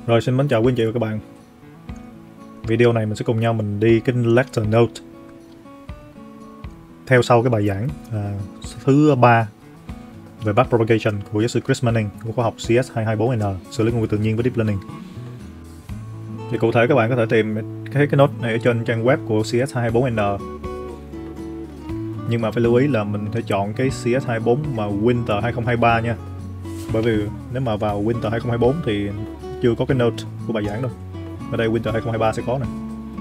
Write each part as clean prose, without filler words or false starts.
Rồi, xin mến chào quý anh chị và các bạn. Video này mình sẽ cùng nhau mình đi cái lecture note theo sau cái bài giảng thứ 3 về backpropagation của giáo sư Chris Manning của khoa học CS224N, xử lý ngôn ngữ tự nhiên với Deep Learning. Thì cụ thể các bạn có thể tìm cái note này ở trên trang web của CS224N. Nhưng mà phải lưu ý là mình phải chọn cái CS24 mà Winter 2023 nha. Bởi vì nếu mà vào Winter 2024 thì chưa có cái note của bài giảng đâu. Ở đây Winter 2023 sẽ có nè.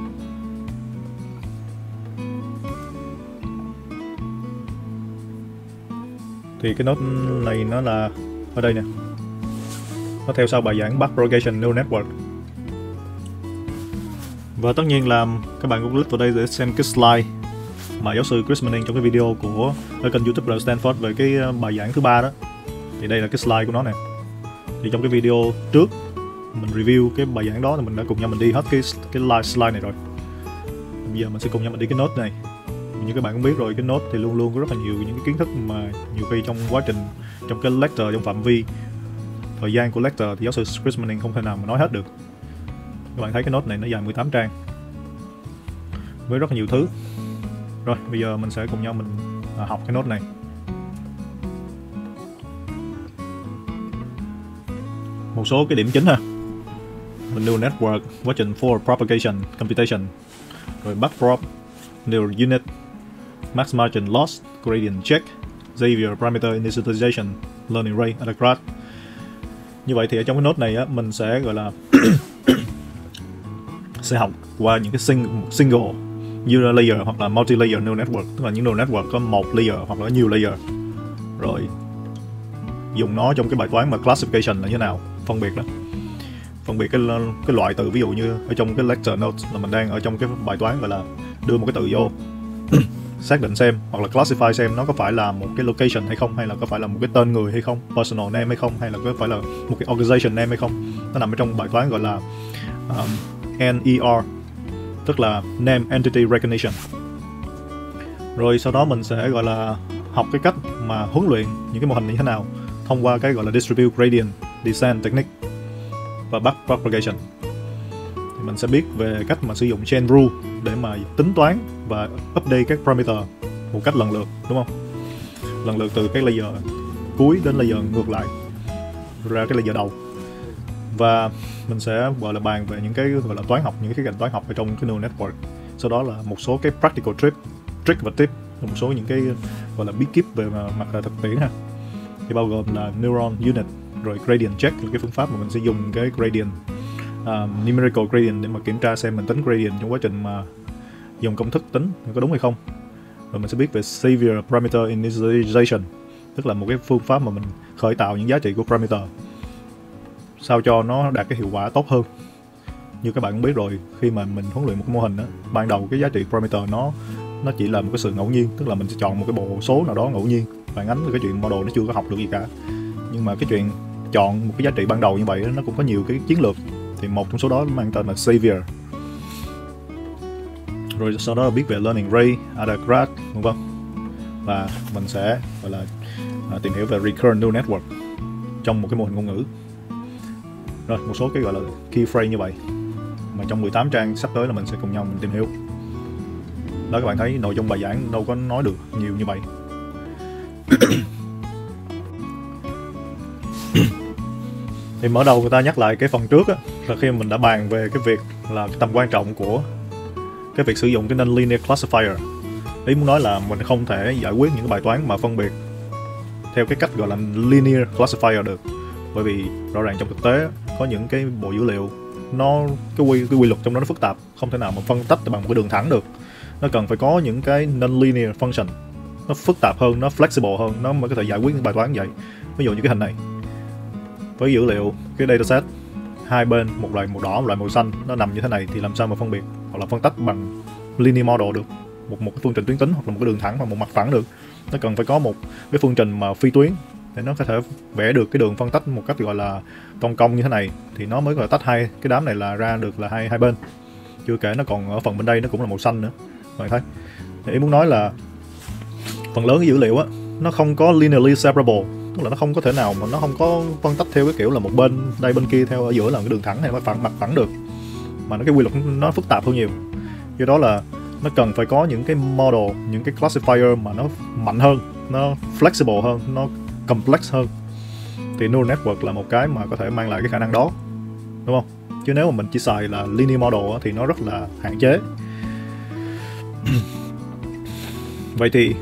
Thì cái note này nó là ở đây nè. Nó theo sau bài giảng Backpropagation Neural Network. Và tất nhiên là các bạn cũng click vào đây để xem cái slide mà giáo sư Chris Manning trong cái video của ở kênh YouTube Stanford về cái bài giảng thứ 3 đó. Thì đây là cái slide của nó nè. Thì trong cái video trước mình review cái bài giảng đó thì mình đã cùng nhau mình đi hết cái slide này rồi. Bây giờ mình sẽ cùng nhau mình đi cái note này. Như các bạn cũng biết rồi, cái note thì luôn luôn có rất là nhiều những cái kiến thức mà nhiều khi trong quá trình trong cái lecture, trong phạm vi thời gian của lecture thì giáo sư Chris Manning không thể nào mà nói hết được. Các bạn thấy cái note này nó dài 18 trang với rất là nhiều thứ. Rồi bây giờ mình sẽ cùng nhau mình học cái note này. Một số cái điểm chính ha. Neural network, quá trình for propagation, computation, rồi backprop, neural unit, max margin loss, gradient check, Xavier parameter initialization, learning rate, adaptive. Như vậy thì ở trong cái note này á, mình sẽ gọi là sẽ học qua những cái single neural layer hoặc là multi layer neural network, tức là những neural network có một layer hoặc là nhiều layer, rồi dùng nó trong cái bài toán mà classification là như thế nào, phân biệt đó, phân biệt cái loại từ. Ví dụ như ở trong cái lecture notes là mình đang ở trong cái bài toán gọi là đưa một cái từ vô xác định xem hoặc là classify xem nó có phải là một cái location hay không, hay là có phải là một cái tên người hay không, personal name hay không, hay là có phải là một cái organization name hay không. Nó nằm ở trong bài toán gọi là NER, tức là Name Entity Recognition. Rồi sau đó mình sẽ gọi là học cái cách mà huấn luyện những cái mô hình như thế nào thông qua cái gọi là Distributed Gradient Descent Technique và Backpropagation. Thì mình sẽ biết về cách mà sử dụng chain rule để mà tính toán và update các parameter một cách lần lượt, đúng không? Lần lượt từ cái layer cuối đến layer ngược lại ra cái layer đầu. Và mình sẽ gọi là bàn về những cái gọi là toán học, những cái cạnh toán học ở trong cái neural network. Sau đó là một số cái practical trick và tip, một số những cái gọi là bí kíp về mặt thực tiễn ha. Thì bao gồm là neuron unit, rồi gradient check là cái phương pháp mà mình sẽ dùng cái gradient numerical gradient để mà kiểm tra xem mình tính gradient trong quá trình mà dùng công thức tính có đúng hay không. Rồi mình sẽ biết về Xavier parameter initialization, tức là một cái phương pháp mà mình khởi tạo những giá trị của parameter sao cho nó đạt cái hiệu quả tốt hơn. Như các bạn cũng biết rồi, khi mà mình huấn luyện một cái mô hình đó, ban đầu cái giá trị parameter nó chỉ là một cái sự ngẫu nhiên, tức là mình sẽ chọn một cái bộ số nào đó ngẫu nhiên, phản ánh về cái chuyện model nó chưa có học được gì cả. Nhưng mà cái chuyện chọn một cái giá trị ban đầu như vậy nó cũng có nhiều cái chiến lược. Thì một trong số đó mang tên là Xavier. Rồi sau đó là biết về learning rate, adaptive, đúng không? Và mình sẽ gọi là tìm hiểu về recurrent neural network trong một cái mô hình ngôn ngữ. Rồi một số cái gọi là key phrase như vậy mà trong 18 trang sắp tới là mình sẽ cùng nhau mình tìm hiểu. Đó, các bạn thấy nội dung bài giảng đâu có nói được nhiều như vậy. Thì mở đầu người ta nhắc lại cái phần trước á, là khi mình đã bàn về cái việc là cái tầm quan trọng của cái việc sử dụng cái non-linear classifier. Ý muốn nói là mình không thể giải quyết những cái bài toán mà phân biệt theo cái cách gọi là linear classifier được. Bởi vì rõ ràng trong thực tế có những cái bộ dữ liệu nó cái quy luật trong đó nó phức tạp, không thể nào mà phân tách bằng một cái đường thẳng được. Nó cần phải có những cái non-linear function, nó phức tạp hơn, nó flexible hơn, nó mới có thể giải quyết những bài toán như vậy. Ví dụ như cái hình này, với dữ liệu cái dataset hai bên một loại màu đỏ, một loại màu xanh, nó nằm như thế này thì làm sao mà phân biệt hoặc là phân tách bằng linear model được, một cái phương trình tuyến tính hoặc là một cái đường thẳng hoặc một mặt phẳng được. Nó cần phải có một cái phương trình mà phi tuyến để nó có thể vẽ được cái đường phân tách một cách gọi là cong cong như thế này, thì nó mới có thể tách hai cái đám này là ra được là hai bên. Chưa kể nó còn ở phần bên đây nó cũng là màu xanh nữa. Bạn thấy, ý muốn nói là phần lớn cái dữ liệu á nó không có linearly separable, tức là nó không có thể nào mà nó không có phân tách theo cái kiểu là một bên đây bên kia theo ở giữa là cái đường thẳng hay mặt phẳng được, mà cái quy luật nó phức tạp hơn nhiều. Do đó là nó cần phải có những cái model, những cái classifier mà nó mạnh hơn, nó flexible hơn, nó complex hơn. Thì neural network là một cái mà có thể mang lại cái khả năng đó, đúng không? Chứ nếu mà mình chỉ xài là linear model thì nó rất là hạn chế. Vậy thì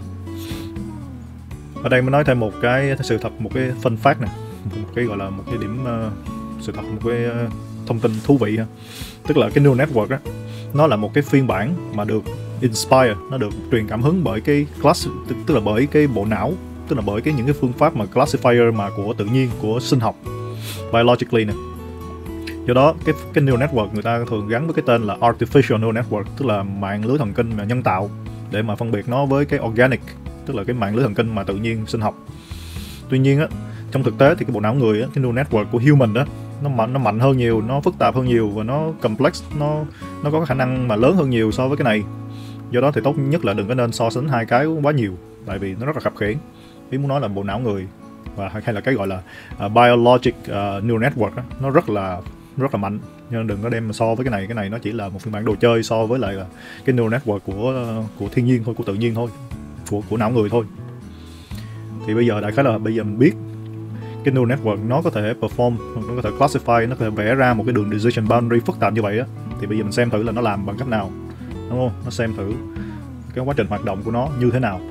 ở đây mới nói thêm một cái sự thật, một cái fun fact này, một cái gọi là một cái điểm sự thật, một cái thông tin thú vị ha. Tức là cái neural network á, nó là một cái phiên bản mà được inspire, nó được truyền cảm hứng bởi cái class, tức là bởi cái bộ não, tức là bởi những cái phương pháp mà classifier mà của tự nhiên, của sinh học, biologically nè. Do đó cái neural network người ta thường gắn với cái tên là artificial neural network, tức là mạng lưới thần kinh mà nhân tạo, để mà phân biệt nó với cái organic, tức là cái mạng lưới thần kinh mà tự nhiên sinh học. Tuy nhiên á, trong thực tế thì cái bộ não người á, cái neural network của human đó, nó mạnh hơn nhiều, nó phức tạp hơn nhiều và nó complex, nó có cái khả năng mà lớn hơn nhiều so với cái này. Do đó thì tốt nhất là đừng có nên so sánh hai cái quá nhiều, tại vì nó rất là khập khiễng. Ý muốn nói là bộ não người và hay là cái gọi là biologic neural network đó, nó rất là mạnh, nên đừng có đem so với cái này nó chỉ là một phiên bản đồ chơi so với lại là cái neural network của thiên nhiên thôi, của tự nhiên thôi, của não người thôi. Thì bây giờ đại khái là bây giờ mình biết cái neural network nó có thể perform, nó có thể classify, nó có thể vẽ ra một cái đường decision boundary phức tạp như vậy á. Thì bây giờ mình xem thử là nó làm bằng cách nào, đúng không? Nó xem thử cái quá trình hoạt động của nó như thế nào.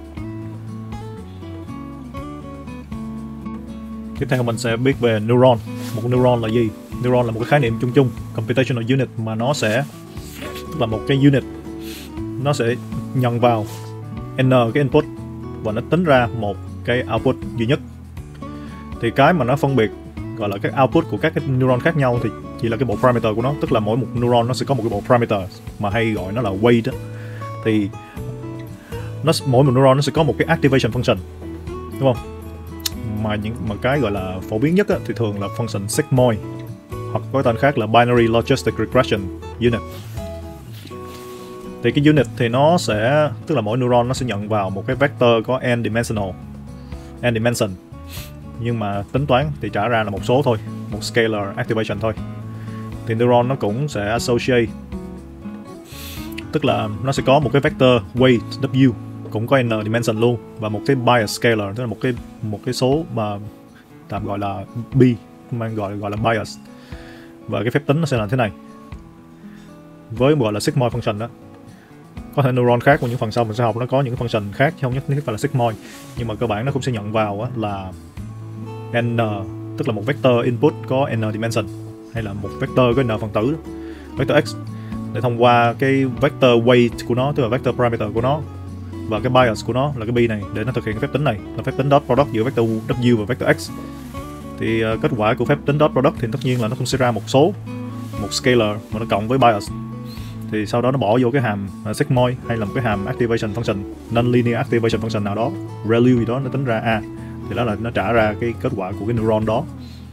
Tiếp theo mình sẽ biết về neuron. Một neuron là gì? Neuron là một cái khái niệm chung, computational unit, mà nó sẽ, tức là một cái unit, nó sẽ nhận vào n cái input và nó tính ra một cái output duy nhất. Thì cái mà nó phân biệt gọi là cái output của các cái neuron khác nhau thì chỉ là cái bộ parameter của nó, tức là mỗi một neuron nó sẽ có một cái bộ parameter mà hay gọi nó là weight đó. Thì mỗi một neuron nó sẽ có một cái activation function, đúng không? Mà cái gọi là phổ biến nhất á, thì thường là function sigmoid, hoặc có tên khác là binary logistic regression unit. Thì cái unit thì nó sẽ, tức là mỗi neuron nó sẽ nhận vào một cái vector có n dimension, nhưng mà tính toán thì trả ra là một số thôi, một scalar activation thôi. Thì neuron nó cũng sẽ associate, tức là nó sẽ có một cái vector weight w cũng có n dimension luôn, và một cái bias scalar, tức là một cái số mà tạm gọi là b, mang gọi là bias, và cái phép tính nó sẽ là thế này. Với gọi là sigmoid function đó, có thể neuron khác của những phần sau mình sẽ học nó có những function khác, không nhất thiết phải là sigmoid, nhưng mà cơ bản nó cũng sẽ nhận vào là n, tức là một vector input có n dimension, hay là một vector có n phần tử, vector x, để thông qua cái vector weight của nó, tức là vector parameter của nó, và cái bias của nó là cái b này, để nó thực hiện cái phép tính này, là phép tính dot product giữa vector w và vector x. Thì kết quả của phép tính dot product thì tất nhiên là nó cũng sẽ ra một scalar mà nó cộng với bias. Thì sau đó nó bỏ vô cái hàm sigmoid, hay là một cái hàm activation function, non-linear activation function nào đó, ReLU gì đó, nó tính ra a, thì đó là nó trả ra cái kết quả của cái neuron đó.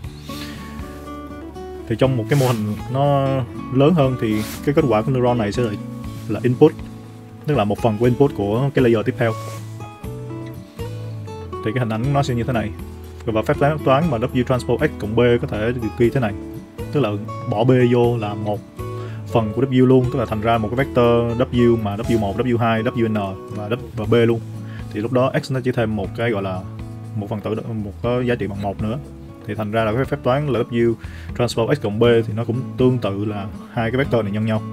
Thì trong một cái mô hình nó lớn hơn thì cái kết quả của neuron này sẽ là input, tức là một phần của input của cái layer tiếp theo. Thì cái hình ảnh nó sẽ như thế này. Và phép toán mà W transpose x cộng B có thể được ghi thế này, tức là bỏ B vô là một phần của W luôn, tức là thành ra một cái vector W mà W1, W2, WN và B luôn. Thì lúc đó x nó chỉ thêm một cái gọi là một phần tử, một cái giá trị bằng 1 nữa. Thì thành ra là cái phép toán là W transpose x cộng B thì nó cũng tương tự là hai cái vector này nhân nhau.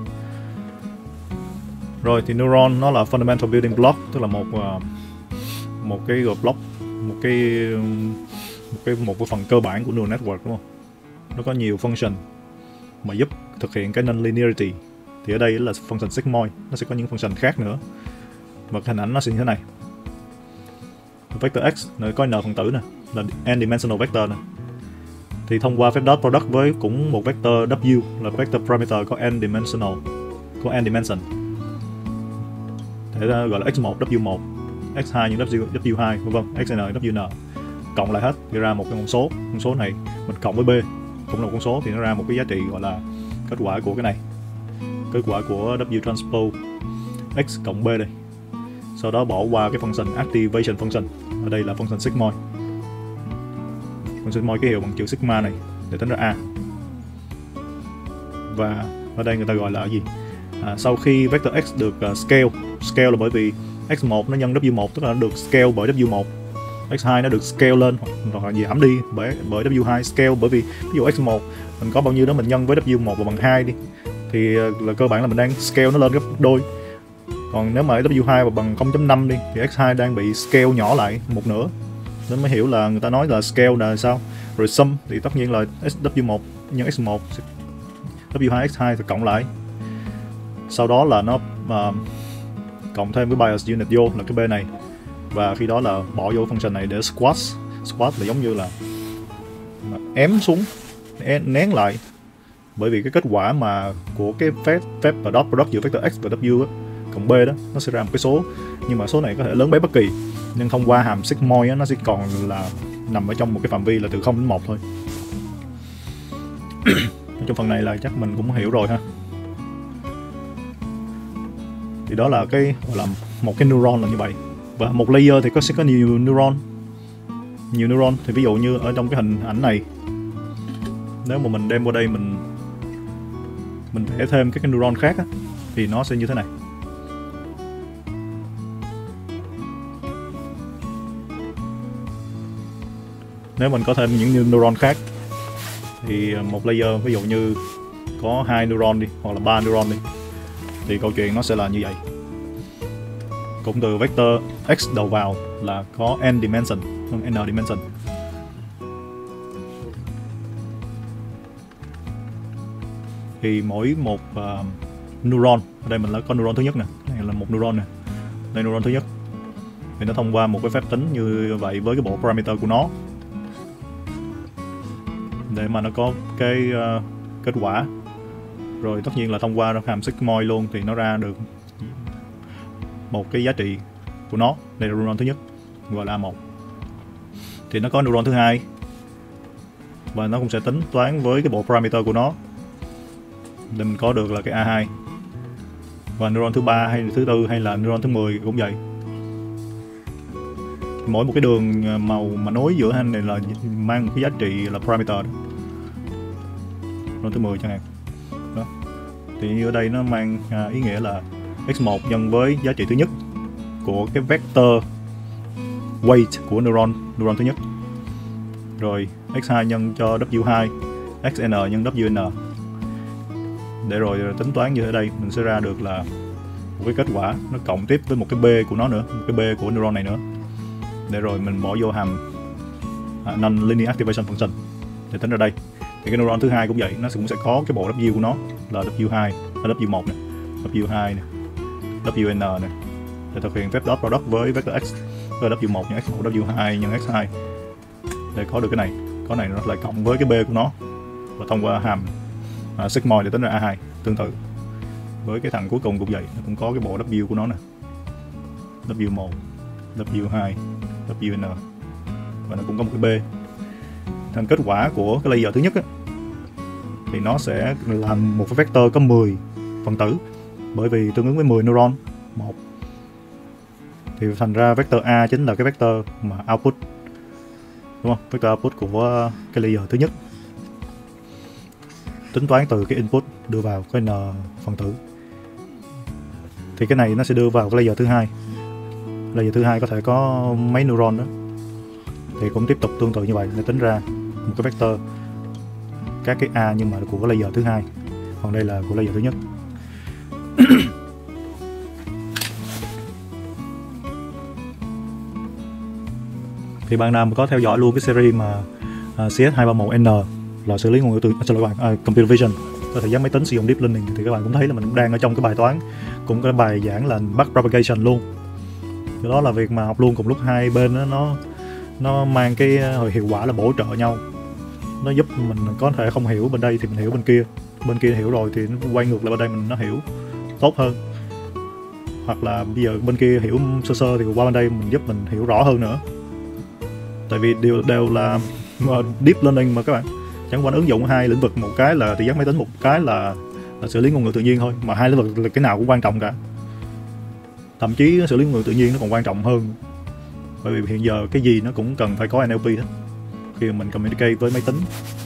Rồi thì neuron nó là fundamental building block, tức là một cái block, một cái phần cơ bản của neural network, đúng không? Nó có nhiều function mà giúp thực hiện cái non-linearity. Thì ở đây là function sigmoid, nó sẽ có những function khác nữa. Và cái hình ảnh nó sẽ như thế này. Vector x này có n phần tử nè, là n-dimensional vector nè. Thì thông qua phép dot product với cũng một vector w, là vector parameter có n-dimensional, có n dimension. Thế gọi là x1, w1, x2 như w2, vân vân, xn, wn, cộng lại hết để ra một cái con số này mình cộng với b cũng là một con số, thì nó ra một cái giá trị gọi là kết quả của cái này, kết quả của W transpose x cộng b đây. Sau đó bỏ qua cái function activation function, ở đây là function sigmoid. mình sẽ moi ký hiệu bằng chữ sigma này để tính ra A. Và ở đây người ta gọi là gì? Sau khi vector x được scale là bởi vì x1 nó nhân w1, tức là nó được scale bởi w1, x2 nó được scale lên hoặc là giảm đi bởi w2 scale, bởi vì ví dụ x1 mình có bao nhiêu đó mình nhân với w1 và bằng 2 đi, thì là cơ bản là mình đang scale nó lên gấp đôi. Còn nếu mà w2 và bằng 0.5 đi thì x2 đang bị scale nhỏ lại một nửa, nên mới hiểu là người ta nói là scale là sao. Rồi sum thì tất nhiên là w1 nhân x1, w2 x2 thì cộng lại, sau đó là nó cộng thêm cái bias unit vô là cái b này, và khi đó là bỏ vô function này để squat là giống như là ém xuống, nén lại, bởi vì cái kết quả mà của cái phép dot product giữa vector x và w á, cộng b đó, nó sẽ ra một cái số, nhưng mà số này có thể lớn bé bất kỳ, nhưng thông qua hàm sigmoid á, nó sẽ còn là nằm ở trong một cái phạm vi là từ 0 đến 1 thôi. Trong phần này là chắc mình cũng hiểu rồi ha. Thì đó là cái gọi là một cái neuron là như vậy, và một layer thì sẽ có nhiều neuron. Thì ví dụ như ở trong cái hình ảnh này, nếu mà mình đem qua đây mình vẽ thêm các cái neuron khác á, thì nó sẽ như thế này. Nếu mình có thêm những neuron khác thì một layer ví dụ như có 2 neuron đi, hoặc là 3 neuron đi, thì câu chuyện nó sẽ là như vậy. Cũng từ vector x đầu vào là có n dimension, không n dimension. Thì mỗi một neuron, ở đây mình đã có neuron thứ nhất nè, này là một neuron nè, đây neuron thứ nhất, thì nó thông qua một cái phép tính như vậy với cái bộ parameter của nó để mà nó có cái kết quả. Rồi tất nhiên là thông qua hàm sigmoid luôn thì nó ra được một cái giá trị của nó. Đây là neuron thứ nhất, gọi là A1. Thì nó có neuron thứ hai, và nó cũng sẽ tính toán với cái bộ parameter của nó để mình có được là cái A2. Và neuron thứ ba hay thứ tư hay là neuron thứ 10 cũng vậy. Mỗi một cái đường màu mà nối giữa hai này là mang một cái giá trị là parameter đó. Neuron thứ 10 chẳng hạn. Đó. Thì ở đây nó mang ý nghĩa là x1 nhân với giá trị thứ nhất của cái vector weight của neuron thứ nhất, rồi x2 nhân cho w2, xn nhân wn, để rồi tính toán như ở đây mình sẽ ra được là một cái kết quả nó cộng tiếp với một cái b của nó nữa, một cái b của neuron này nữa, để rồi mình bỏ vô hàm non-linear activation function để tính ra đây. Thì cái neuron thứ hai cũng vậy, nó cũng sẽ có cái bộ w của nó là w2, w1 này, w2 này, wn này, để thực hiện phép dot product với vector x, với w1 nhân x1, w2 nhân x2 để có được cái này. Có này nó lại cộng với cái b của nó, và thông qua hàm sigmoid để tính ra A2. Tương tự với cái thằng cuối cùng cũng vậy, nó cũng có cái bộ w của nó nè, w1, w2, wn, và nó cũng có một cái b. Thành kết quả của cái layer thứ nhất á, thì nó sẽ là một cái vector có 10 phần tử, bởi vì tương ứng với 10 neuron 1. Thì thành ra vector A chính là cái vector mà output, đúng không? Vector output của cái layer thứ nhất, tính toán từ cái input đưa vào cái n phần tử. Thì cái này nó sẽ đưa vào cái layer thứ hai. Layer thứ hai có thể có mấy neuron đó, thì cũng tiếp tục tương tự như vậy để tính ra một cái vector các cái A nhưng mà của cái layer thứ hai, còn đây là của layer thứ nhất. Thì bạn nào mà có theo dõi luôn cái series mà CS231N là xử lý ngôn ngữ tự computer vision, có thể dán máy tính sử dụng deep learning, thì các bạn cũng thấy là mình cũng đang ở trong cái bài toán, cũng có bài giảng là backpropagation luôn. Cái đó là việc mà học luôn cùng lúc hai bên đó, nó mang cái hiệu quả là bổ trợ nhau. Nó giúp mình có thể không hiểu bên đây thì mình hiểu bên kia hiểu rồi thì nó quay ngược lại bên đây nó hiểu tốt hơn. Hoặc là bây giờ bên kia hiểu sơ sơ thì qua bên đây mình giúp mình hiểu rõ hơn nữa. Tại vì đều là deep learning mà các bạn, chẳng qua ứng dụng hai lĩnh vực, một cái là thị giác máy tính, một cái là xử lý ngôn ngữ tự nhiên thôi, mà hai lĩnh vực là cái nào cũng quan trọng cả. Thậm chí xử lý ngôn ngữ tự nhiên nó còn quan trọng hơn, bởi vì hiện giờ cái gì nó cũng cần phải có NLP hết. khi mình communicate với máy tính.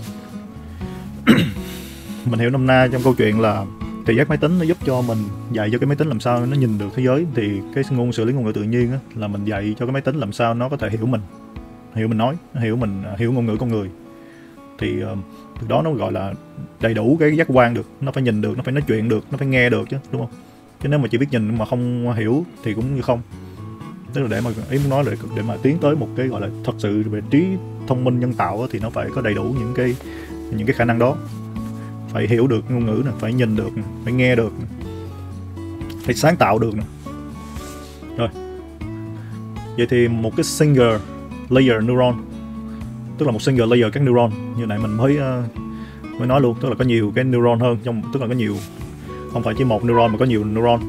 Mình hiểu nôm na trong câu chuyện là thị giác máy tính nó giúp cho mình dạy cho cái máy tính làm sao nó nhìn được thế giới, thì cái xử lý ngôn ngữ tự nhiên á, là mình dạy cho cái máy tính làm sao nó có thể hiểu mình nói, hiểu ngôn ngữ con người. Thì từ đó nó gọi là đầy đủ cái giác quan được, nó phải nhìn được, nó phải nói chuyện được, nó phải nghe được chứ, đúng không? Chứ nếu mà chỉ biết nhìn mà không hiểu thì cũng như không. Tức là để mà ý muốn nói là để mà tiến tới một cái gọi là thật sự về trí thông minh nhân tạo thì nó phải có đầy đủ những cái khả năng đó. Phải hiểu được ngôn ngữ này, phải nhìn được, phải nghe được, phải sáng tạo được. Rồi, vậy thì một cái single layer neuron, tức là một single layer các neuron như này mình mới nói luôn, tức là có nhiều cái neuron hơn trong, tức là có nhiều, không phải chỉ một neuron mà có nhiều neuron.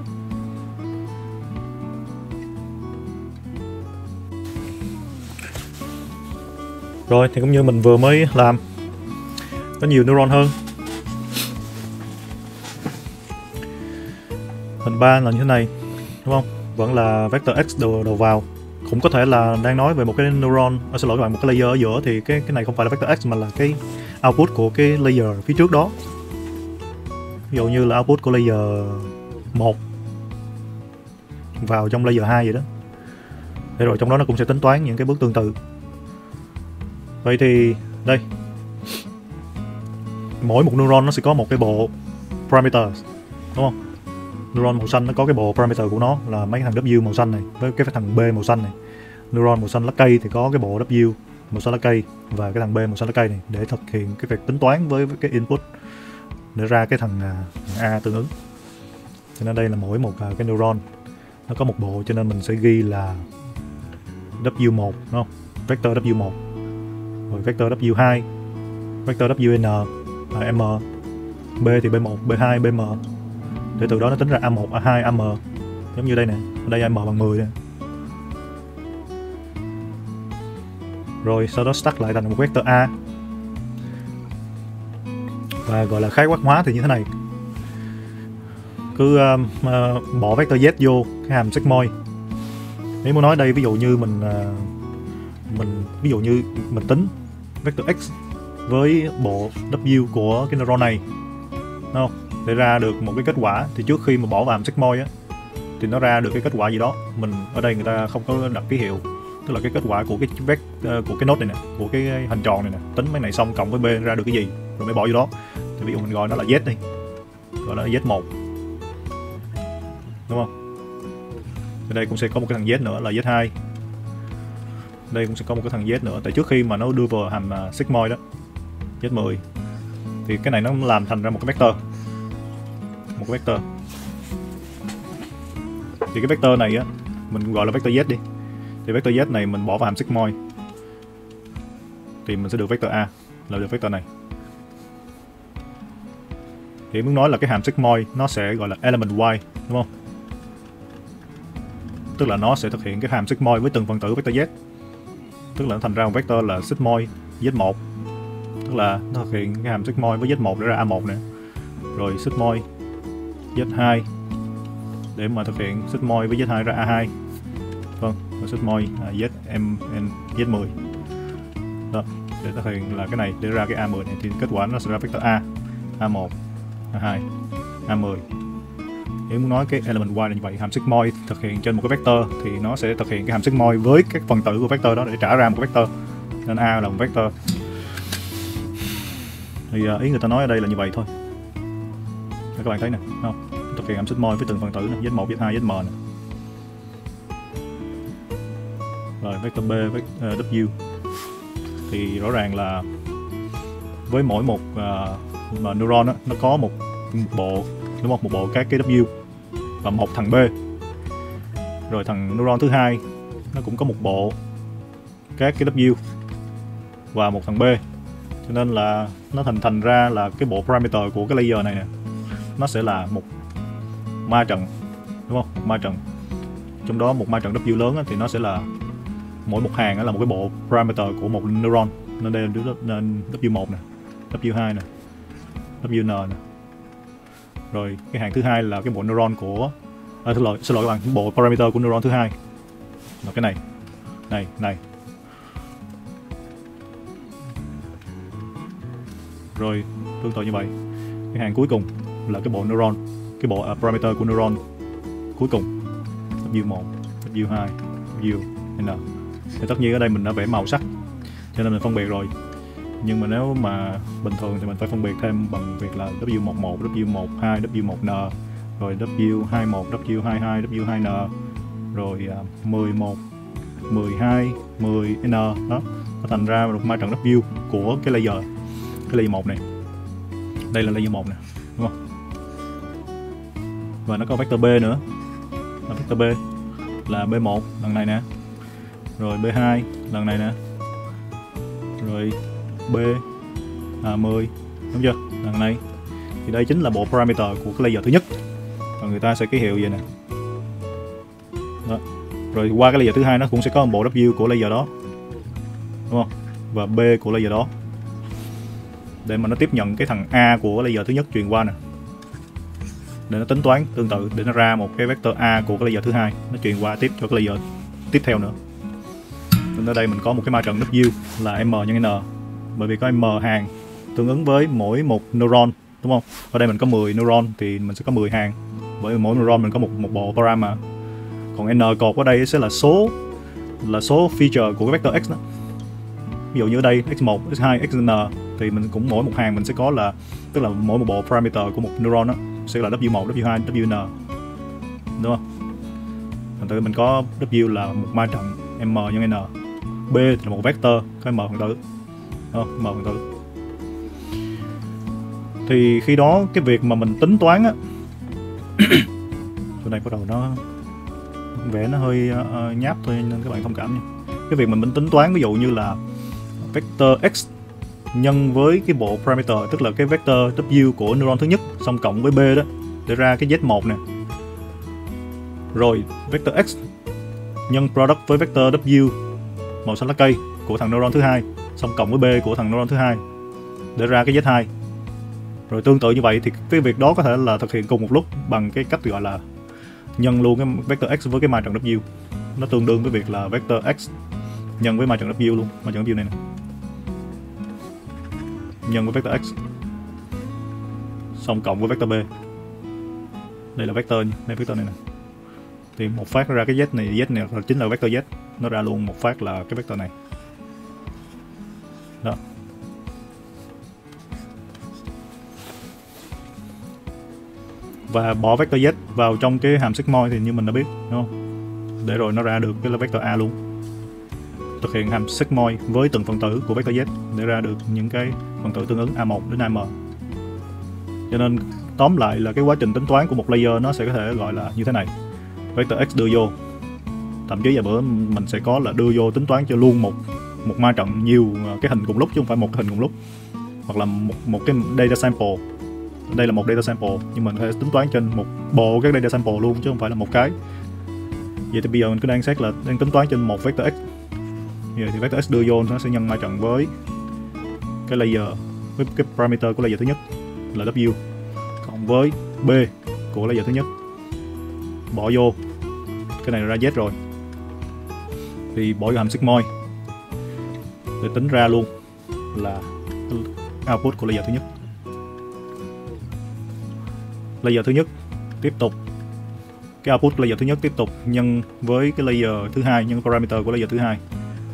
Rồi thì cũng như mình vừa mới làm, có nhiều neuron hơn. Hình 3 là như thế này, đúng không? Vẫn là vector x đầu vào. Cũng có thể là đang nói về một cái neuron, xin lỗi các bạn, một cái layer ở giữa, thì cái này không phải là vector x mà là cái output của cái layer phía trước đó. Ví dụ như là output của layer 1 vào trong layer 2 vậy đó. Thế rồi trong đó nó cũng sẽ tính toán những cái bước tương tự. Vậy thì đây, mỗi một neuron nó sẽ có một cái bộ parameters, đúng không? Neuron màu xanh nó có cái bộ parameter của nó là mấy thằng W màu xanh này với cái thằng B màu xanh này. Neuron màu xanh lá cây thì có cái bộ W màu xanh lá cây và cái thằng B màu xanh lá cây này để thực hiện cái việc tính toán với cái input để ra cái thằng A tương ứng. Cho nên đây là mỗi một cái neuron nó có một bộ, cho nên mình sẽ ghi là W1, đúng không? Vector W1, rồi vector W2, vector WN, M, B thì B1, B2, BM. Để từ đó nó tính ra A1, A2, AM. Giống như đây nè, ở đây AM bằng 10 nè. Rồi sau đó stack lại thành một vector A. Và gọi là khái quát hóa thì như thế này. Cứ bỏ vector Z vô cái hàm sigmoid. Nếu muốn nói đây, ví dụ như ví dụ như mình tính vector X với bộ W của cái neuron này, đúng không? Để ra được một cái kết quả thì trước khi mà bỏ vào hàm sigmoid á thì nó ra được cái kết quả gì đó. Mình ở đây người ta không có đặt ký hiệu, tức là cái kết quả của cái của cái node này nè, của cái hình tròn này nè, tính mấy này xong cộng với B ra được cái gì rồi mới bỏ vô đó. Thì ví dụ mình gọi nó là Z đi, gọi nó là Z1, đúng không? Ở đây cũng sẽ có một cái thằng Z nữa là Z2. Đây cũng sẽ có một cái thằng Z nữa, tại trước khi mà nó đưa vào hàm sigmoid đó, Z10, thì cái này nó làm thành ra một cái vector. Một cái vector. Thì cái vector này á, mình gọi là vector Z đi. Thì vector Z này mình bỏ vào hàm sigmoid thì mình sẽ được vector A, là được vector này. Thì muốn nói là cái hàm sigmoid nó sẽ gọi là element Y, đúng không? Tức là nó sẽ thực hiện cái hàm sigmoid với từng phần tử vector Z. Tức là nó thành ra một vector là sigmoid Z1. Tức là nó thực hiện cái hàm sigmoid với Z1 để ra A1 nè. Rồi sigmoid Z2 để mà thực hiện sigmoid với Z2 ra A2. Vâng, và sigmoid Z10. Đó, để thực hiện là cái này để ra cái A10 này thì kết quả nó sẽ ra vector A, A1, A2, A10. Nếu muốn nói cái element Y là như vậy, hàm sigmoid thực hiện trên một cái vector thì nó sẽ thực hiện cái hàm sigmoid với các phần tử của vector đó để trả ra một vector. Nên A là một vector. Thì ý người ta nói ở đây là như vậy thôi. Các bạn thấy nè, không? Thực hiện hàm sigmoid với từng phần tử này, Z1, Z2, ZM này. Rồi vector B, vector W. Thì rõ ràng là với mỗi một neuron đó, nó có một bộ, đúng không? Một bộ các cái W và một thằng B. Rồi thằng neuron thứ hai nó cũng có một bộ các cái W và một thằng B. Cho nên là nó thành ra là cái bộ parameter của cái layer này nè, nó sẽ là một ma trận, đúng không? Một ma trận. Trong đó một ma trận W lớn thì nó sẽ là mỗi một hàng là một cái bộ parameter của một neuron. Nên đây là W1 nè, W2 nè, WN nè. Rồi cái hàng thứ hai là cái bộ neuron của xin lỗi các bạn, bộ parameter của neuron thứ hai là cái này, này. Rồi tương tự như vậy, cái hàng cuối cùng là cái bộ neuron, cái bộ parameter của neuron cuối cùng, W1, W2, W, N. Thì tất nhiên ở đây mình đã vẽ màu sắc cho nên mình phân biệt rồi, nhưng mà nếu mà bình thường thì mình phải phân biệt thêm bằng việc là W11, W12, W1N, rồi W21, W22, W2N, rồi 11, 12, 10N đó, nó thành ra một ma trận W của cái layer 1 này. Đây là layer 1 nè, đúng không? Và nó có vector B nữa. Và vector B là B1 lần này nè, rồi B2 lần này nè, rồi B10, đúng chưa? Lần này thì đây chính là bộ parameter của cái layer thứ nhất, và người ta sẽ ký hiệu vậy nè. Đó. Rồi qua cái layer thứ hai nó cũng sẽ có một bộ W của layer đó, đúng không? Và B của layer đó, để mà nó tiếp nhận cái thằng A của layer thứ nhất truyền qua nè, để nó tính toán tương tự để nó ra một cái vector A của cái layer thứ hai, nó truyền qua tiếp cho cái layer tiếp theo nữa. Nên ở đây mình có một cái ma trận W là M nhân N, bởi vì có M hàng tương ứng với mỗi một neuron, đúng không? Ở đây mình có 10 neuron thì mình sẽ có 10 hàng, bởi vì mỗi neuron mình có một bộ parameter. Còn N cột ở đây sẽ là số feature của cái vector X đó. Ví dụ như ở đây X1, X2, Xn thì mình cũng mỗi một hàng mình sẽ có là, tức là mỗi một bộ parameter của một neuron đó sẽ là W1, W2, Wn, đúng không? Thành thử mình có W là một ma trận M nhân N, B là một vector có M phần tử, M phần tử. Thì khi đó cái việc mà mình tính toán á, chỗ này bắt đầu nó vẽ nó hơi nháp thôi nên các bạn thông cảm nha. Cái việc mình tính toán ví dụ như là vector X nhân với cái bộ parameter, tức là cái vector W của neuron thứ nhất xong cộng với B đó để ra cái Z1 nè. Rồi vector X nhân product với vector W màu xanh lá cây của thằng neuron thứ hai xong cộng với B của thằng neuron thứ hai để ra cái Z2. Rồi tương tự như vậy thì cái việc đó có thể là thực hiện cùng một lúc bằng cái cách gọi là nhân luôn cái vector X với cái ma trận W. Nó tương đương với việc là vector X nhân với ma trận W luôn, ma trận W này nè, nhân với vector X xong cộng với vector B. Đây là vector, đây vector này nè. Thì một phát ra cái Z này chính là vector Z, nó ra luôn một phát là cái vector này. Đó. Và bỏ vector Z vào trong cái hàm sigmoid thì như mình đã biết, đúng không? Để rồi nó ra được cái là vector A luôn. Thực hiện hàm sigmoid với từng phần tử của vector Z để ra được những cái phần tử tương ứng A1 đến AM. Cho nên tóm lại là cái quá trình tính toán của một layer nó sẽ có thể gọi là như thế này. Vector X đưa vô, thậm chí vài bữa mình sẽ có là đưa vô tính toán cho luôn một ma trận nhiều cái hình cùng lúc chứ không phải một cái hình cùng lúc, hoặc là một cái data sample. Đây là một data sample nhưng mình có thể tính toán trên một bộ các data sample luôn chứ không phải là một cái. Vậy thì bây giờ mình cứ đang xét là đang tính toán trên một vector X. Vậy thì vector X đưa vô nó sẽ nhân ma trận với cái layer, với cái parameter của layer thứ nhất là W cộng với B của layer thứ nhất, bỏ vô cái này ra Z rồi thì bỏ vô hàm sigmoid để tính ra luôn là output của layer thứ nhất. Layer thứ nhất tiếp tục, cái output layer thứ nhất tiếp tục nhân với cái layer thứ hai, nhân parameter của layer thứ hai,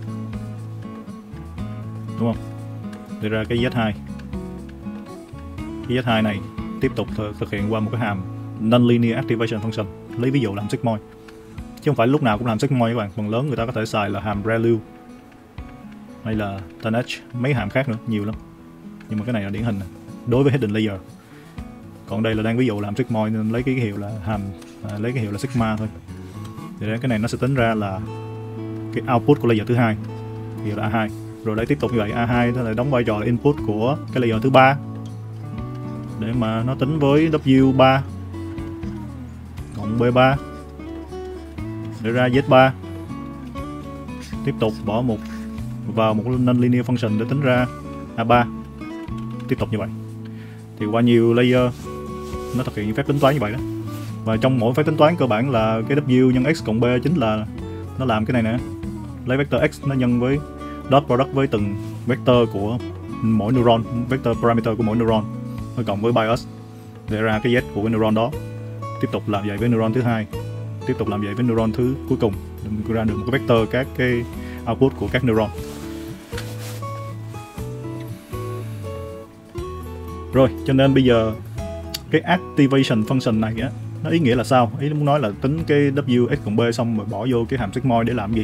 đúng không? Để ra cái Z2. Cái Z2 này tiếp tục thực hiện qua một cái hàm nonlinear activation function, lấy ví dụ làm sigmoid chứ không phải lúc nào cũng làm sigmoid các bạn. Phần lớn người ta có thể xài là hàm ReLU hay là tanh, mấy hàm khác nữa, nhiều lắm, nhưng mà cái này là điển hình này, đối với hidden layer. Còn đây là đang ví dụ làm sigmoid nên lấy cái hiệu là hàm lấy cái hiệu là sigma thôi. Thì cái này nó sẽ tính ra là cái output của layer thứ hai, hiệu là A2. Rồi đây tiếp tục như vậy, A2 nó lại đóng vai trò là input của cái layer thứ ba để mà nó tính với W3 cộng B3 để ra Z3. Tiếp tục bỏ vào một nonlinear function để tính ra A3. Tiếp tục như vậy. Thì qua nhiều layer nó thực hiện những phép tính toán như vậy đó. Và trong mỗi phép tính toán cơ bản là cái W nhân X cộng B chính là nó làm cái này nè. Lấy vector X nó nhân với dot product với từng vector của mỗi neuron, vector parameter của mỗi neuron, nó cộng với bias để ra cái z của cái neuron đó. Tiếp tục làm vậy với neuron thứ hai, tiếp tục làm vậy với neuron thứ cuối cùng, để ra được một cái vector các cái output của các neuron. Rồi, cho nên bây giờ cái activation function này á, nó ý nghĩa là sao? Ý muốn nói là tính cái w x cộng b xong rồi bỏ vô cái hàm sigmoid để làm gì?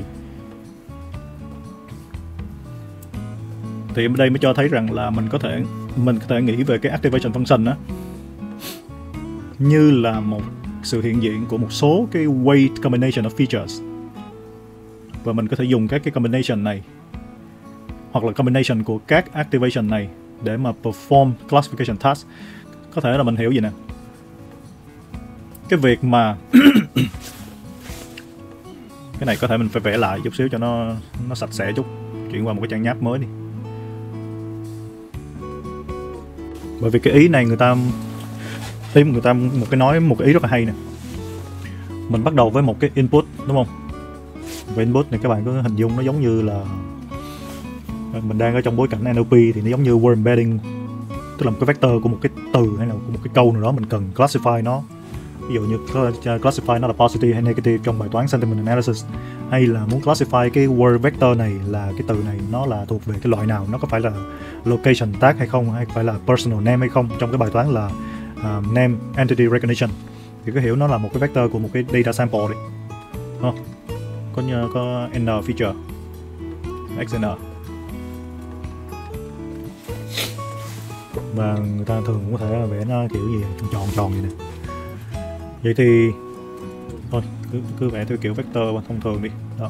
Thì ở đây mới cho thấy rằng là mình có thể nghĩ về cái activation function á như là một sự hiện diện của một số cái weight combination of features, và mình có thể dùng các cái combination này hoặc là combination của các activation này để mà perform classification task. Có thể là mình hiểu gì nè, cái việc mà cái này có thể mình phải vẽ lại chút xíu cho nó sạch sẽ chút, chuyển qua một cái trang nháp mới đi. Bởi vì cái ý này người ta một cái ý rất là hay nè. Mình bắt đầu với một cái input, đúng không? Và input này các bạn có hình dung nó giống như là mình đang ở trong bối cảnh NLP, thì nó giống như word embedding, tức là một cái vector của một cái từ hay là một cái câu nào đó mình cần classify nó. Ví dụ như classify nó là positive hay negative trong bài toán sentiment analysis, hay là muốn classify cái word vector này là cái từ này nó là thuộc về cái loại nào, nó có phải là location tag hay không, hay phải là personal name hay không, trong cái bài toán là name entity recognition, thì có hiểu nó là một cái vector của một cái data sample đấy. Có n feature xn, và người ta thường cũng có thể vẽ nó kiểu gì tròn tròn vậy nè. Vậy thì thôi cứ vẽ theo kiểu vector thông thường đi đó.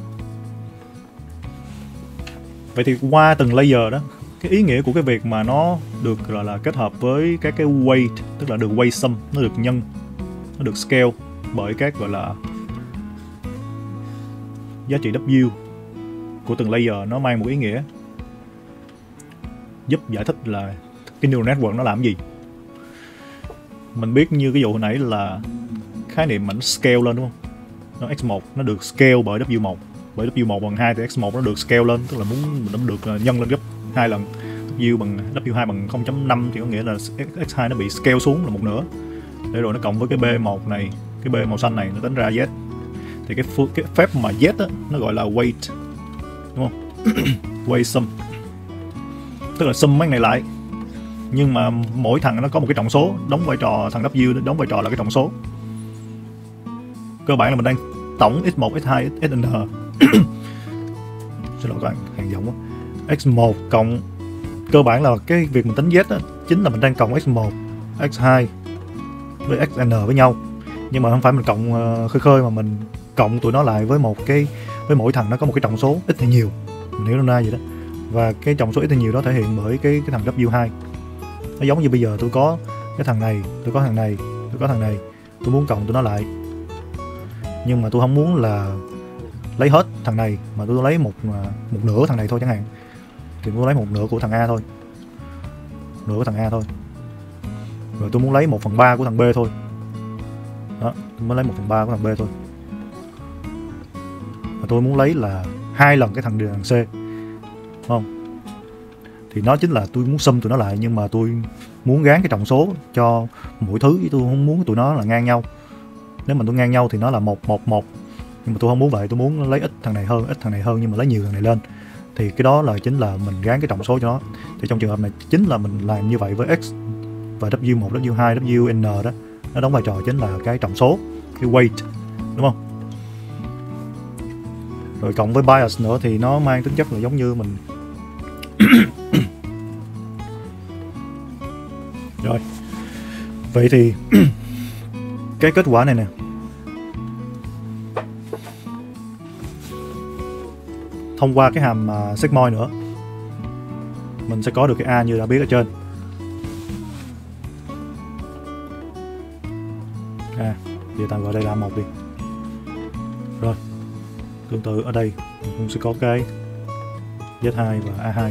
Vậy thì qua từng layer đó, cái ý nghĩa của cái việc mà nó được gọi là kết hợp với các cái weight, tức là được weight sum, nó được nhân, nó được scale bởi các gọi là giá trị W của từng layer, nó mang một ý nghĩa giúp giải thích là cái neural network nó làm gì. Mình biết như cái vụ hồi nãy là khái niệm mình scale lên, đúng không? Nó x1 nó được scale bởi w1, bởi w1 bằng 2 thì x1 nó được scale lên, tức là nó được nhân lên gấp 2 lần. W bằng w2 bằng 0.5 thì có nghĩa là x2 nó bị scale xuống là một nửa. Để rồi nó cộng với cái b1 này, cái b màu xanh này nó tính ra z. Thì cái phép mà z á, nó gọi là weight, đúng không? Weight sum, tức là sum mấy này lại, nhưng mà mỗi thằng nó có một cái trọng số đóng vai trò, thằng W đóng vai trò là cái trọng số. Cơ bản là mình đang tổng x1, x2, xn xin lỗi các bạn, hàng giọng quá. x1 cộng, cơ bản là cái việc mình tính z đó, chính là mình đang cộng x1, x2 với xn với nhau, nhưng mà không phải mình cộng khơi mà mình cộng tụi nó lại với với mỗi thằng nó có một cái trọng số ít hay nhiều, mình hiểu nôm na vậy đó. Và cái trọng số ít hay nhiều đó thể hiện bởi cái thằng W2. Nó giống như bây giờ tôi có cái thằng này, tôi có thằng này, tôi có thằng này, tôi muốn cộng tụi nó lại, nhưng mà tôi không muốn là lấy hết thằng này, mà tôi lấy một nửa thằng này thôi chẳng hạn, thì tôi lấy một nửa của thằng A thôi, nửa của thằng A thôi, rồi tôi muốn lấy 1/3 của thằng B thôi đó, tôi mới lấy 1/3 của thằng B thôi, và tôi muốn lấy là 2 lần cái thằng C, đúng không? Thì nó chính là tôi muốn sum tụi nó lại, nhưng mà tôi muốn gán cái trọng số cho mỗi thứ, tôi không muốn tụi nó là ngang nhau. Nếu mà tôi ngang nhau thì nó là 1/1/1, nhưng mà tôi không muốn vậy, tôi muốn lấy ít thằng này hơn, nhưng mà lấy nhiều thằng này lên, thì cái đó là chính là mình gán cái trọng số cho nó. Thì trong trường hợp này chính là mình làm như vậy với x và W1, W2, Wn đó, nó đóng vai trò chính là cái trọng số, cái weight, đúng không? Rồi cộng với bias nữa thì nó mang tính chất là giống như mình rồi. Vậy thì cái kết quả này nè, thông qua cái hàm sigmoid nữa, mình sẽ có được cái A như đã biết ở trên. Giờ tạm gọi đây là A1 đi. Rồi, tương tự ở đây mình cũng sẽ có cái Z2 và A2.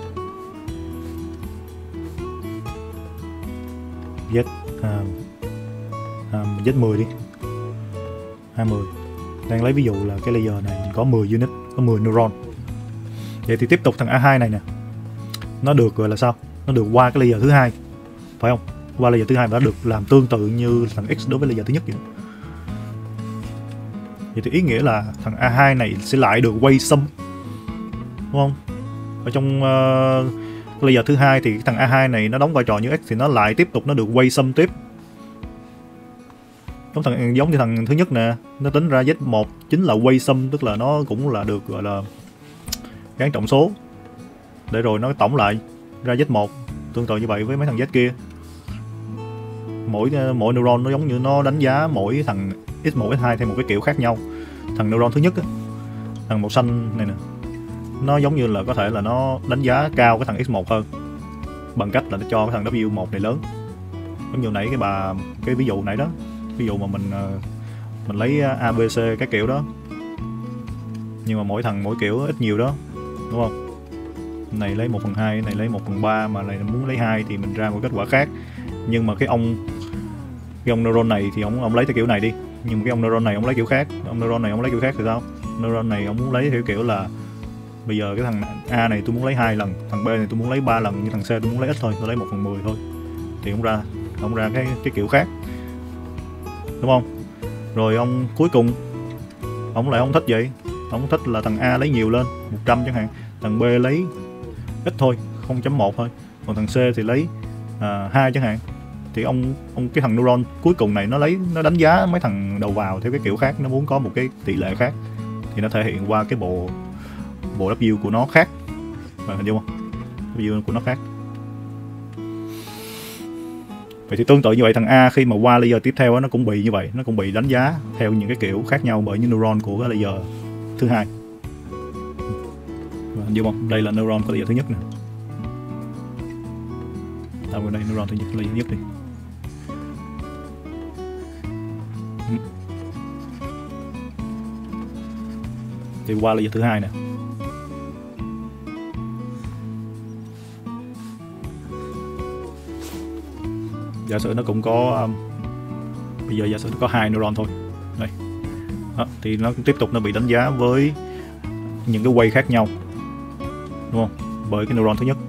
Z10 đi, A10. Đang lấy ví dụ là cái layer này mình có 10 unit, có 10 neuron. Vậy thì tiếp tục thằng A2 này nè. nó được gọi là sao, nó được qua cái layer thứ hai, phải không? Qua layer thứ hai và nó được làm tương tự như thằng X đối với layer thứ nhất vậy. Vậy thì ý nghĩa là thằng A2 này sẽ lại được quay sum, đúng không? Ở trong layer thứ hai thì thằng A2 này nó đóng vai trò như X thì nó lại tiếp tục nó được quay sum tiếp. Giống như thằng thứ nhất nè, nó tính ra Z1 chính là quay sum, tức là nó cũng là được gọi là gán trọng số để rồi nó tổng lại ra Z1, tương tự như vậy với mấy thằng Z kia. Mỗi neuron nó giống như nó đánh giá mỗi thằng X1, X2 theo một cái kiểu khác nhau. Thằng neuron thứ nhất á, thằng màu xanh này nè, nó giống như là có thể là nó đánh giá cao cái thằng X1 hơn bằng cách là nó cho cái thằng W1 này lớn. Giống như nãy cái ví dụ nãy đó, ví dụ mà mình lấy ABC cái kiểu đó, nhưng mà mỗi thằng mỗi kiểu ít nhiều đó, đúng không? Này lấy 1/2, này lấy 1/3, mà này muốn lấy 2 thì mình ra một kết quả khác. Nhưng mà cái ông neuron này thì ông lấy theo kiểu này đi, nhưng mà cái ông neuron này ông lấy kiểu khác, ông neuron này ông lấy kiểu khác thì sao? Neuron này ông muốn lấy theo kiểu là bây giờ cái thằng A này tôi muốn lấy 2 lần, thằng B này tôi muốn lấy 3 lần, như thằng C tôi muốn lấy ít thôi, tôi lấy 1/10 thôi, thì ông ra cái kiểu khác, đúng không? Rồi ông cuối cùng ông lại không thích vậy, ông thích là thằng A lấy nhiều lên 100 chẳng hạn, thằng B lấy ít thôi 0.1 thôi, còn thằng C thì lấy 2 chẳng hạn. Thì cái thằng neuron cuối cùng này nó đánh giá mấy thằng đầu vào theo cái kiểu khác, nó muốn có một cái tỷ lệ khác thì nó thể hiện qua cái bộ W của nó khác, bạn hình dung không? W của nó khác. Vậy thì tương tự như vậy, thằng A khi mà qua layer tiếp theo nó cũng bị như vậy, nó cũng bị đánh giá theo những cái kiểu khác nhau bởi những neuron của cái layer thứ hai. Hình dung không? Đây là neuron của layer thứ nhất nè. Tao vào đây neuron thứ nhất, layer thứ nhất đi. Thì qua layer thứ hai nè. Giả sử nó cũng có bây giờ giả sử nó có 2 neuron thôi đây đó, thì nó tiếp tục nó bị đánh giá với những cái way khác nhau, đúng không? Bởi cái neuron thứ nhất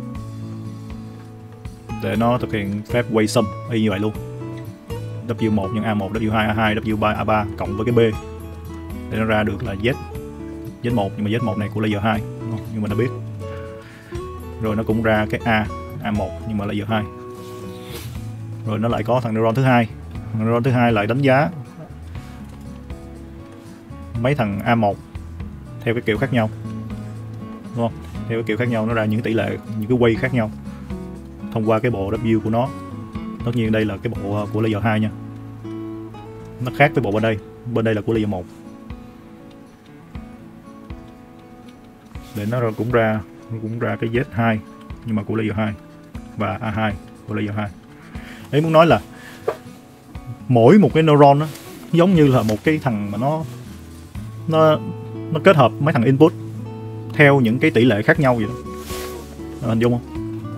để nó thực hiện phép way sum y như vậy luôn, W1 nhân A1, W2 A2, W3 A3 cộng với cái B để nó ra được là Z1, nhưng mà Z1 này của layer 2, đúng không? Nhưng mà nó biết. Rồi nó cũng ra cái A1 nhưng mà layer 2. Rồi nó lại có thằng neuron thứ hai. Thằng neuron thứ hai lại đánh giá mấy thằng A1 theo cái kiểu khác nhau, đúng không? Theo cái kiểu khác nhau nó ra những tỷ lệ, những cái way khác nhau thông qua cái bộ W của nó. Tất nhiên đây là cái bộ của layer 2 nha, nó khác với bộ bên đây là của layer 1. Để nó cũng ra cái Z2 nhưng mà của layer 2 và A2 của layer 2. Đấy, muốn nói là mỗi một cái neuron đó, giống như là một cái thằng mà nó kết hợp mấy thằng input theo những cái tỷ lệ khác nhau vậy đó. Hình dung không?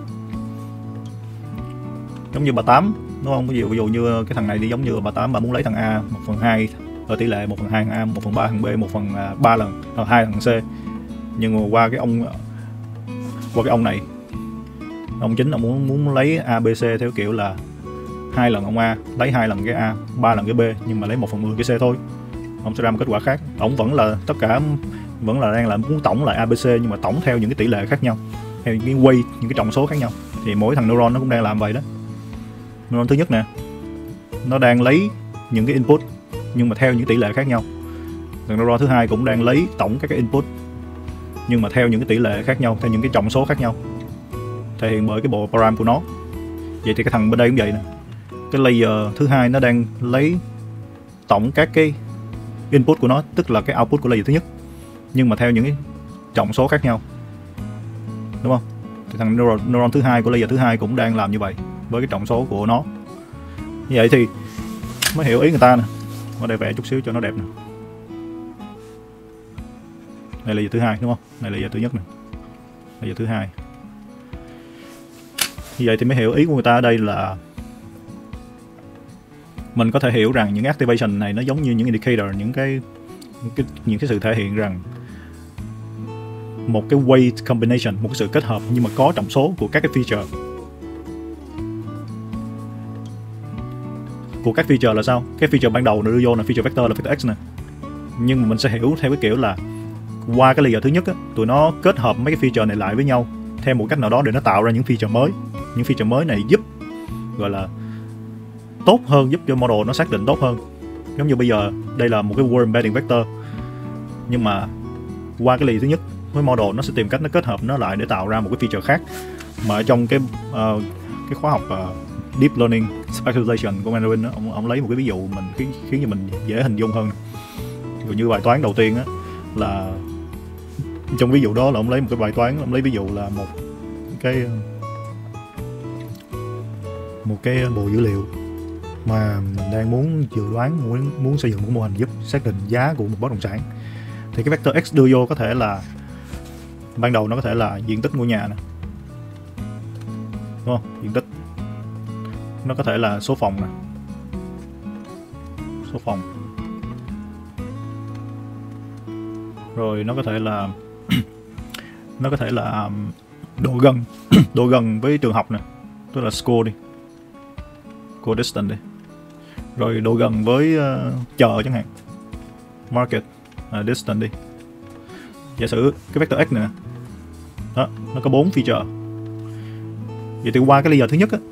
Giống như bà 8, đúng không? Ví dụ như cái thằng này thì giống như bà 8, bà muốn lấy thằng A 1/2 ở tỷ lệ 1/2 thằng A, 1/3 thằng B, 1/3 lần 2 thằng C. Nhưng mà qua cái ông này, ông chính là muốn lấy ABC theo kiểu là 2 lần ông A, lấy 2 lần cái A, 3 lần cái B, nhưng mà lấy 1/10 cái C thôi. Ông sẽ ra một kết quả khác. Ông vẫn là tất cả vẫn là đang là muốn tổng lại ABC, nhưng mà tổng theo những cái tỷ lệ khác nhau, theo những cái weight, những cái trọng số khác nhau. Thì mỗi thằng neuron nó cũng đang làm vậy đó. Neuron thứ nhất nè, nó đang lấy những cái input nhưng mà theo những tỷ lệ khác nhau. Thằng neuron thứ hai cũng đang lấy tổng các cái input nhưng mà theo những cái tỷ lệ khác nhau, theo những cái trọng số khác nhau, thể hiện bởi cái bộ param của nó. Vậy thì cái thằng bên đây cũng vậy nè. Cái layer thứ hai nó đang lấy tổng các cái input của nó, tức là cái output của layer thứ nhất, nhưng mà theo những cái trọng số khác nhau, đúng không? Thì thằng neuron thứ hai của layer thứ hai cũng đang làm như vậy với cái trọng số của nó. Như vậy thì mới hiểu ý người ta nè. Ở đây vẽ chút xíu cho nó đẹp nè. Đây là layer thứ hai, đúng không? Này là layer thứ nhất nè, layer thứ hai. Như vậy thì mới hiểu ý của người ta ở đây là mình có thể hiểu rằng những activation này nó giống như những indicator, những cái sự thể hiện rằng một cái weight combination, một cái sự kết hợp nhưng mà có trọng số của các cái feature. Của các feature là sao? Cái feature ban đầu nó đưa vô là feature vector là vector x nè. Nhưng mà mình sẽ hiểu theo cái kiểu là qua cái layer thứ nhất á, tụi nó kết hợp mấy cái feature này lại với nhau theo một cách nào đó để nó tạo ra những feature mới. Những feature mới này giúp gọi là tốt hơn, giúp cho model nó xác định tốt hơn. Giống như bây giờ đây là một cái word embedding vector, nhưng mà qua cái layer thứ nhất với model nó sẽ tìm cách nó kết hợp nó lại để tạo ra một cái feature khác. Mà ở trong cái khóa học Deep Learning Specialization của Mandarin đó, ông lấy một cái ví dụ mình khiến cho mình dễ hình dung hơn. Ví dụ như bài toán đầu tiên á, là trong ví dụ đó là ông lấy một cái bài toán, ông lấy ví dụ là một cái bộ dữ liệu mà mình đang muốn dự đoán, muốn xây dựng một mô hình giúp xác định giá của một bất động sản. Thì cái vector x đưa vô có thể là ban đầu nó có thể là diện tích ngôi nhà nè, đúng không? Diện tích. Nó có thể là số phòng nè, số phòng. Rồi nó có thể là nó có thể là độ gần độ gần với trường học nè, tức là school đi, school distance đi. Rồi độ gần với chợ chẳng hạn, market distance đi. Giả sử cái vector x nè, đó, nó có 4 feature. Vậy thì qua cái layer thứ nhất á,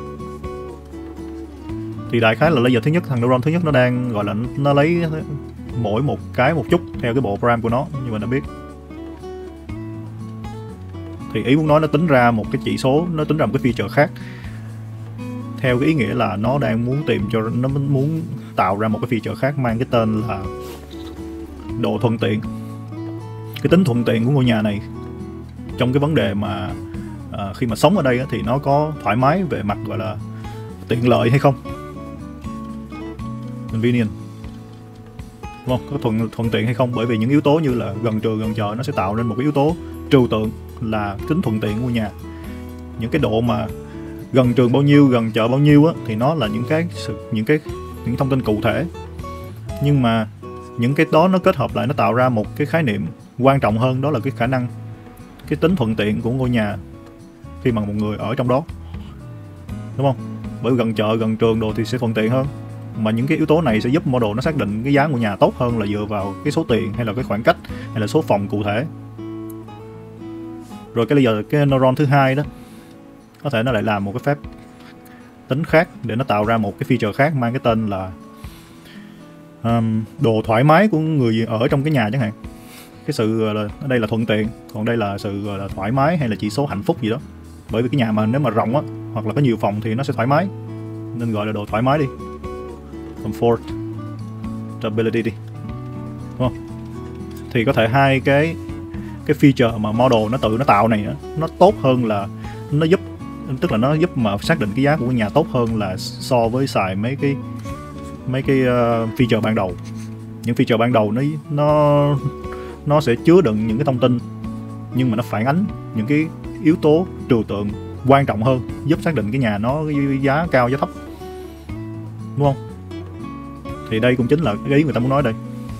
thì đại khái là layer thứ nhất, thằng neuron thứ nhất nó đang gọi là nó lấy mỗi một cái một chút theo cái bộ program của nó, như mình đã biết. Thì ý muốn nói nó tính ra một cái chỉ số, nó tính ra một cái feature khác, theo cái ý nghĩa là nó đang muốn tìm cho, nó muốn tạo ra một cái feature khác mang cái tên là độ thuận tiện. Cái tính thuận tiện của ngôi nhà này trong cái vấn đề mà khi mà sống ở đây thì nó có thoải mái về mặt gọi là tiện lợi hay không, convenient, đúng không? Có thuận tiện hay không. Bởi vì những yếu tố như là gần trường, gần chợ nó sẽ tạo nên một cái yếu tố trừu tượng là tính thuận tiện của ngôi nhà. Những cái độ mà gần trường bao nhiêu, gần chợ bao nhiêu á, thì nó là những thông tin cụ thể. Nhưng mà những cái đó nó kết hợp lại, nó tạo ra một cái khái niệm quan trọng hơn, đó là cái khả năng, cái tính thuận tiện của ngôi nhà khi mà một người ở trong đó, đúng không? Bởi vì gần chợ, gần trường đồ thì sẽ thuận tiện hơn. Mà những cái yếu tố này sẽ giúp model nó xác định cái giá ngôi nhà tốt hơn là dựa vào cái số tiền hay là cái khoảng cách hay là số phòng cụ thể. Rồi cái neuron thứ hai đó, có thể nó lại làm một cái phép tính khác để nó tạo ra một cái feature khác mang cái tên là độ thoải mái của người ở trong cái nhà chẳng hạn. Cái sự là ở đây là thuận tiện, còn đây là sự gọi là thoải mái hay là chỉ số hạnh phúc gì đó. Bởi vì cái nhà mà nếu mà rộng á, hoặc là có nhiều phòng thì nó sẽ thoải mái, nên gọi là độ thoải mái đi, comfort, stability đi, đúng không? Thì có thể hai cái feature mà model nó tự nó tạo này nó tốt hơn, là nó giúp, tức là nó giúp mà xác định cái giá của cái nhà tốt hơn là so với xài mấy cái feature ban đầu. Những feature ban đầu nó sẽ chứa đựng những cái thông tin, nhưng mà nó phản ánh những cái yếu tố trừu tượng quan trọng hơn, giúp xác định cái nhà nó cái giá cao giá thấp, đúng không? Thì đây cũng chính là cái ý người ta muốn nói đây.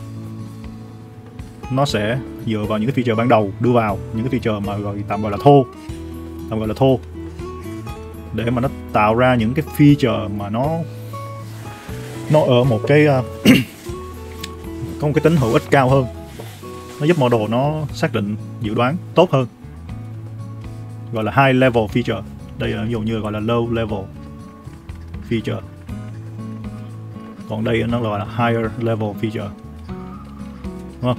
Nó sẽ dựa vào những cái feature ban đầu đưa vào, những cái feature mà tạm gọi là thô, để mà nó tạo ra những cái feature mà nó ở một cái có một cái tính hữu ích cao hơn. Nó giúp model nó xác định dự đoán tốt hơn, gọi là high level feature. Đây là ví dụ như gọi là low level feature, còn đây nó gọi là higher level feature, đúng không?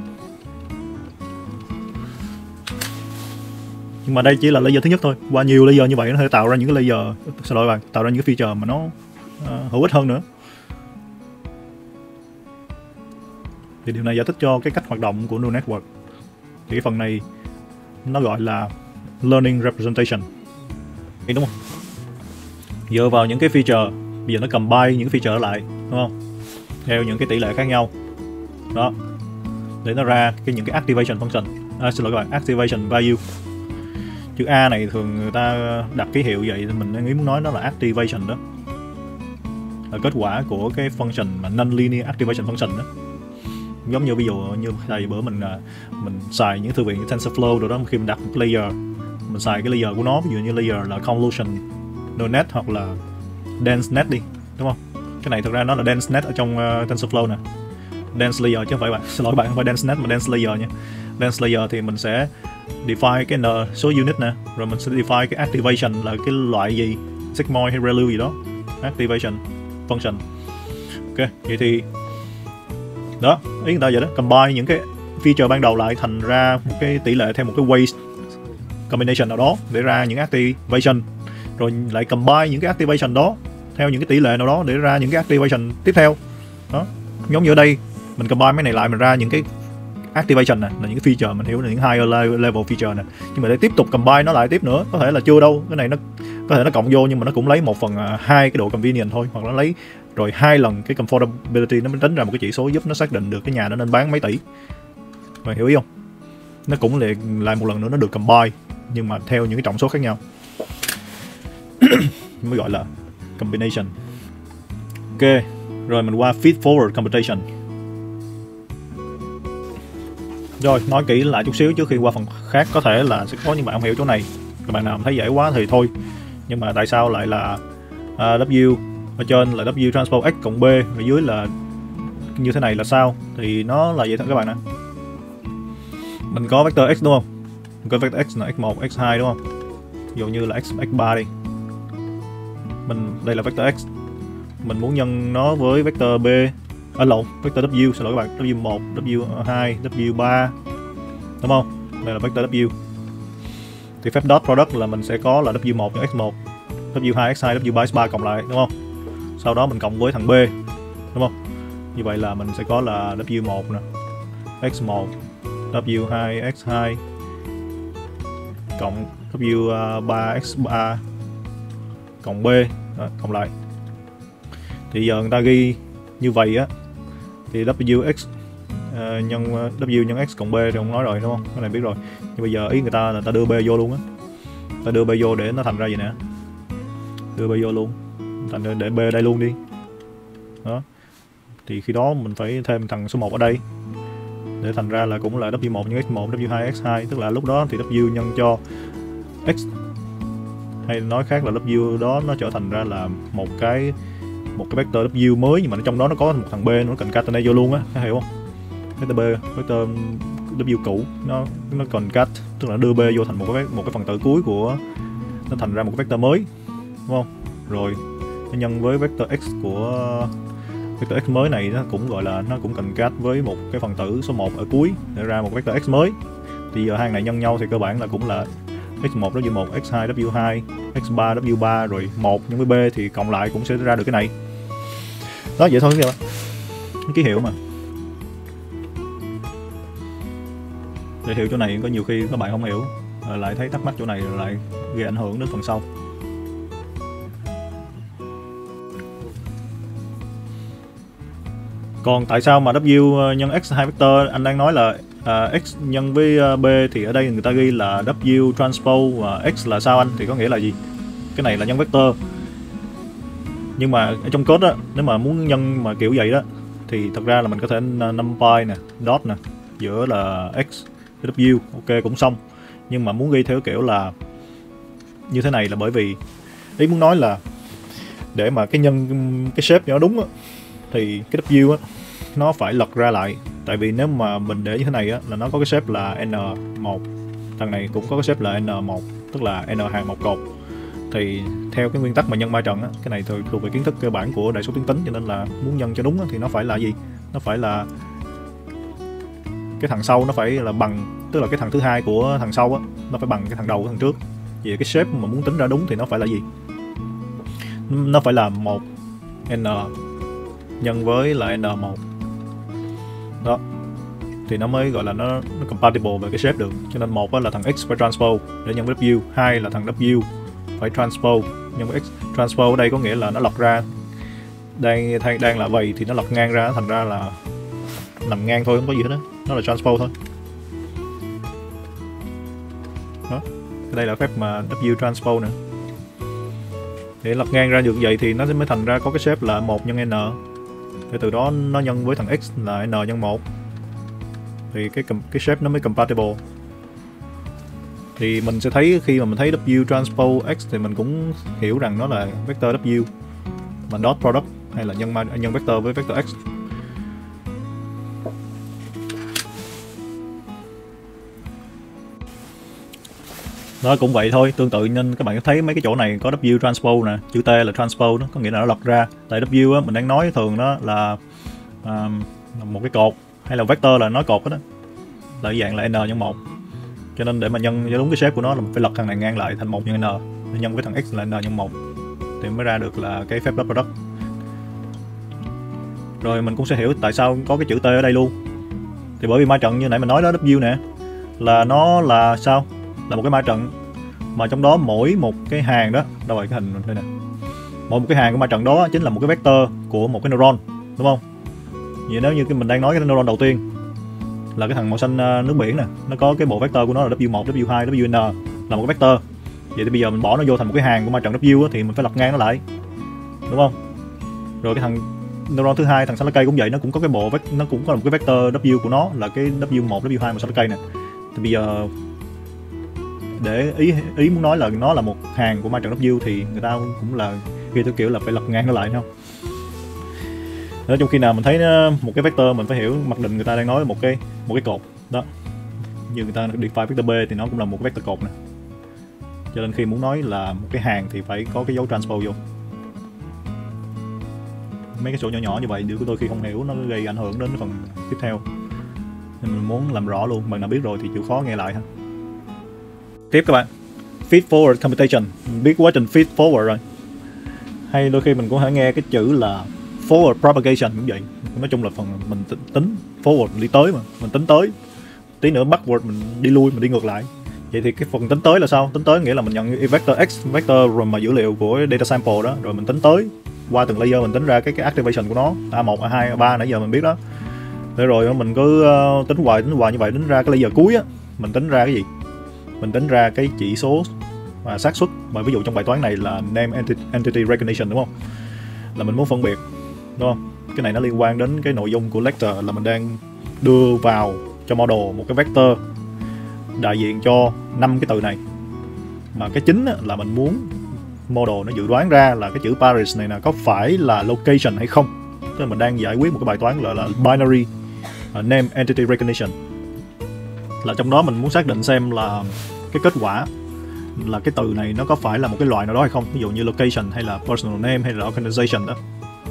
Nhưng mà đây chỉ là layer thứ nhất thôi. Qua nhiều layer như vậy nó sẽ tạo ra những cái layer, tạo ra những cái feature mà nó hữu ích hơn nữa. Thì điều này giải thích cho cái cách hoạt động của neural network. Thì cái phần này nó gọi là learning representation, đúng không? Dựa vào những cái feature, bây giờ nó combine những cái feature lại, đúng không? Theo những cái tỷ lệ khác nhau đó, để nó ra những cái activation function, xin lỗi các bạn, activation value. Chữ A này thường người ta đặt ký hiệu vậy, mình đang nghĩ muốn nói nó là activation đó, là kết quả của cái function mà non-linear activation function đó. Giống như ví dụ như thầy bữa mình xài những thư viện như TensorFlow rồi đó, khi mình đặt một layer, mình xài cái layer của nó, ví dụ như layer là convolution neural net hoặc là dense net đi, đúng không? Cái này thực ra nó là dense net ở trong TensorFlow nè, dense layer chứ không phải bạn, xin lỗi bạn, không phải dense net mà dense layer nha. Dense layer thì mình sẽ define cái n số unit nè, rồi mình sẽ define cái activation là cái loại gì, sigmoid hay ReLU gì đó, activation function. Ok, vậy thì đó, ý người ta vậy đó, combine những cái feature ban đầu lại thành ra một cái tỷ lệ theo một cái weight combination nào đó để ra những activation, rồi lại combine những cái activation đó theo những cái tỷ lệ nào đó để ra những cái activation tiếp theo. Đó, giống như ở đây mình combine mấy này lại mình ra những cái activation này là những cái feature mình hiểu là những higher level feature này, nhưng mà để tiếp tục combine nó lại tiếp nữa, có thể là chưa đâu, cái này nó có thể nó cộng vô nhưng mà nó cũng lấy 1/2 cái độ convenient thôi, hoặc là lấy rồi 2 lần cái comfortability, nó mới tính ra một cái chỉ số giúp nó xác định được cái nhà nó nên bán mấy tỷ. Mày hiểu ý không? Nó cũng lại một lần nữa nó được combine nhưng mà theo những cái trọng số khác nhau mới gọi là combination. Ok, rồi mình qua feed forward computation. Rồi, nói kỹ lại chút xíu trước khi qua phần khác, có thể là sẽ có những bạn không hiểu chỗ này, các bạn nào thấy dễ quá thì thôi. Nhưng mà tại sao lại là W ở trên là W transpose x cộng B, ở dưới là như thế này là sao? Thì nó là vậy thôi các bạn ạ. Mình có vector x đúng không? Mình có vector x là x1, x2 đúng không? Ví dụ như là x3 đi. Đây là vector x. Mình muốn nhân nó với vector B, vector W, xin lỗi các bạn, W1, W2, W3, đúng không? Đây là vector W. Thì phép dot product là mình sẽ có là W1 nhân x1, W2 x2, W3 x3 cộng lại, đúng không? Sau đó mình cộng với thằng B, đúng không? Như vậy là mình sẽ có là W1 nè, x1, W2 x2 cộng W3 x3 cộng B, đó, cộng lại. Thì giờ người ta ghi như vậy á, thì wx nhân w nhân x cộng b thì không nói rồi đúng không, cái này biết rồi. Nhưng bây giờ ý người ta là ta đưa b vô luôn á, ta đưa b vô để nó thành ra gì nè, đưa b vô luôn, thành ra để b đây luôn đi. Đó, thì khi đó mình phải thêm thằng số 1 ở đây để thành ra là cũng là w1 nhân x1, w2 x2, tức là lúc đó thì w nhân cho x, hay nói khác là w đó nó trở thành ra là một cái vector w mới, nhưng mà trong đó nó có một thằng b nó concatenate vô luôn á, thấy hiểu không? Vector b, vector w cũ nó concat, tức là đưa b vô thành một cái phần tử cuối của nó, thành ra một cái vector mới, đúng không? Rồi nó nhân với vector x của vector x mới này, nó cũng gọi là nó cũng concat với một cái phần tử số 1 ở cuối để ra một vector x mới. Thì giờ hai này nhân nhau thì cơ bản là cũng là x1 w1, x2 w2, x3 w3, rồi 1 nhân với b thì cộng lại cũng sẽ ra được cái này. Đó, vậy thôi các bạn. Ký hiệu mà. Để hiểu chỗ này có nhiều khi các bạn không hiểu, lại thấy thắc mắc chỗ này rồi lại gây ảnh hưởng đến phần sau. Còn tại sao mà w nhân x hai vector anh đang nói là x nhân với b, thì ở đây người ta ghi là w transpose và x là sao anh, thì có nghĩa là gì? Cái này là nhân vector, nhưng mà ở trong code á, nếu mà muốn nhân mà kiểu vậy đó thì thật ra là mình có thể numpy nè, dot nè, giữa là x với w, ok cũng xong. Nhưng mà muốn ghi theo kiểu là như thế này là bởi vì ý muốn nói là để mà cái shape cho nó đúng á, thì cái w á nó phải lật ra lại. Tại vì nếu mà mình để như thế này á là nó có cái shape là n1, thằng này cũng có cái shape là n1, tức là n hàng một cột. Thì theo cái nguyên tắc mà nhân ba trần á, cái này thuộc về kiến thức cơ bản của đại số tuyến tính, cho nên là muốn nhân cho đúng á, thì nó phải là gì? Nó phải là cái thằng sau nó phải là bằng, tức là cái thằng thứ hai của thằng sau á nó phải bằng cái thằng đầu của thằng trước. Vậy cái shape mà muốn tính ra đúng thì nó phải là gì? Nó phải là 1n nhân với là n1. Đó, thì nó mới gọi là nó compatible về cái shape được. Cho nên một là thằng x phải transpose để nhân với w, hai là thằng w phải transpose nhân với x. Transpose ở đây có nghĩa là nó lật ra, đang là vậy thì nó lật ngang ra, thành ra là nằm ngang thôi, không có gì hết đó, nó là transpose thôi. Đó, đây là phép mà w transpose nè. Để lật ngang ra được vậy thì nó sẽ mới thành ra có cái shape là 1 nhân n. Thì từ đó nó nhân với thằng x là n nhân 1. thì cái shape nó mới compatible. Thì mình sẽ thấy khi mà mình thấy W transpose X thì mình cũng hiểu rằng nó là vector W mà dot product hay là nhân vector với vector X. Đó cũng vậy thôi, tương tự nên các bạn thấy mấy cái chỗ này có W transpose nè, chữ T là transpose đó, có nghĩa là nó lật ra. Tại W á, mình đang nói thường đó là một cái cột hay là vector là nói cột đó, là dạng là n nhân 1. Cho nên để mà nhân cho đúng cái shape của nó là mình phải lật thằng này ngang lại thành 1 nhân n, nhân với thằng x là n nhân 1 thì mới ra được là cái phép dot product. Rồi mình cũng sẽ hiểu tại sao có cái chữ T ở đây luôn. Thì bởi vì ma trận như nãy mình nói đó, W nè, là nó là sao? Là một cái ma trận mà trong đó mỗi một cái hàng đó, đâu rồi cái hình đây nè, mỗi một cái hàng của ma trận đó chính là một cái vector của một cái neuron, đúng không? Vậy nếu như mình đang nói cái neuron đầu tiên là cái thằng màu xanh nước biển nè, nó có cái bộ vector của nó là W1, W2, Wn là một cái vector. Vậy thì bây giờ mình bỏ nó vô thành một cái hàng của ma trận W á, thì mình phải lật ngang nó lại, đúng không? Rồi cái thằng neuron thứ hai, thằng xanh lá cây cũng vậy, nó cũng có cái bộ nó cũng có một cái vector W của nó là cái W1, W2 màu xanh lá cây nè. Thì bây giờ để ý muốn nói là nó là một hàng của ma trận W thì người ta cũng là ghi theo kiểu là phải lật ngang nó lại, không? Nói trong khi nào mình thấy một cái vector mình phải hiểu mặc định người ta đang nói một cái cột đó, như người ta define vector B thì nó cũng là một cái vector cột nè. Cho nên khi muốn nói là một cái hàng thì phải có cái dấu transpose vô. Mấy cái số nhỏ nhỏ như vậy đôi khi không hiểu, nó gây ảnh hưởng đến phần tiếp theo, nên mình muốn làm rõ luôn. Bạn nào biết rồi thì chịu khó nghe lại ha. Tiếp các bạn, feed forward computation, mình biết quá trình feed forward rồi. Hay đôi khi mình cũng phải nghe cái chữ là forward propagation cũng vậy. Nói chung là phần mình tính forward mình đi tới mà, mình tính tới. Tí nữa backward mình đi lui, mình đi ngược lại. Vậy thì cái phần tính tới là sao? Tính tới nghĩa là mình nhận vector x, vector rồi mà dữ liệu của data sample đó, rồi mình tính tới qua từng layer, mình tính ra cái activation của nó, A1, A2, A3 nãy giờ mình biết đó. Thế rồi mình cứ tính hoài như vậy, tính ra cái layer cuối á, mình tính ra cái gì? Mình tính ra cái chỉ số và xác suất. Mà ví dụ trong bài toán này là name entity recognition, đúng không? Là mình muốn phân biệt, đúng không? Cái này nó liên quan đến cái nội dung của lecture, là mình đang đưa vào cho model một cái vector đại diện cho 5 cái từ này. Mà cái chính là mình muốn model nó dự đoán ra là cái chữ Paris này có phải là location hay không. Tức là mình đang giải quyết một cái bài toán gọi là binary name entity recognition. Là trong đó mình muốn xác định xem là cái kết quả là cái từ này nó có phải là một cái loại nào đó hay không. Ví dụ như location hay là personal name hay là organization đó.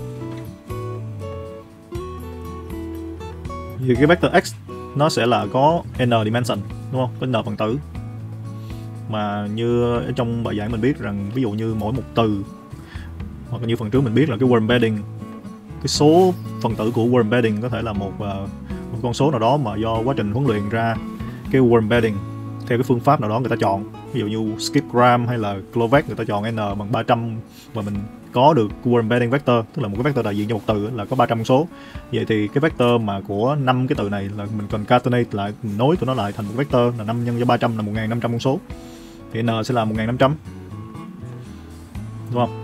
Thì cái vector x nó sẽ là có n dimension, đúng không? Có n phần tử. Mà như ở trong bài giảng mình biết rằng ví dụ như mỗi một từ, hoặc như phần trước mình biết là cái word embedding, cái số phần tử của word embedding có thể là một con số nào đó mà do quá trình huấn luyện ra cái word embedding theo cái phương pháp nào đó người ta chọn. Ví dụ như Skipgram hay là Clovac người ta chọn n bằng 300 và mình có được word embedding vector, tức là một cái vector đại diện cho một từ là có 300 con số. Vậy thì cái vector mà của 5 cái từ này là mình concatenate lại, mình nối tụi nó lại thành một vector là 5 nhân cho 300 là 1500 con số. Thì n sẽ là 1500, đúng không?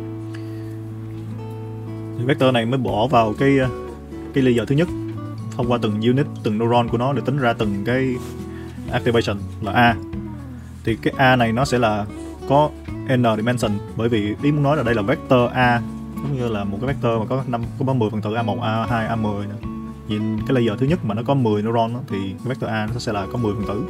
Thì vector này mới bỏ vào cái layer thứ nhất, thông qua từng unit, từng neuron của nó để tính ra từng cái activation là A. Thì cái A này nó sẽ là có n dimension, bởi vì ý muốn nói là đây là vector A, giống như là một cái vector mà có 10 phần tử A1, A2, A10 nữa. Vì cái layer thứ nhất mà nó có 10 neuron đó, thì cái vector A nó sẽ là có 10 phần tử.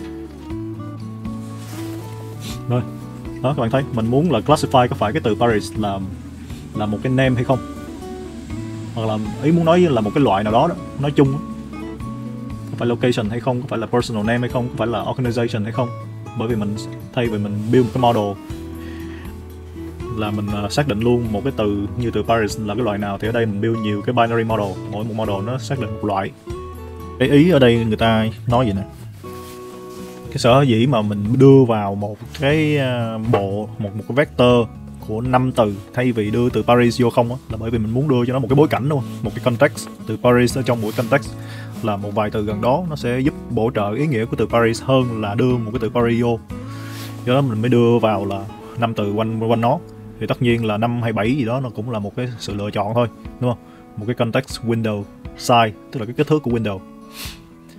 Rồi, đó các bạn thấy, mình muốn là classify có phải cái từ Paris là một cái name hay không, hoặc là ý muốn nói là một cái loại nào đó, nói chung có phải location hay không, có phải là personal name hay không, có phải là organization hay không. Bởi vì mình thay vì mình build một cái model là mình xác định luôn một cái từ như từ Paris là cái loại nào, thì ở đây mình build nhiều cái binary model, mỗi một model nó xác định một loại. Cái ý ở đây người ta nói gì nè, cái sở dĩ mà mình đưa vào một cái một cái vector của 5 từ thay vì đưa từ Paris vô không á, là bởi vì mình muốn đưa cho nó một cái bối cảnh, đúng không? Một cái context. Từ Paris ở trong mỗi context là một vài từ gần đó, nó sẽ giúp bổ trợ ý nghĩa của từ Paris hơn là đưa một cái từ Paris vô. Do đó mình mới đưa vào là 5 từ quanh nó. Thì tất nhiên là 5 hay 7 gì đó nó cũng là một cái sự lựa chọn thôi, đúng không? Một cái context window size, tức là cái kích thước của window.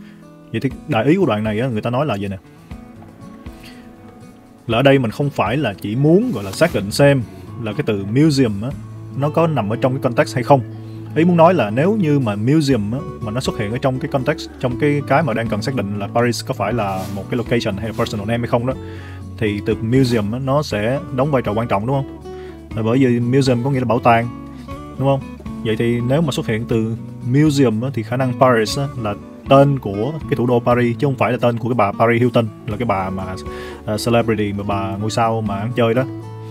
Vậy thì đại ý của đoạn này á, người ta nói là vậy nè, là ở đây mình không phải là chỉ muốn gọi là xác định xem là cái từ museum á, nó có nằm ở trong cái context hay không. Ý muốn nói là nếu như mà museum á, mà nó xuất hiện ở trong cái context, trong cái mà đang cần xác định là Paris có phải là một cái location hay là personal name hay không đó, thì từ museum á, nó sẽ đóng vai trò quan trọng, đúng không? Là bởi vì museum có nghĩa là bảo tàng, đúng không? Vậy thì nếu mà xuất hiện từ museum á, thì khả năng Paris á, là tên của cái thủ đô Paris, chứ không phải là tên của cái bà Paris Hilton, là cái bà mà celebrity, mà bà ngôi sao mà ăn chơi đó.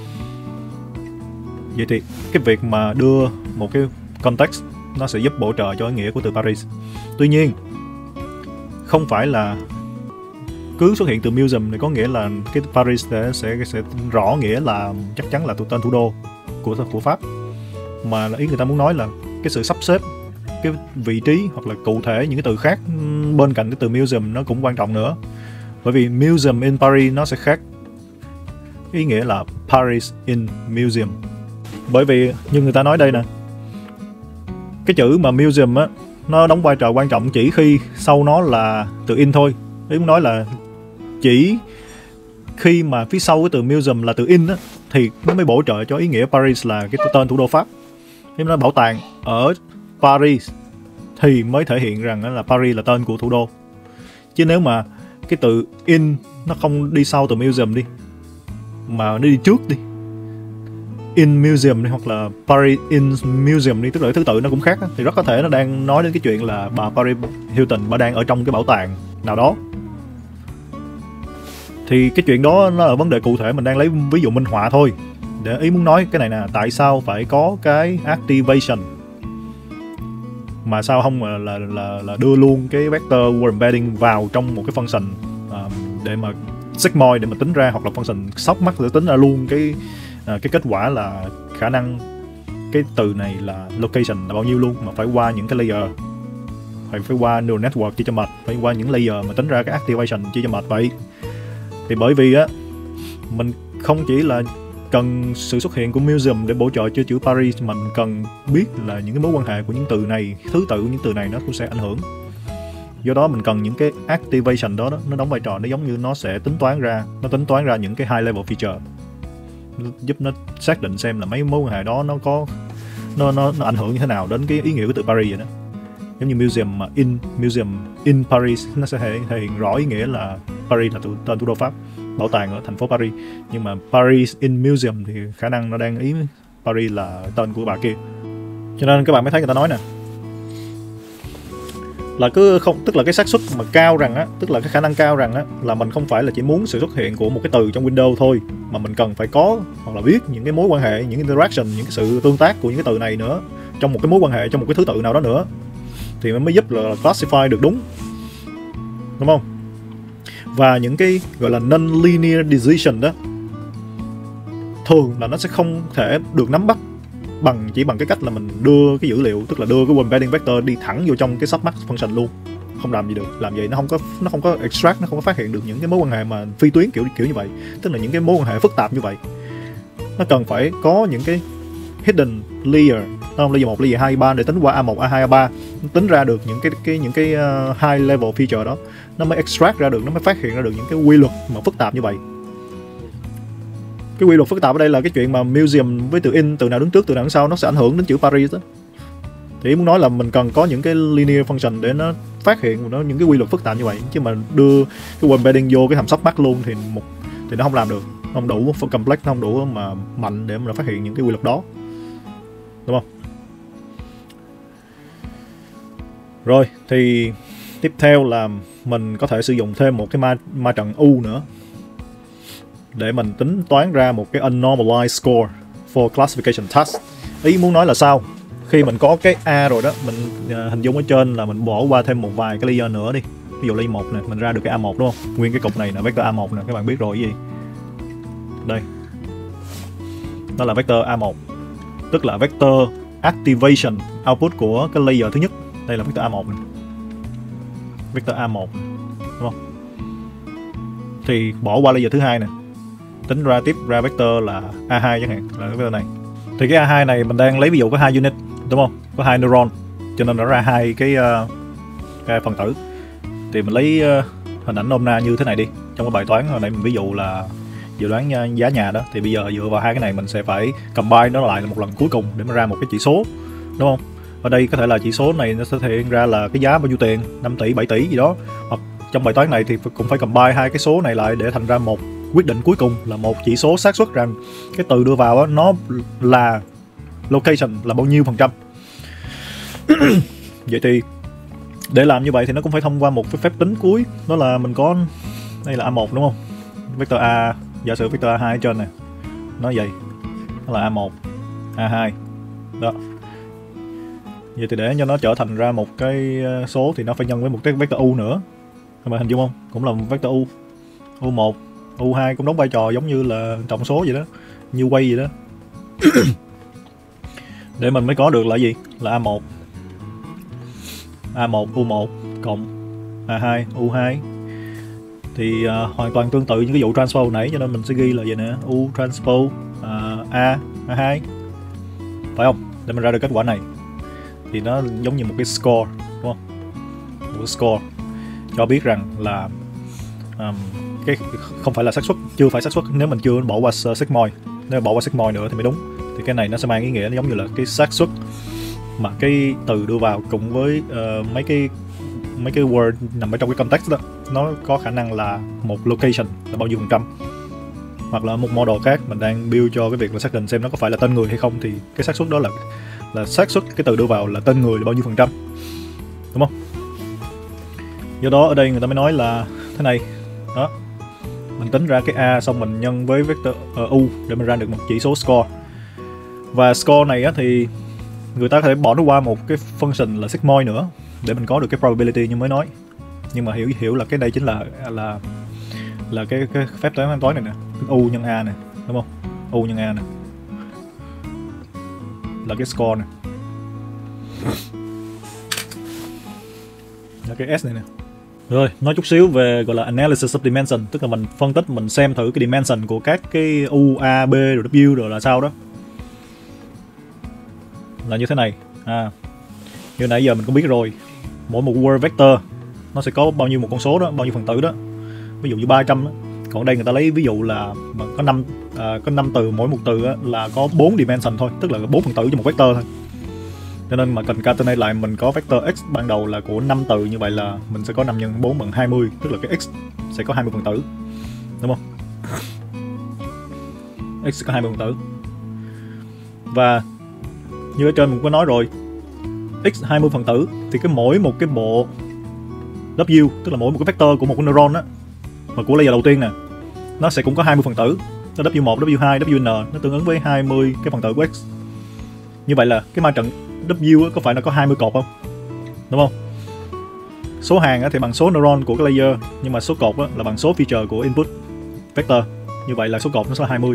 Vậy thì cái việc mà đưa một cái context nó sẽ giúp bổ trợ cho ý nghĩa của từ Paris. Tuy nhiên, không phải là cứ xuất hiện từ museum thì có nghĩa là cái Paris sẽ rõ nghĩa là chắc chắn là tên thủ đô của Pháp, mà là ý người ta muốn nói là cái sự sắp xếp cái vị trí hoặc là cụ thể những cái từ khác bên cạnh cái từ museum nó cũng quan trọng nữa. Bởi vì museum in Paris nó sẽ khác ý nghĩa là Paris in museum. Bởi vì như người ta nói đây nè, cái chữ mà museum á, nó đóng vai trò quan trọng chỉ khi sau nó là từ in thôi. Ý muốn nói là chỉ khi mà phía sau cái từ museum là từ in á, thì nó mới bổ trợ cho ý nghĩa Paris là cái tên thủ đô Pháp. Nếu nói bảo tàng ở Paris thì mới thể hiện rằng là Paris là tên của thủ đô. Chứ nếu mà cái từ in nó không đi sau từ museum đi, mà nó đi trước đi, in museum đi, hoặc là Paris in museum đi, tức là thứ tự nó cũng khác á, thì rất có thể nó đang nói đến cái chuyện là bà Paris Hilton bà đang ở trong cái bảo tàng nào đó. Thì cái chuyện đó nó là vấn đề cụ thể, mình đang lấy ví dụ minh họa thôi. Để ý muốn nói cái này nè, tại sao phải có cái activation mà sao không là đưa luôn cái vector word embedding vào trong một cái function để mà sigmoid để mà tính ra, hoặc là function softmax để tính ra luôn cái kết quả là khả năng cái từ này là location là bao nhiêu luôn, mà phải qua những cái layer, phải qua neural network chia cho mệt, phải qua những layer mà tính ra cái activation chia cho mệt vậy. Thì bởi vì á, mình không chỉ là cần sự xuất hiện của museum để bổ trợ cho chữ Paris, mà mình cần biết là những cái mối quan hệ của những từ này, thứ tự của những từ này nó cũng sẽ ảnh hưởng. Do đó mình cần những cái activation đó, nó đóng vai trò, nó giống như nó sẽ tính toán ra những cái high level feature, giúp nó xác định xem là mấy mối quan hệ đó nó ảnh hưởng như thế nào đến cái ý nghĩa của từ Paris vậy đó. Giống như museum mà museum in Paris, nó sẽ thể hiện rõ ý nghĩa là Paris là tên thủ đô Pháp, bảo tàng ở thành phố Paris. Nhưng mà Paris in museum thì khả năng nó đang ý Paris là tên của bà kia. Cho nên các bạn mới thấy người ta nói nè, là cứ không, tức là cái xác suất mà cao rằng á, tức là cái khả năng cao rằng á, là mình không phải là chỉ muốn sự xuất hiện của một cái từ trong Windows thôi, mà mình cần phải có hoặc là biết những cái mối quan hệ, những interaction, những cái sự tương tác của những cái từ này nữa trong một cái mối quan hệ, trong một cái thứ tự nào đó nữa, thì mới giúp là classify được đúng không? Và những cái gọi là non-linear decision đó thường là nó sẽ không thể được nắm bắt chỉ bằng cái cách là mình đưa cái dữ liệu, tức là đưa cái embedding vector đi thẳng vô trong cái submax function luôn, không làm gì được. Làm vậy nó không có extract, nó không có phát hiện được những cái mối quan hệ mà phi tuyến kiểu như vậy, tức là những cái mối quan hệ phức tạp như vậy. Nó cần phải có những cái hidden layer, không, layer 1, layer 2, 3 để tính qua A1, A2, A3, tính ra được những cái high level feature đó, nó mới extract ra được, nó mới phát hiện ra được những cái quy luật mà phức tạp như vậy. Cái quy luật phức tạp ở đây là cái chuyện mà museum với từ in, từ nào đứng trước, từ nào đứng sau, nó sẽ ảnh hưởng đến chữ Paris đó. Thì muốn nói là mình cần có những cái linear function để nó phát hiện những cái quy luật phức tạp như vậy, chứ mà đưa cái word embedding vô cái hàm submax luôn thì nó không làm được, không đủ complex, không đủ mà mạnh để mà phát hiện những cái quy luật đó, đúng không? Rồi thì tiếp theo là mình có thể sử dụng thêm một cái ma trận U nữa để mình tính toán ra một cái unnormalized score for classification task. Ý muốn nói là sao? Khi mình có cái A rồi đó, mình hình dung ở trên là mình bỏ qua thêm một vài cái layer nữa đi. Ví dụ layer 1 này, mình ra được cái A1 đúng không? Nguyên cái cục này là vector A1 nè, các bạn biết rồi cái gì? Đây. Đó là vector A1. Tức là vector activation output của cái layer thứ nhất. Đây là vector A1 này. Vector A1, đúng không? Thì bỏ qua layer thứ hai nè, tính ra tiếp ra vector là A2 chẳng hạn, là vector này. Thì cái A2 này mình đang lấy ví dụ có 2 unit, đúng không? Có 2 neuron, cho nên nó ra 2 cái phần tử. Thì mình lấy hình ảnh nôm na như thế này đi. Trong cái bài toán hồi nãy mình ví dụ là dự đoán giá nhà đó, thì bây giờ dựa vào hai cái này mình sẽ phải combine nó lại một lần cuối cùng để mà ra một cái chỉ số, đúng không? Ở đây có thể là chỉ số này nó sẽ thể hiện ra là cái giá bao nhiêu tiền, 5 tỷ, 7 tỷ gì đó. Hoặc trong bài toán này thì cũng phải combine hai cái số này lại để thành ra một quyết định cuối cùng, là một chỉ số xác suất rằng cái từ đưa vào đó, nó là location là bao nhiêu %. Vậy thì để làm như vậy thì nó cũng phải thông qua một cái phép tính cuối, đó là mình có đây là A1 đúng không? Vector A, giả sử vector A2 ở trên này nó vậy, nó là A1, A2 đó. Vậy thì để cho nó trở thành ra một cái số thì nó phải nhân với một cái vector U nữa, các bạn hình dung không? Cũng là một vector U, U1, U2 cũng đóng vai trò giống như là trọng số vậy đó, như quay vậy đó. Để mình mới có được là gì? Là A1, A1 U1 cộng A2 U2. Thì hoàn toàn tương tự những cái vụ transpose nãy, cho nên mình sẽ ghi là vậy nè, U transpose A, A2, phải không? Để mình ra được kết quả này. Thì nó giống như một cái score, đúng không? Một cái score cho biết rằng là cái không phải là xác suất, chưa phải xác suất nếu mình chưa bỏ qua sigmoid. Nếu bỏ qua sigmoid nữa thì mới đúng. Thì cái này nó sẽ mang ý nghĩa nó giống như là cái xác suất mà cái từ đưa vào cùng với mấy cái word nằm ở trong cái context đó, nó có khả năng là một location là bao nhiêu %. Hoặc là một model khác mình đang build cho cái việc là xác định xem nó có phải là tên người hay không, thì cái xác suất đó là xác suất cái từ đưa vào là tên người là bao nhiêu %, đúng không? Do đó ở đây người ta mới nói là thế này đó, mình tính ra cái A xong mình nhân với vector U để mình ra được một chỉ số score. Và score này á, thì người ta có thể bỏ nó qua một cái function là sigmoid nữa để mình có được cái probability như mới nói. Nhưng mà hiểu là cái đây chính là cái phép toán này nè, U nhân A nè, đúng không? U nhân A nè là cái score nè, là cái S này nè. Rồi, nói chút xíu về gọi là analysis of dimension, tức là mình phân tích, mình xem thử cái dimension của các cái U, A, B, rồi W rồi là sao đó. Là như thế này. Như nãy giờ mình cũng biết rồi, mỗi một word vector nó sẽ có bao nhiêu một con số đó, bao nhiêu phần tử đó. Ví dụ như 300 đó. Còn đây người ta lấy ví dụ là có 5 từ, mỗi một từ là có 4 dimension thôi, tức là 4 phần tử cho một vector thôi. Cho nên mà concatenate lại mình có vector x ban đầu là của 5 từ, như vậy là mình sẽ có 5 nhân 4 bằng 20, tức là cái x sẽ có 20 phần tử, đúng không? X có 20 phần tử. Và như ở trên mình có nói rồi, x 20 phần tử thì cái mỗi một cái bộ W, tức là mỗi một cái vector của một con neuron á, mà của layer đầu tiên nè, nó sẽ cũng có 20 phần tử. Nó W1, W2, Wn nó tương ứng với 20 cái phần tử của x. Như vậy là cái ma trận W có phải là có 20 cột không? Đúng không? Số hàng thì bằng số neuron của cái layer, nhưng mà số cột là bằng số feature của input vector. Như vậy là số cột nó sẽ là 20.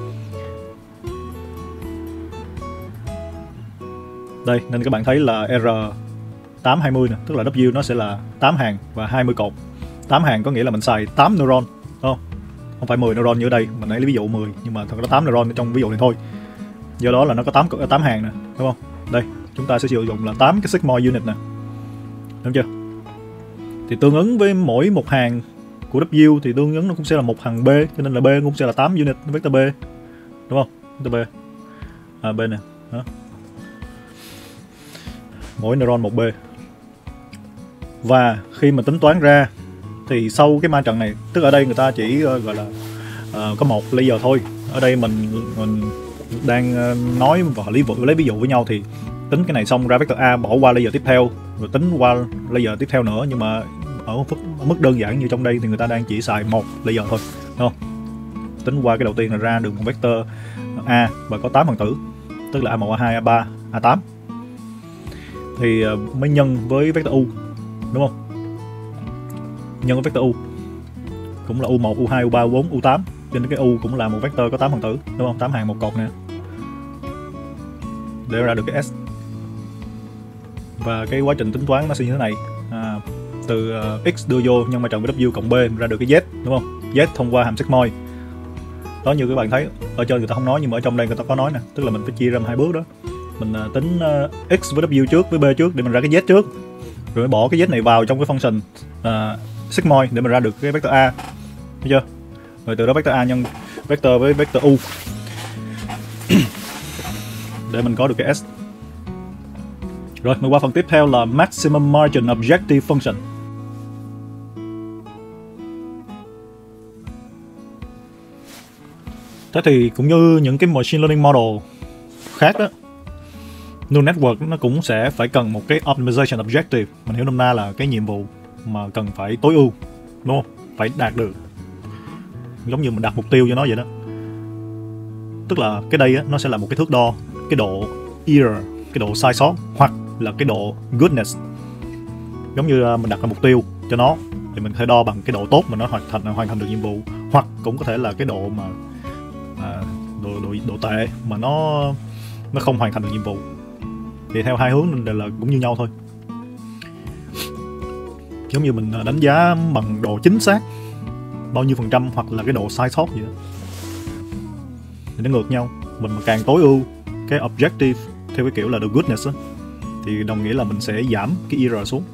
Đây, nên các bạn thấy là R820 nè, tức là W nó sẽ là 8 hàng và 20 cột. 8 hàng có nghĩa là mình xài 8 neuron, đúng không? Không phải 10 neuron như ở đây, mình lấy ví dụ 10, nhưng mà thật ra 8 neuron trong ví dụ này thôi. Do đó là nó có 8 hàng nè, đúng không? Đây, chúng ta sẽ sử dụng là 8 cái sigmoid unit nè. Đúng chưa? Thì tương ứng với mỗi một hàng của W thì tương ứng nó cũng sẽ là một hàng B, cho nên là B cũng sẽ là 8 unit vector B. Đúng không? Vector B. B nè, đó. Mỗi neuron một B. Và khi mà tính toán ra thì sau cái ma trận này, tức ở đây người ta chỉ gọi là có một layer thôi. Ở đây mình đang nói và lấy ví dụ với nhau, thì tính cái này xong ra vector A, bỏ qua layer tiếp theo rồi tính qua layer tiếp theo nữa, nhưng mà ở mức đơn giản như trong đây thì người ta đang chỉ xài một layer thôi, đúng không? Tính qua cái đầu tiên là ra được một vector A và có 8 phần tử, tức là A1, A2, A3, A8, thì mới nhân với vector U, đúng không? Nhân với vector U cũng là U1, U2, U3, U4, U8, cho nên cái U cũng là một vector có 8 phần tử, đúng không? 8 hàng một cột nè, để ra được cái S. Và cái quá trình tính toán nó sẽ như thế này. Từ X đưa vô nhân ma trận với W cộng B ra được cái Z, đúng không? Z thông qua hàm sigmoid. Đó, như các bạn thấy ở trên người ta không nói, nhưng mà ở trong đây người ta có nói nè, tức là mình phải chia ra hai bước đó. Mình tính X với W trước với B trước để mình ra cái Z trước. rồi bỏ cái z này vào trong cái function sigmoid để mình ra được cái vector a, thấy chưa? Rồi từ đó vector a nhân vector với vector u để mình có được cái s. Rồi mình qua phần tiếp theo là maximum margin objective function. Thế thì cũng như những cái machine learning model khác đó, neural network nó cũng sẽ phải cần một cái optimization objective. Mình hiểu nôm na là cái nhiệm vụ mà cần phải tối ưu, đúng không? Phải đạt được, giống như mình đặt mục tiêu cho nó vậy đó. Tức là cái đây á, nó sẽ là một cái thước đo cái độ error, cái độ sai sót, hoặc là cái độ goodness. Giống như mình đặt ra mục tiêu cho nó thì mình có thể đo bằng cái độ tốt mà nó hoàn thành được nhiệm vụ, hoặc cũng có thể là cái độ mà độ tệ mà nó không hoàn thành được nhiệm vụ. Thì theo hai hướng đều là cũng như nhau thôi. Giống như mình đánh giá bằng độ chính xác bao nhiêu %, hoặc là cái độ sai sót gì đó, thì nó ngược nhau. Mình mà càng tối ưu cái objective theo cái kiểu là the goodness á, thì đồng nghĩa là mình sẽ giảm cái error xuống.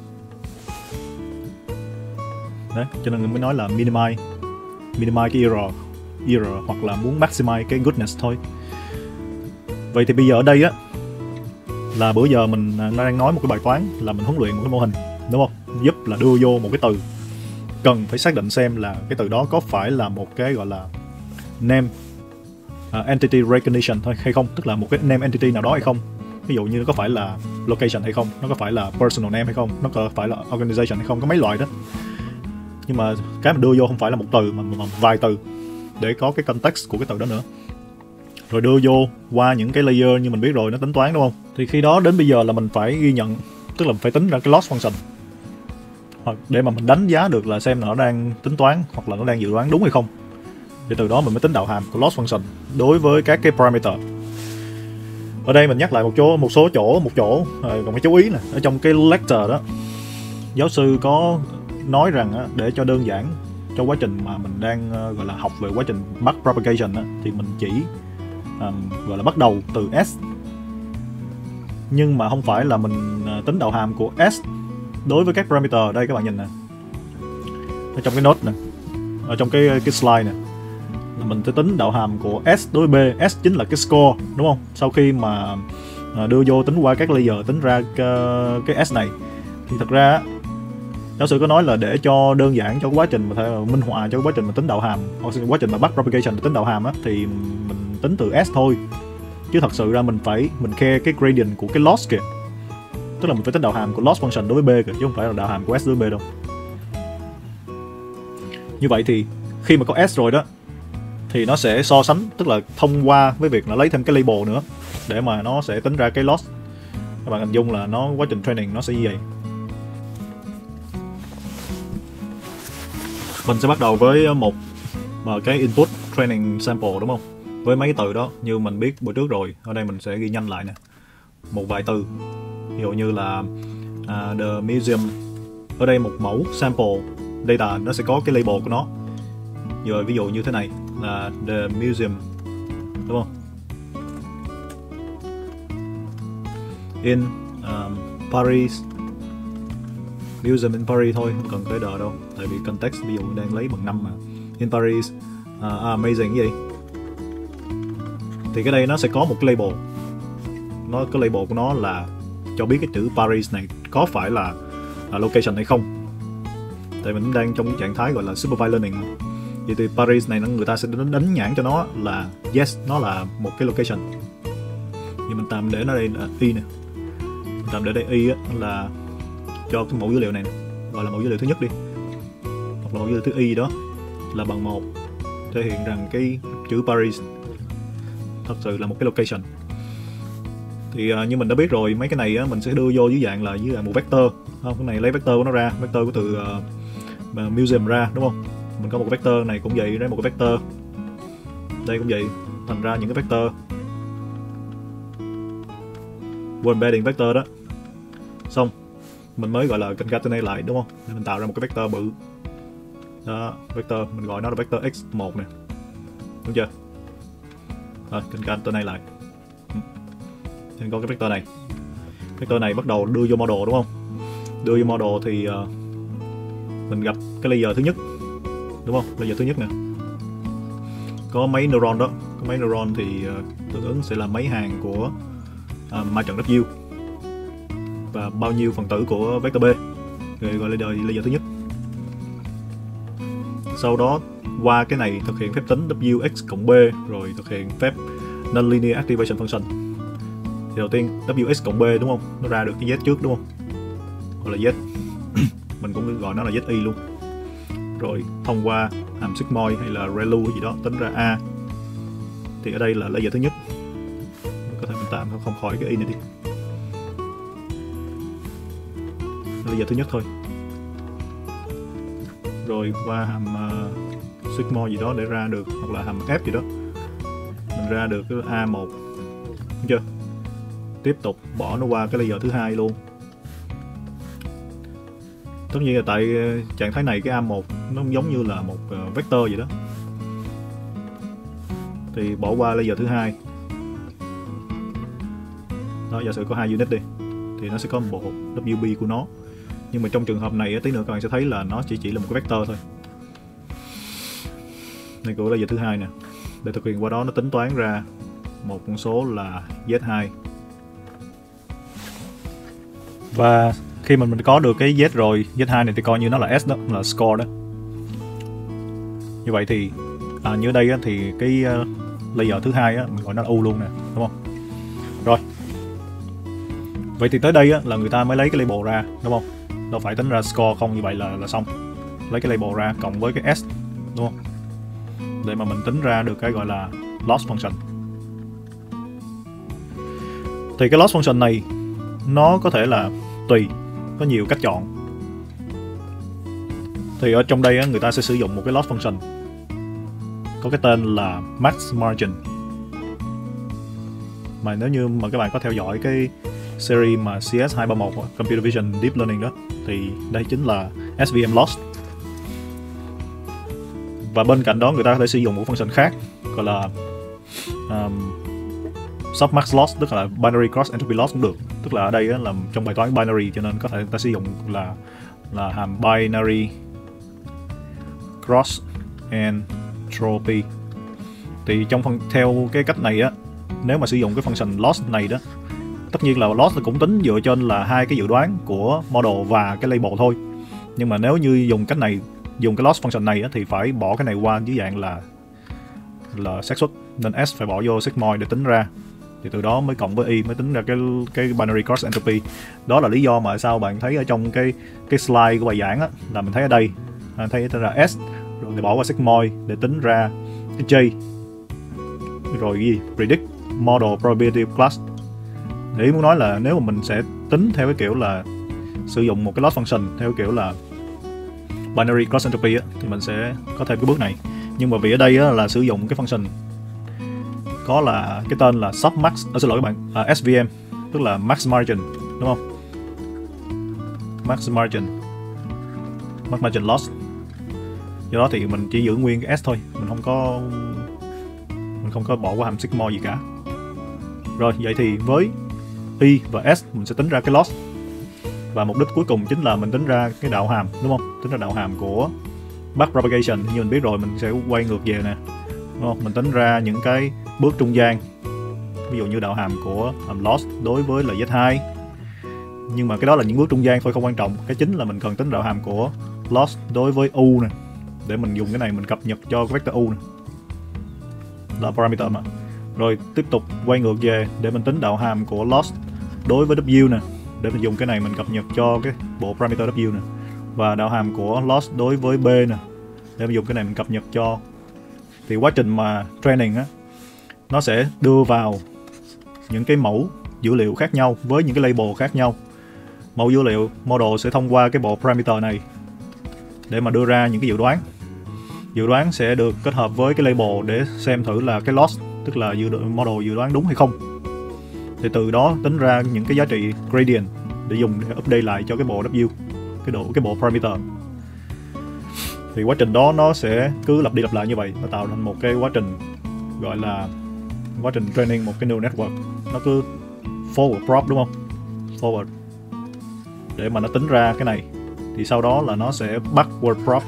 Đấy, cho nên mình mới nói là minimize cái error hoặc là muốn maximize cái goodness thôi. Vậy thì bây giờ ở đây á, là bữa giờ mình đang nói một cái bài toán là mình huấn luyện một cái mô hình, đúng không? Giúp là đưa vô một cái từ, cần phải xác định xem là cái từ đó có phải là một cái gọi là name entity recognition thôi hay không, tức là một cái name entity nào đó hay không. Ví dụ như nó có phải là location hay không, nó có phải là personal name hay không, nó có phải là organization hay không, có mấy loại đó. Nhưng mà cái mình đưa vô không phải là một từ mà vài từ để có cái context của cái từ đó nữa. Rồi đưa vô qua những cái layer như mình biết rồi, nó tính toán, đúng không? Thì khi đó đến bây giờ là mình phải ghi nhận, tức là mình phải tính ra cái loss function, hoặc để mà mình đánh giá được là xem là nó đang tính toán hoặc là nó đang dự đoán đúng hay không. Thì từ đó mình mới tính đạo hàm của loss function đối với các cái parameter. Ở đây mình nhắc lại một số chỗ còn cái chú ý nè. Ở trong cái lecture đó, giáo sư có nói rằng để cho đơn giản cho quá trình mà mình đang gọi là học về quá trình backpropagation thì mình chỉ gọi là bắt đầu từ S, nhưng mà không phải là mình tính đạo hàm của S đối với các parameter. Đây các bạn nhìn nè, ở trong cái note nè, ở trong cái slide nè, mình sẽ tính đạo hàm của S đối với B. S chính là cái score, đúng không? Sau khi mà đưa vô tính qua các layer tính ra cái S này, thì thật ra giáo sư có nói là để cho đơn giản cho quá trình mà thể minh họa cho quá trình mà tính đạo hàm, hoặc quá trình mà backpropagation tính đạo hàm thì mình tính từ S thôi, chứ thật sự ra mình khe cái gradient của cái loss kìa, tức là mình phải tính đạo hàm của loss function đối với B kìa, chứ không phải là đạo hàm của S đối với B đâu. Như vậy thì khi mà có S rồi đó thì nó sẽ so sánh, tức là thông qua với việc là lấy thêm cái label nữa để mà nó sẽ tính ra cái loss. Các bạn hình dung là nó quá trình training nó sẽ như vậy. Mình sẽ bắt đầu với một cái input training sample, đúng không? Với mấy cái từ đó như mình biết bữa trước rồi. Ở đây mình sẽ ghi nhanh lại nè, một vài từ, ví dụ như là the museum. Ở đây một mẫu sample data nó sẽ có cái label của nó. Rồi ví dụ như thế này là the museum, đúng không? In Paris, museum in Paris thôi, không cần tới đờ đâu, tại vì context ví dụ đang lấy bằng 5 mà. In Paris, amazing cái gì? Thì cái đây nó sẽ có một cái label, cái label của nó là cho biết cái chữ Paris này có phải là location hay không. Tại mình đang trong cái trạng thái gọi là supervised learning. Vậy thì Paris này người ta sẽ đánh nhãn cho nó là yes, nó là một cái location. Nhưng mình tạm để nó đây là y nè, mình tạm để đây y là cho cái mẫu dữ liệu này nè, gọi là mẫu dữ liệu thứ nhất đi, hoặc là mẫu dữ liệu thứ y đó là bằng 1, thể hiện rằng cái chữ Paris thật sự là một cái location. Thì như mình đã biết rồi, mấy cái này mình sẽ đưa vô dưới dạng một vector, không? Cái này lấy vector của nó ra, vector của từ museum ra, đúng không? Mình có một cái vector này cũng vậy, đấy, một cái vector đây cũng vậy, thành ra những cái vector embedding vector đó, xong mình mới gọi là concatenate lại, đúng không? Để mình tạo ra một cái vector bự đó, vector mình gọi nó là vector x1 nè, đúng chưa? Rồi concatenate lại thì có cái vector này bắt đầu đưa vô model, đúng không? đưa vô model thì mình gặp cái layer thứ nhất, đúng không? Layer thứ nhất nè, có mấy neuron đó, có mấy neuron thì tương ứng sẽ là mấy hàng của ma trận W và bao nhiêu phần tử của vector B, rồi gọi là layer thứ nhất. Sau đó qua cái này thực hiện phép tính Wx cộng B, rồi thực hiện phép nonlinear activation function. Thì đầu tiên Wx cộng B, đúng không? Nó ra được cái Z trước, đúng không? Gọi là Z. Mình cũng gọi nó là ZI luôn. Rồi thông qua hàm sigmoid hay là ReLU gì đó tính ra A. Thì ở đây là layer thứ nhất. Có thể mình tạm không khỏi cái Y này đi. Layer thứ nhất thôi. Rồi qua hàm sigmoid gì đó để ra được, hoặc là hàm F gì đó, mình ra được cái A1. Đúng chưa? Tiếp tục bỏ nó qua cái layer thứ hai luôn. Tất nhiên là tại trạng thái này cái A1 nó giống như là một vector vậy đó. Thì bỏ qua layer thứ hai. Đó, giả sử có 2 unit đi, thì nó sẽ có một bộ WB của nó. Nhưng mà trong trường hợp này tí nữa các bạn sẽ thấy là nó chỉ là một cái vector thôi. Này của layer thứ hai nè. Để thực hiện qua đó nó tính toán ra một con số là Z2. Và khi mình có được cái Z rồi, Z2 này thì coi như nó là S đó, là score đó. Như vậy thì như đây thì cái layer thứ hai mình gọi nó là U luôn nè, đúng không? Rồi. Vậy thì tới đây là người ta mới lấy cái label ra, đúng không? Đâu phải tính ra score không, như vậy là xong. Lấy cái label ra cộng với cái S, đúng không? Để mà mình tính ra được cái gọi là loss function. Thì cái loss function này nó có thể là tùy, có nhiều cách chọn. Thì ở trong đây người ta sẽ sử dụng một cái loss function có cái tên là max margin. Mà nếu như mà các bạn có theo dõi cái series mà CS231 Computer Vision Deep Learning đó, thì đây chính là SVM loss. Và bên cạnh đó người ta có thể sử dụng một function khác gọi là submax loss, tức là binary cross entropy loss cũng được. Tức là ở đây là trong bài toán binary, cho nên có thể ta sử dụng là hàm binary cross entropy. Thì theo cái cách này nếu mà sử dụng cái function loss này đó, tất nhiên là loss cũng tính dựa trên là hai cái dự đoán của model và cái label thôi. Nhưng mà nếu như dùng cách này, dùng cái loss function này thì phải bỏ cái này qua dưới dạng là xác suất, nên S phải bỏ vô sigmoid để tính ra. Thì từ đó mới cộng với Y mới tính ra cái binary cross entropy. Đó là lý do mà sao bạn thấy ở trong cái slide của bài giảng là mình thấy ở đây thấy tên là S, rồi thì bỏ qua sigmoid để tính ra cái J, rồi gì predict model probability of class. Để ý muốn nói là nếu mà mình sẽ tính theo cái kiểu là sử dụng một cái loss function theo kiểu là binary cross entropy thì mình sẽ có thêm cái bước này. Nhưng mà vì ở đây là sử dụng cái function có là cái tên là submax, xin lỗi các bạn, SVM, tức là max margin, đúng không? Max margin loss. Do đó thì mình chỉ giữ nguyên cái S thôi, mình không có bỏ qua hàm sigmoid gì cả. Rồi, vậy thì với Y và S mình sẽ tính ra cái loss. Và mục đích cuối cùng chính là mình tính ra cái đạo hàm, đúng không? Tính ra đạo hàm của backpropagation. Như mình biết rồi, mình sẽ quay ngược về nè, đúng không? Mình tính ra những cái bước trung gian, ví dụ như đạo hàm của hàm loss đối với là Z2. Nhưng mà cái đó là những bước trung gian thôi, không quan trọng. Cái chính là mình cần tính đạo hàm của loss đối với U nè, để mình dùng cái này mình cập nhật cho cái vector U nè, là parameter mà. Rồi tiếp tục quay ngược về để mình tính đạo hàm của loss đối với W nè, để mình dùng cái này mình cập nhật cho cái bộ parameter W nè. Và đạo hàm của loss đối với B nè, để mình dùng cái này mình cập nhật cho. Thì quá trình mà training nó sẽ đưa vào những cái mẫu dữ liệu khác nhau với những cái label khác nhau. Mẫu dữ liệu model sẽ thông qua cái bộ parameter này để mà đưa ra những cái dự đoán. Dự đoán sẽ được kết hợp với cái label để xem thử là cái loss, tức là model dự đoán đúng hay không. Thì từ đó tính ra những cái giá trị gradient để dùng để update lại cho cái bộ W, cái bộ parameter. Thì quá trình đó nó sẽ cứ lặp đi lặp lại như vậy, nó tạo thành một cái quá trình gọi là quá trình training một cái neural network. Nó cứ forward prop, đúng không? Forward để mà nó tính ra cái này. Thì sau đó là nó sẽ backward prop,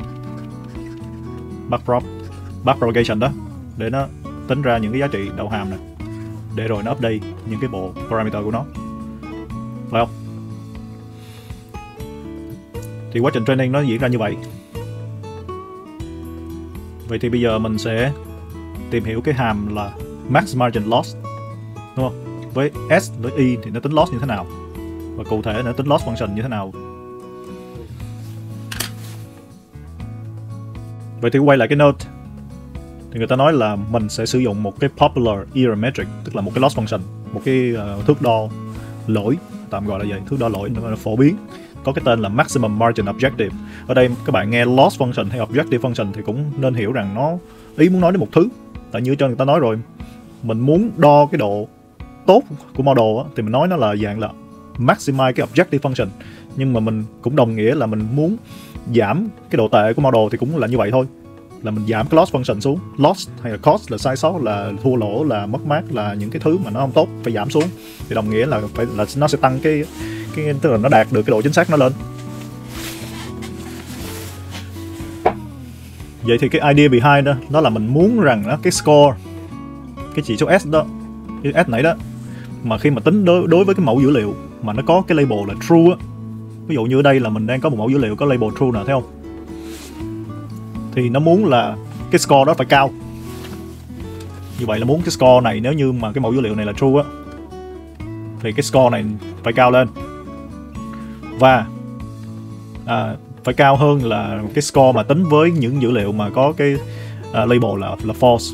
backpropagation đó, để nó tính ra những cái giá trị đậu hàm này, để rồi nó update những cái bộ parameter của nó, phải không? Thì quá trình training nó diễn ra như vậy. Vậy thì bây giờ mình sẽ tìm hiểu cái hàm là max margin loss, đúng không? Với S với Y thì nó tính loss như thế nào, và cụ thể nó tính loss function như thế nào. Vậy thì quay lại cái note, thì người ta nói là mình sẽ sử dụng một cái popular error metric, tức là một cái loss function, một cái thước đo lỗi, tạm gọi là vậy, thước đo lỗi nó phổ biến, có cái tên là maximum margin objective. Ở đây các bạn nghe loss function hay objective function thì cũng nên hiểu rằng nó ý muốn nói đến một thứ. Tại như cho người ta nói rồi, mình muốn đo cái độ tốt của model á, thì mình nói nó là dạng là maximize cái objective function, nhưng mà mình cũng đồng nghĩa là mình muốn giảm cái độ tệ của model thì cũng là như vậy thôi, là mình giảm cái loss function xuống. Loss hay là cost là sai sót, là thua lỗ, là mất mát, là những cái thứ mà nó không tốt phải giảm xuống, thì đồng nghĩa là nó sẽ tăng cái tức là nó đạt được cái độ chính xác nó lên. Vậy thì cái idea behind đó là mình muốn rằng đó, cái score, cái chỉ số S đó, cái S nãy đó, mà khi mà tính đối với cái mẫu dữ liệu mà nó có cái label là true á, ví dụ như ở đây là mình đang có một mẫu dữ liệu có label true nè, thấy không? Thì nó muốn là cái score đó phải cao. Như vậy là muốn cái score này, nếu như mà cái mẫu dữ liệu này là true á, thì cái score này phải cao lên, và phải cao hơn là cái score mà tính với những dữ liệu mà có cái label là false.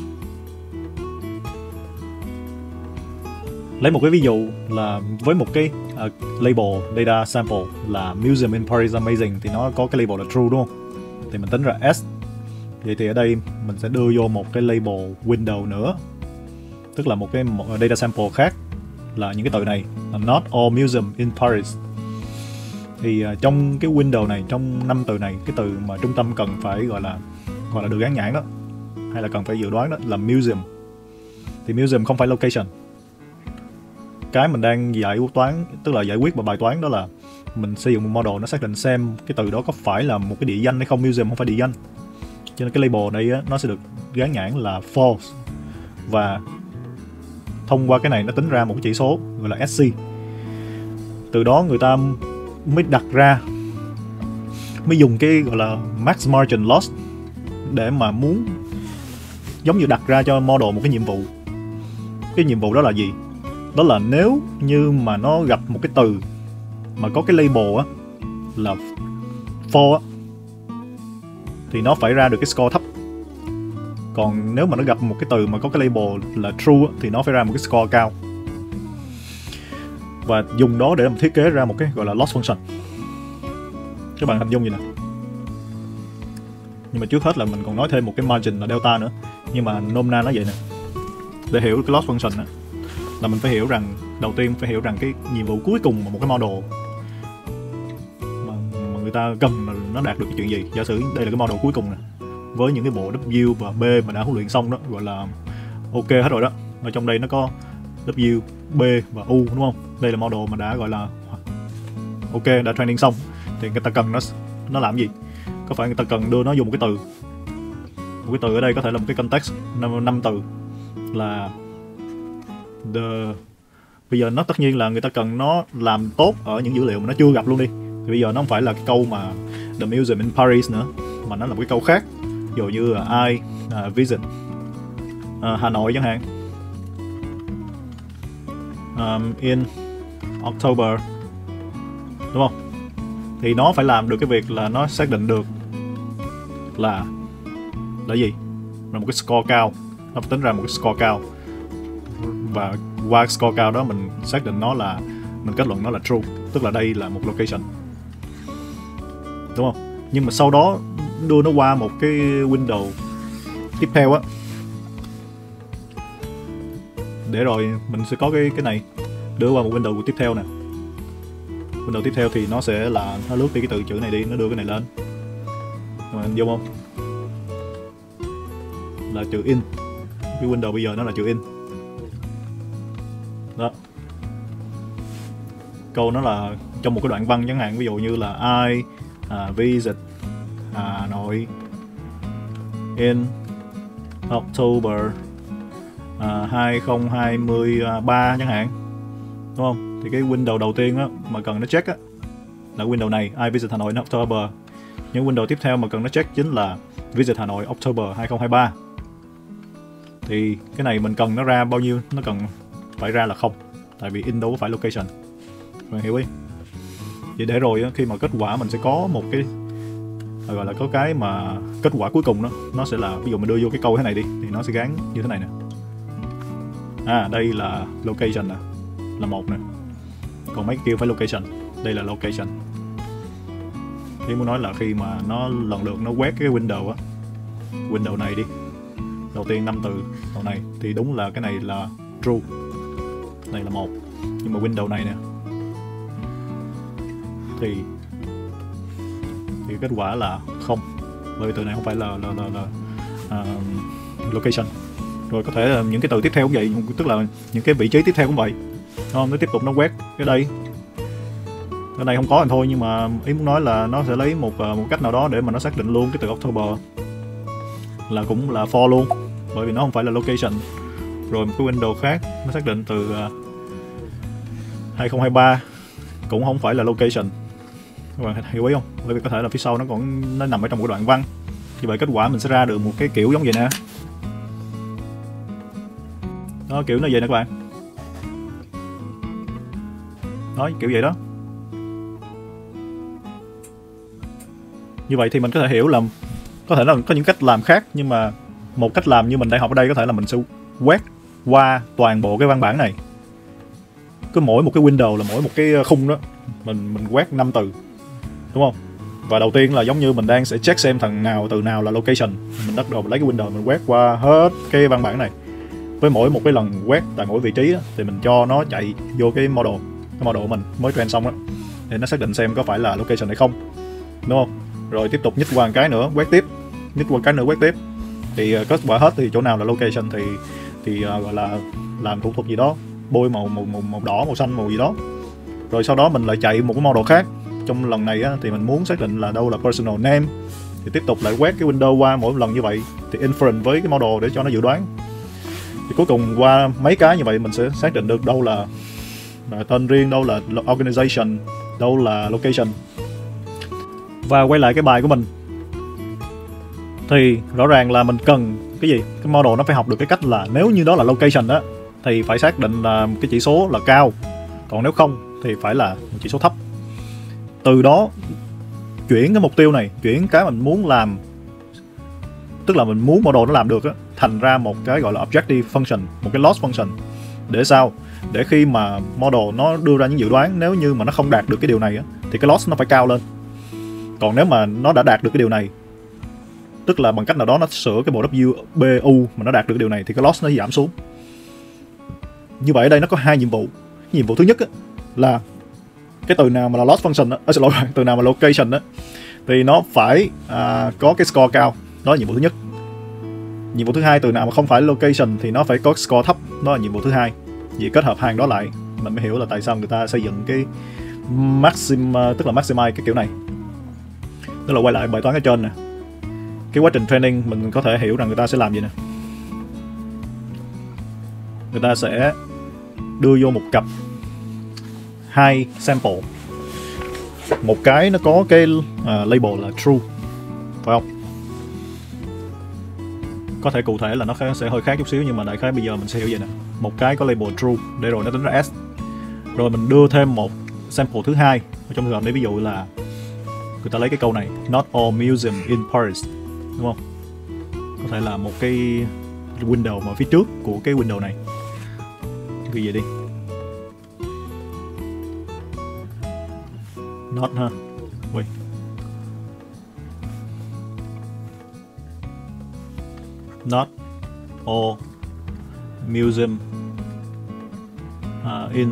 Lấy một cái ví dụ là với một cái label data sample là Museum in Paris Amazing, thì nó có cái label là true, đúng không? Thì mình tính ra S. Vậy thì ở đây mình sẽ đưa vô một cái label window nữa, tức là một data sample khác là những cái từ này là not all museum in Paris. Thì trong cái window này, trong 5 từ này, cái từ mà trung tâm cần phải gọi là được gán nhãn đó, hay là cần phải dự đoán đó là museum. Thì museum không phải location. Cái mình đang giải toán, tức là giải quyết một bài toán, đó là mình sử dụng một model nó xác định xem cái từ đó có phải là một cái địa danh hay không. Museum không phải địa danh, cho nên cái label đây á, nó sẽ được gán nhãn là false, và thông qua cái này nó tính ra một cái chỉ số gọi là SC. Từ đó người ta mới đặt ra, mới dùng cái gọi là max margin loss để mà muốn giống như đặt ra cho model một cái nhiệm vụ. Cái nhiệm vụ đó là gì? Đó là nếu như mà nó gặp một cái từ mà có cái label á là false á, thì nó phải ra được cái score thấp. Còn nếu mà nó gặp một cái từ mà có cái label là true á, thì nó phải ra một cái score cao. Và dùng đó để mà thiết kế ra một cái gọi là loss function. Các bạn hình dung gì nè. Nhưng mà trước hết là mình còn nói thêm một cái margin là delta nữa. Nhưng mà nôm na nó vậy nè. Để hiểu cái loss function á, là mình phải hiểu rằng, đầu tiên phải hiểu rằng cái nhiệm vụ cuối cùng mà một cái model mà người ta cần là nó đạt được cái chuyện gì. Giả sử đây là cái model cuối cùng nè, với những cái bộ W và B mà đã huấn luyện xong đó, gọi là ok hết rồi đó. Ở trong đây nó có W, B và U, đúng không? Đây là model mà đã gọi là ok, đã training xong. Thì người ta cần nó làm gì? Có phải người ta cần đưa nó dùng một cái từ. Một cái từ ở đây có thể là một cái context 5 từ là bây giờ nó tất nhiên là người ta cần nó làm tốt ở những dữ liệu mà nó chưa gặp luôn đi. Thì bây giờ nó không phải là cái câu mà The Museum in Paris nữa, mà nó là một cái câu khác. Ví dụ như là I visit Hà Nội chẳng hạn, in October, đúng không? Thì nó phải làm được cái việc là nó xác định được là gì? Là một cái score cao. Nó phải tính ra một cái score cao, và qua score cao đó mình xác định nó là, mình kết luận nó là true, tức là đây là một location, đúng không? Nhưng mà sau đó đưa nó qua một cái window tiếp theo á, để rồi mình sẽ có cái này đưa qua một window tiếp theo nè. Window tiếp theo thì nó sẽ là nó lướt đi cái từ chữ này đi, nó đưa cái này lên. Mà anh vô không? Là chữ in. Cái window bây giờ nó là chữ in. Đó. câu nó là trong một cái đoạn văn chẳng hạn, ví dụ như là I visit Hà Nội in October 2023 chẳng hạn, đúng không? Thì cái window đầu tiên á mà cần nó check á là window này, I visit Hà Nội in October. Những window tiếp theo mà cần nó check chính là visit Hà Nội October 2023. Thì cái này mình cần nó ra bao nhiêu? Nó cần phải ra là 0, tại vì in đâu có phải location. Bạn hiểu ý? Vậy để rồi khi mà kết quả mình sẽ có một cái gọi là có cái mà kết quả cuối cùng đó, nó sẽ là ví dụ mình đưa vô cái câu thế này đi thì nó sẽ gắn như thế này nè. Đây là location nè, là 1 nè. Còn mấy kia phải location, đây là location. Ý muốn nói là khi mà nó lần lượt nó quét cái window á, window này đi, đầu tiên 5 từ đầu này thì đúng là cái này là true, này là 1, nhưng mà window này nè thì kết quả là 0, bởi vì từ này không phải là location. Rồi có thể là những cái từ tiếp theo cũng vậy, tức là những cái vị trí tiếp theo cũng vậy, không? Nó tiếp tục nó quét cái đây, cái này không có thì thôi, nhưng mà ý muốn nói là nó sẽ lấy một cách nào đó để mà nó xác định luôn cái từ October là cũng là for luôn, bởi vì nó không phải là location. Rồi một cái window khác nó xác định từ 2023 cũng không phải là location. Các bạn hiểu ý không? Bởi vì có thể là phía sau nó nằm ở trong một đoạn văn. Như vậy kết quả mình sẽ ra được một cái kiểu giống vậy nè. Đó, kiểu nó vậy nè các bạn. Đó, kiểu vậy đó. Như vậy thì mình có thể hiểu là có thể là có những cách làm khác, nhưng mà một cách làm như mình đang học ở đây có thể là mình sẽ quét qua toàn bộ cái văn bản này. Cứ mỗi một cái window là mỗi một cái khung đó mình quét 5 từ, đúng không? Và đầu tiên là giống như mình đang sẽ check xem từ nào là location. Mình bắt đầu lấy cái window mình quét qua hết cái văn bản này. Với mỗi một cái lần quét tại mỗi vị trí đó, thì mình cho nó chạy vô cái model của mình mới train xong đó, để nó xác định xem có phải là location hay không, đúng không? Rồi tiếp tục nhích qua một cái nữa quét tiếp, nhích qua cái nữa quét tiếp, thì kết quả hết thì chỗ nào là location thì gọi là làm thủ thuật gì đó, bôi màu đỏ, màu xanh, màu gì đó. Rồi sau đó mình lại chạy một cái model khác. Trong lần này á, thì mình muốn xác định là đâu là personal name, thì tiếp tục lại quét cái window qua mỗi lần như vậy, thì inference với cái model để cho nó dự đoán. Thì cuối cùng qua mấy cái như vậy mình sẽ xác định được đâu là tên riêng, đâu là organization, đâu là location. Và quay lại cái bài của mình, thì rõ ràng là mình cần cái gì? Cái model nó phải học được cái cách là nếu như đó là location đó thì phải xác định là cái chỉ số là cao, còn nếu không thì phải là một chỉ số thấp. Từ đó chuyển cái mục tiêu này, chuyển cái mình muốn làm, tức là mình muốn model nó làm được á, thành ra một cái gọi là objective function, một cái loss function. Để sao? Để khi mà model nó đưa ra những dự đoán, nếu như mà nó không đạt được cái điều này á, thì cái loss nó phải cao lên. Còn nếu mà nó đã đạt được cái điều này, tức là bằng cách nào đó nó sửa cái bộ WBU mà nó đạt được cái điều này, thì cái loss nó giảm xuống. Như vậy ở đây nó có hai nhiệm vụ. Nhiệm vụ thứ nhất á, là cái từ nào mà là loss function á, xin lỗi, từ nào mà location á, thì nó phải có cái score cao. Đó là nhiệm vụ thứ nhất. Nhiệm vụ thứ hai, từ nào mà không phải location thì nó phải có score thấp. Đó là nhiệm vụ thứ hai. Vì kết hợp hai đó lại, mình mới hiểu là tại sao người ta xây dựng cái tức là maximize cái kiểu này. Tức là quay lại bài toán ở trên nè. Cái quá trình training mình có thể hiểu rằng người ta sẽ làm gì nè. Người ta sẽ đưa vô một cặp 2 sample. Một cái nó có cái label là true, phải không? Có thể cụ thể là nó sẽ hơi khác chút xíu, nhưng mà đại khái bây giờ mình sẽ hiểu vậy nè. Một cái có label true để rồi nó tính ra S. Rồi mình đưa thêm một sample thứ hai. Ở trong trường hợp này ví dụ là người ta lấy cái câu này, not all museum in Paris, đúng không? Có thể là một cái window mà phía trước của cái window này. Ghi vậy đi. Not ha. Wait. Not all museum in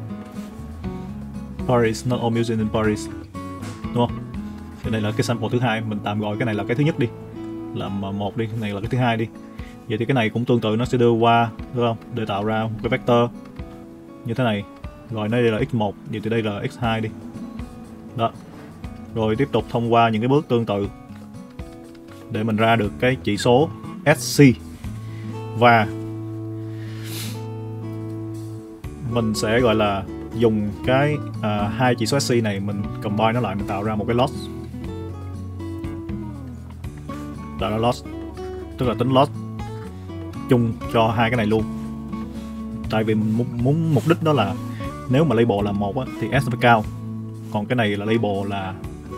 Paris. Not all museum in Paris, đúng không? Thì đây là cái sample thứ hai, mình tạm gọi cái này là cái thứ nhất đi, là một đi, cái này là cái thứ hai đi. Vậy thì cái này cũng tương tự, nó sẽ đưa qua, đúng không? Để tạo ra một cái vector như thế này, Gọi đây là x1, vậy thì đây là x2 đi. Đó. Rồi tiếp tục thông qua những cái bước tương tự để mình ra được cái chỉ số SC. Và mình sẽ gọi là dùng cái hai chỉ số SC này mình combine nó lại, mình tạo ra một cái loss. Tạo ra loss, tức là tính loss chung cho hai cái này luôn. Tại vì mình muốn mục đích đó là nếu mà label là 1 á, thì S nó phải cao. Còn cái này là label là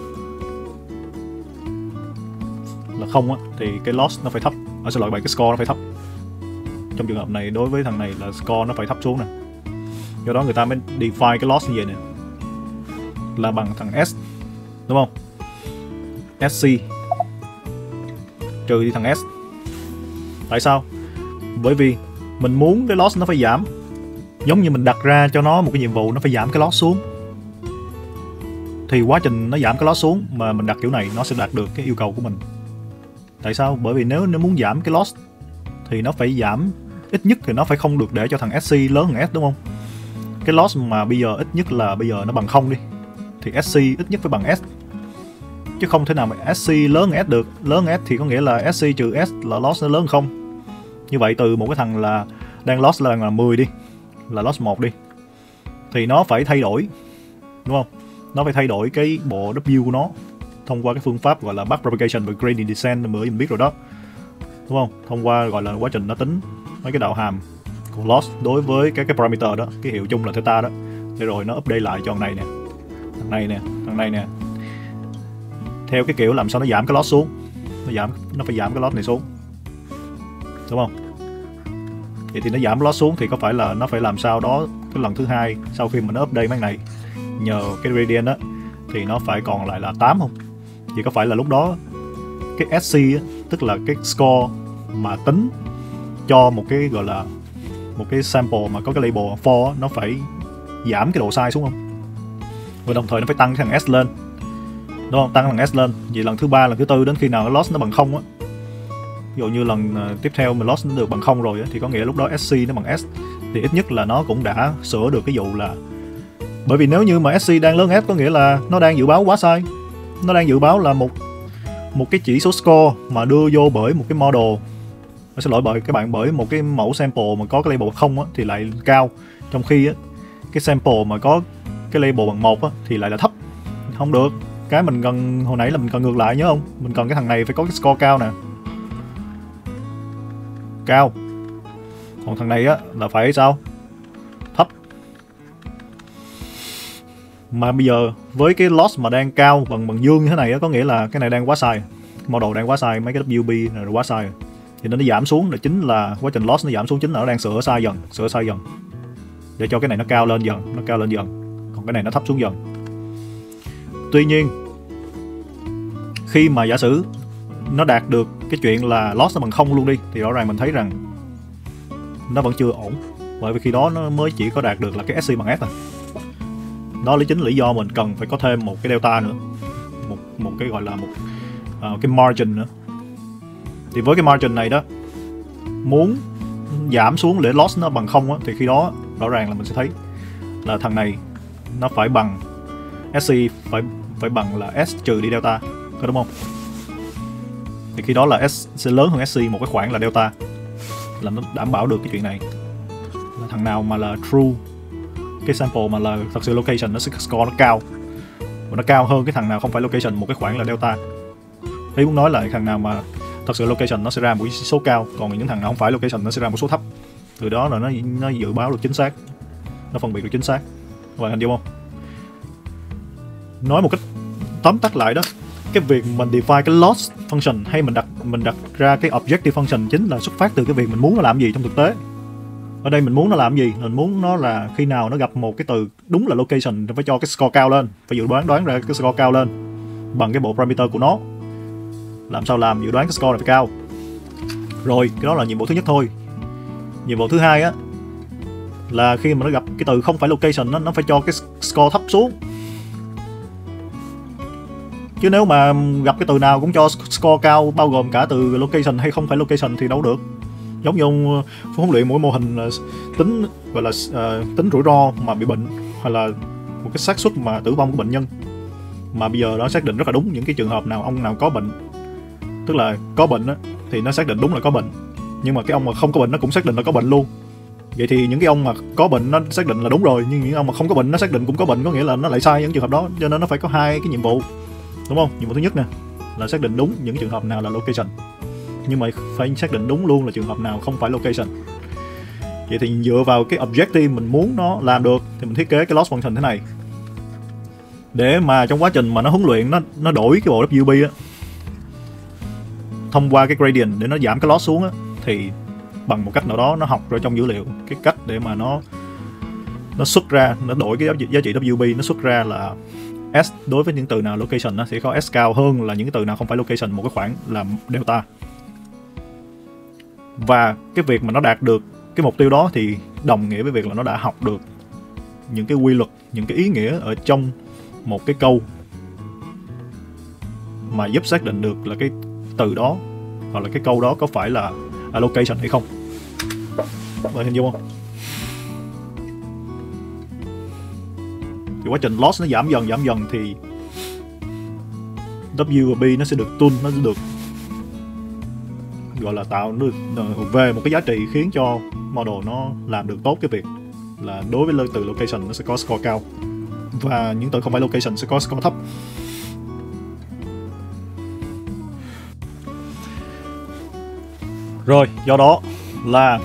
0 á, thì cái loss nó phải thấp. Xin lỗi bạn, cái score nó phải thấp. Trong trường hợp này, đối với thằng này là score nó phải thấp xuống nè. Do đó người ta mới define cái loss như vậy nè, là bằng thằng S, đúng không? SC trừ đi thằng S. Tại sao? Bởi vì mình muốn cái loss nó phải giảm. Giống như mình đặt ra cho nó một cái nhiệm vụ, nó phải giảm cái loss xuống. Thì quá trình nó giảm cái loss xuống mà mình đặt kiểu này, nó sẽ đạt được cái yêu cầu của mình. Tại sao? Bởi vì nếu nó muốn giảm cái loss thì nó phải giảm, ít nhất thì nó phải không được để cho thằng SC lớn hơn S, đúng không? Cái loss mà bây giờ ít nhất là bây giờ nó bằng 0 đi, thì SC ít nhất phải bằng S. Chứ không thể nào mà SC lớn hơn S được. Lớn hơn S thì có nghĩa là SC trừ S là loss nó lớn hơn 0. Như vậy từ một cái thằng là đang loss là 10 đi, là loss 1 đi, thì nó phải thay đổi, đúng không? Nó phải thay đổi cái bộ W của nó thông qua cái phương pháp gọi là backpropagation và gradient descent, mình biết rồi đó, đúng không? Thông qua gọi là quá trình nó tính mấy cái đạo hàm của loss đối với các cái parameter đó, cái hiệu chung là theta đó, để rồi nó update lại cho thằng này nè, thằng này nè, thằng này nè, theo cái kiểu làm sao nó giảm cái loss xuống, nó phải giảm cái loss này xuống, đúng không? Vậy thì nó giảm loss xuống thì có phải là nó phải làm sao đó cái lần thứ hai sau khi mà nó update mấy này nhờ cái gradient đó thì nó phải còn lại là 8 không? Thì có phải là lúc đó cái SC á, tức là cái score mà tính cho một cái gọi là một cái sample mà có cái label for nó phải giảm cái độ sai xuống không? Và đồng thời nó phải tăng cái thằng S lên, đúng không? Tăng thằng S lên. Vậy lần thứ ba, lần thứ tư đến khi nào cái loss nó bằng 0 á, ví dụ như lần tiếp theo mình loss nó được bằng 0 rồi á, thì có nghĩa lúc đó SC nó bằng S, thì ít nhất là nó cũng đã sửa được cái vụ là, bởi vì nếu như mà SC đang lớn S có nghĩa là nó đang dự báo quá sai. Nó đang dự báo là một cái chỉ số score mà đưa vô bởi một cái model, xin lỗi bởi một cái mẫu sample mà có cái label 0 á, thì lại cao, trong khi á, cái sample mà có cái label bằng 1 á, thì lại là thấp. Không được. Cái mình cần hồi nãy là mình cần ngược lại, nhớ không? Mình cần cái thằng này phải có cái score cao nè, cao. Còn thằng này á là phải sao? Thấp. Mà bây giờ với cái loss mà đang cao bằng dương như thế này á, có nghĩa là cái này đang quá sai, model đang quá sai, mấy cái WB này quá sai, thì nó giảm xuống là chính là quá trình loss nó giảm xuống, chính là nó đang sửa sai dần để cho cái này nó cao lên dần, còn cái này nó thấp xuống dần. Tuy nhiên khi mà giả sử nó đạt được cái chuyện là loss nó bằng 0 luôn đi, thì rõ ràng mình thấy rằng nó vẫn chưa ổn, bởi vì khi đó nó mới chỉ có đạt được là cái SC bằng S thôi. Đó là chính lý do mình cần phải có thêm một cái delta nữa, một cái gọi là cái margin nữa. Thì với cái margin này đó, muốn giảm xuống để loss nó bằng 0 á, thì khi đó rõ ràng là mình sẽ thấy là thằng này nó phải bằng SC phải bằng là S trừ đi delta, có đúng không? Thì khi đó là S sẽ lớn hơn SC một cái khoảng là delta, là nó đảm bảo được cái chuyện này, là thằng nào mà là true, cái sample mà là thật sự location nó sẽ score nó cao, và nó cao hơn cái thằng nào không phải location một cái khoảng là delta. Ý muốn nói là thằng nào mà thật sự location nó sẽ ra một cái số cao, còn những thằng nào không phải location nó sẽ ra một số thấp. Từ đó là nó dự báo được chính xác, nó phân biệt được chính xác. Các bạn hình dung không? Nói một cách tóm tắt lại đó, cái việc mình define cái loss function hay mình đặt ra cái objective function chính là xuất phát từ cái việc mình muốn nó làm gì trong thực tế. Ở đây mình muốn nó làm gì? Mình muốn nó là khi nào nó gặp một cái từ đúng là location phải cho cái score cao lên, phải dự đoán ra cái score cao lên bằng cái bộ parameter của nó. Làm sao làm dự đoán cái score này phải cao. Rồi, cái đó là nhiệm vụ thứ nhất thôi. Nhiệm vụ thứ hai á là khi mà nó gặp cái từ không phải location, nó phải cho cái score thấp xuống. Chứ nếu mà gặp cái từ nào cũng cho score cao bao gồm cả từ location hay không phải location thì đâu được. giống như ông huấn luyện mỗi mô hình tính gọi là tính rủi ro mà bị bệnh, hoặc là một cái xác suất mà tử vong của bệnh nhân, mà bây giờ nó xác định rất là đúng những cái trường hợp nào ông nào có bệnh, tức là có bệnh á thì nó xác định đúng là có bệnh, nhưng mà cái ông mà không có bệnh nó cũng xác định là có bệnh luôn. Vậy thì những cái ông mà có bệnh nó xác định là đúng rồi, nhưng những ông mà không có bệnh nó xác định cũng có bệnh, có nghĩa là nó lại sai những trường hợp đó. Cho nên nó phải có hai cái nhiệm vụ, đúng không? Nhiệm vụ thứ nhất nè là xác định đúng những trường hợp nào là location, nhưng mà phải xác định đúng luôn là trường hợp nào không phải location. Vậy thì dựa vào cái objective mình muốn nó làm được thì mình thiết kế cái loss function thế này, để mà trong quá trình mà nó huấn luyện nó đổi cái bộ WB á, thông qua cái gradient để nó giảm cái loss xuống á, thì bằng một cách nào đó nó học rồi trong dữ liệu cái cách để mà nó xuất ra, nó đổi cái giá trị WB, nó xuất ra là S đối với những từ nào location nó sẽ có S cao hơn là những cái từ nào không phải location, một cái khoảng là delta. Và cái việc mà nó đạt được cái mục tiêu đó thì đồng nghĩa với việc là nó đã học được những cái quy luật, những cái ý nghĩa ở trong một cái câu mà giúp xác định được là cái từ đó hoặc là cái câu đó có phải là location hay không. Bạn hình dung không? Thì quá trình loss nó giảm dần thì W và B nó sẽ được tune, nó sẽ được gọi là tạo được về một cái giá trị khiến cho model nó làm được tốt cái việc là đối với từ location nó sẽ có score cao, và những từ không phải location sẽ có score thấp. Rồi, do đó là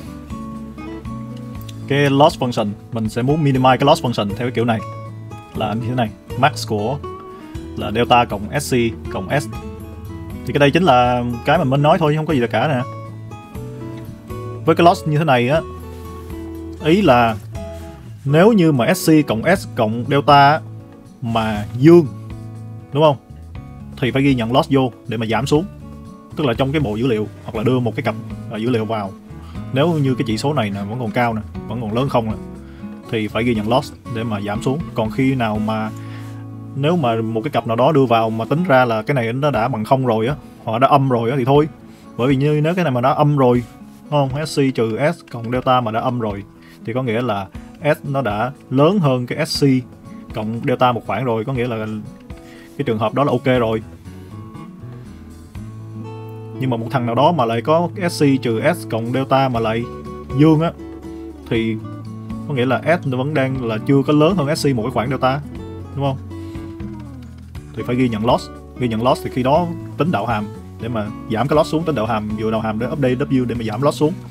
cái loss function mình sẽ muốn minimize cái loss function theo cái kiểu này là như thế này: max của là delta cộng SC cộng S. Thì cái đây chính là cái mà mình nói thôi, không có gì là cả nè. Với cái loss như thế này á, ý là nếu như mà SC cộng S cộng delta mà dương, đúng không, thì phải ghi nhận loss vô để mà giảm xuống. Tức là trong cái bộ dữ liệu hoặc là đưa một cái cặp dữ liệu vào, nếu như cái chỉ số này nè vẫn còn cao nè, vẫn còn lớn không nè, thì phải ghi nhận loss để mà giảm xuống. Còn khi nào mà nếu mà một cái cặp nào đó đưa vào mà tính ra là cái này nó đã bằng không rồi á, hoặc đã âm rồi á thì thôi. Bởi vì như nếu cái này mà đã âm rồi, đúng không, SC trừ S cộng delta mà đã âm rồi thì có nghĩa là S nó đã lớn hơn cái SC cộng delta một khoảng rồi, có nghĩa là cái trường hợp đó là ok rồi. Nhưng mà một thằng nào đó mà lại có SC trừ S cộng delta mà lại dương á, thì có nghĩa là S nó vẫn đang là chưa có lớn hơn SC một cái khoảng delta, đúng không? Thì phải ghi nhận loss. Ghi nhận loss thì khi đó tính đạo hàm để mà giảm cái loss xuống, tính đạo hàm vừa đạo hàm để update W để mà giảm loss xuống.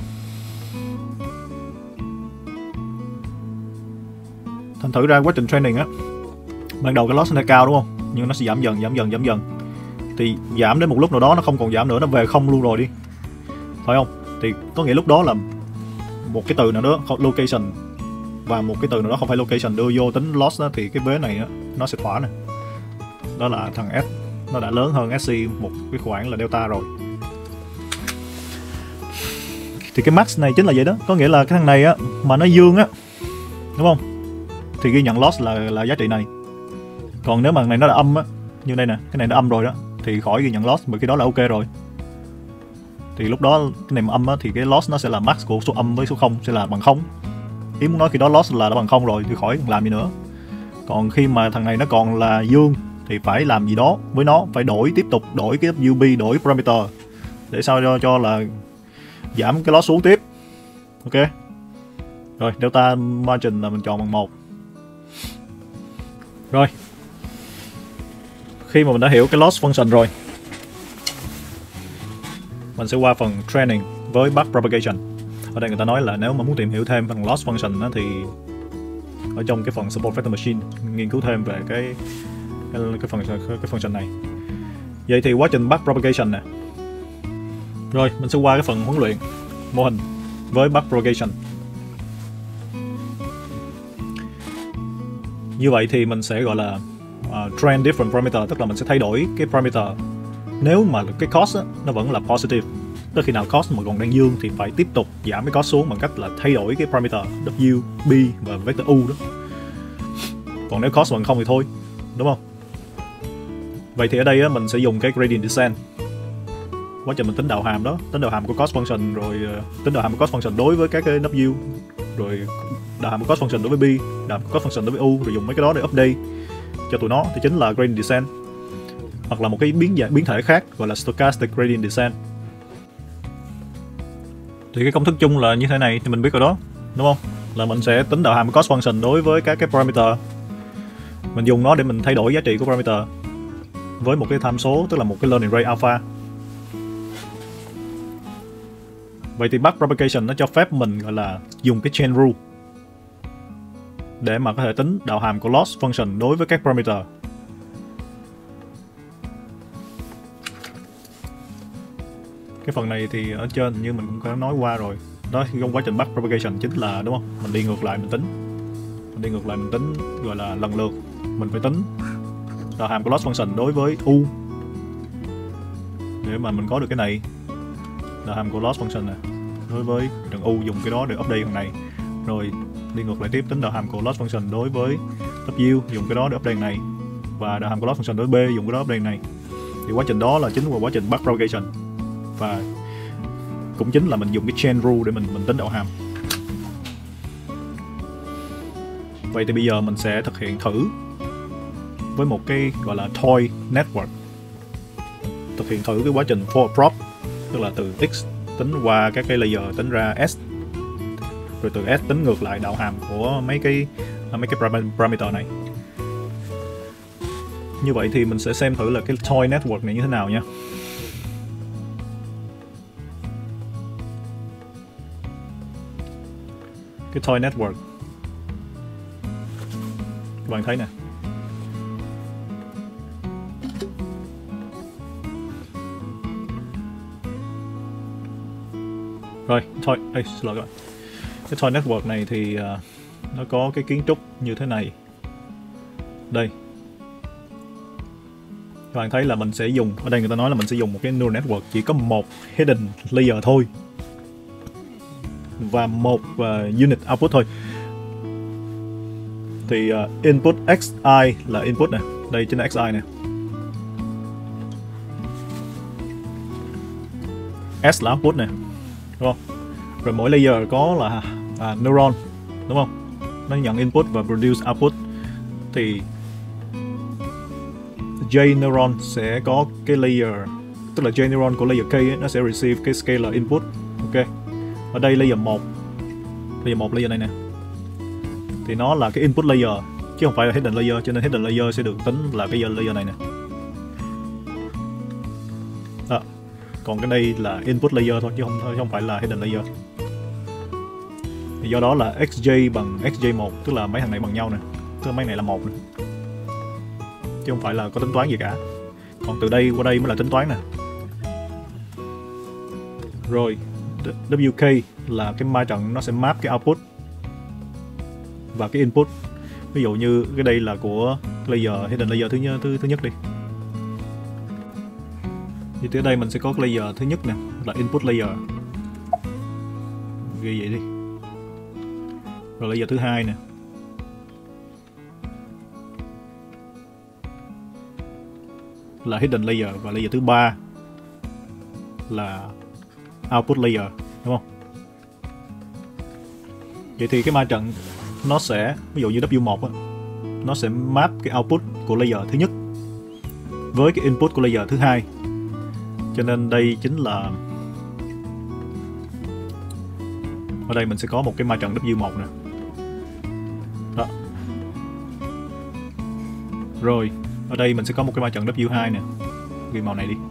Thành thử ra quá trình training á, ban đầu cái loss nó cao đúng không, nhưng nó sẽ giảm dần. Thì giảm đến một lúc nào đó nó không còn giảm nữa, nó về không luôn rồi đi, phải không? Thì có nghĩa lúc đó là một cái từ nào đó location và một cái từ nào đó không phải location đưa vô tính loss đó, thì cái vế này á, nó sẽ thỏa nè. Đó là thằng S nó đã lớn hơn SC một cái khoảng là delta rồi. Thì cái max này chính là vậy đó, có nghĩa là cái thằng này á mà nó dương á, đúng không, thì ghi nhận loss là giá trị này. Còn nếu mà thằng này nó là âm á, như đây nè, cái này nó âm rồi đó, thì khỏi ghi nhận loss, bởi khi đó là ok rồi. Thì lúc đó cái này mà âm á, thì cái loss nó sẽ là max của số âm với số 0 sẽ là bằng 0. Ý muốn nói khi đó loss là đã bằng 0 rồi thì khỏi làm gì nữa. Còn khi mà thằng này nó còn là dương thì phải làm gì đó với nó, phải tiếp tục đổi cái WB, đổi parameter để sao cho là giảm cái loss xuống tiếp. Ok. Rồi, delta margin là mình chọn bằng 1. Rồi. Khi mà mình đã hiểu cái loss function rồi, mình sẽ qua phần training với backpropagation. Ở đây người ta nói là nếu mà muốn tìm hiểu thêm phần loss function đó, thì ở trong cái phần support vector machine nghiên cứu thêm về cái function này. Vậy thì quá trình backpropagation nè. Rồi, mình sẽ qua cái phần huấn luyện mô hình với backpropagation. Như vậy thì mình sẽ gọi là train different parameter, tức là mình sẽ thay đổi cái parameter nếu mà cái cost á, nó vẫn là positive. Tới khi nào cost mà còn đang dương thì phải tiếp tục giảm cái cost xuống bằng cách là thay đổi cái parameter W, B và vector U đó. Còn nếu cost bằng không thì thôi, đúng không? Vậy thì ở đây á, mình sẽ dùng cái gradient descent quá trình mình tính đạo hàm đó, tính đạo hàm của cost function, rồi tính đạo hàm của cost function đối với các cái W, rồi đạo hàm của cost function đối với B, đạo hàm của cost function đối với U, rồi dùng mấy cái đó để update cho tụi nó, thì chính là gradient descent, hoặc là một cái biến thể khác gọi là stochastic gradient descent. Thì cái công thức chung là như thế này thì mình biết rồi đó, đúng không? Là mình sẽ tính đạo hàm của cost function đối với các cái parameter, mình dùng nó để mình thay đổi giá trị của parameter với một cái tham số, tức là một cái learning rate alpha. Vậy thì backpropagation nó cho phép mình gọi là dùng cái chain rule để mà có thể tính đạo hàm của loss function đối với các parameter. Cái phần này thì ở trên như mình cũng có nói qua rồi. Đó, trong quá trình backpropagation chính là, đúng không? Mình đi ngược lại mình tính. Gọi là lần lượt. Mình phải tính đạo hàm của loss function đối với U để mà mình có được cái này. Đạo hàm của loss function này đối với đường U, dùng cái đó để update phần này. Rồi đi ngược lại tiếp tính đạo hàm của loss function đối với W, dùng cái đó để update này. Và đạo hàm của loss function đối với B, dùng cái đó update này. Thì quá trình đó là chính là quá trình backpropagation. Và cũng chính là mình dùng cái chain rule để mình tính đạo hàm. Vậy thì bây giờ mình sẽ thực hiện thử với một cái gọi là toy network. Thực hiện thử cái quá trình for prop, tức là từ x tính qua các cái layer tính ra s, rồi từ s tính ngược lại đạo hàm của mấy cái parameter này. Như vậy thì mình sẽ xem thử là cái toy network này như thế nào nha. Cái toy network các bạn thấy nè. Rồi, xin lỗi các bạn. Cái toy network này thì nó có cái kiến trúc như thế này. Đây. Các bạn thấy là mình sẽ dùng, ở đây người ta nói là mình sẽ dùng một cái neural network chỉ có một hidden layer thôi. Và một unit output thôi. Thì input xi là input nè, đây chính là xi nè. S là output nè, đúng không? Rồi mỗi layer có là neuron, đúng không? Nó nhận input và produce output. Thì J neuron sẽ có cái layer, tức là J neuron của layer K ấy, nó sẽ receive cái scalar input. Ok. Ở đây layer 1, layer này nè, thì nó là cái input layer chứ không phải là hidden layer, cho nên hidden layer sẽ được tính là cái layer này nè. Đó. Còn cái đây là input layer thôi chứ không phải là hidden layer. Thì do đó là xj bằng xj1, tức là mấy thằng này bằng nhau nè, tức là mấy này là 1 nè, chứ không phải là có tính toán gì cả. Còn từ đây qua đây mới là tính toán nè. Rồi WK là cái ma trận, nó sẽ map cái output và cái input. Ví dụ như cái đây là của layer hidden layer thứ nhất đi. Thì tới đây mình sẽ có cái layer thứ nhất nè, là input layer. Ghi vậy đi. Rồi layer thứ hai nè. Là hidden layer, và layer thứ ba là output layer, đúng không? Vậy thì cái ma trận nó sẽ, ví dụ như W1 á, nó sẽ map cái output của layer thứ nhất với cái input của layer thứ hai. Cho nên đây chính là, ở đây mình sẽ có một cái ma trận W1 nè. Đó. Rồi, ở đây mình sẽ có một cái ma trận W2 nè. Ghi màu này đi.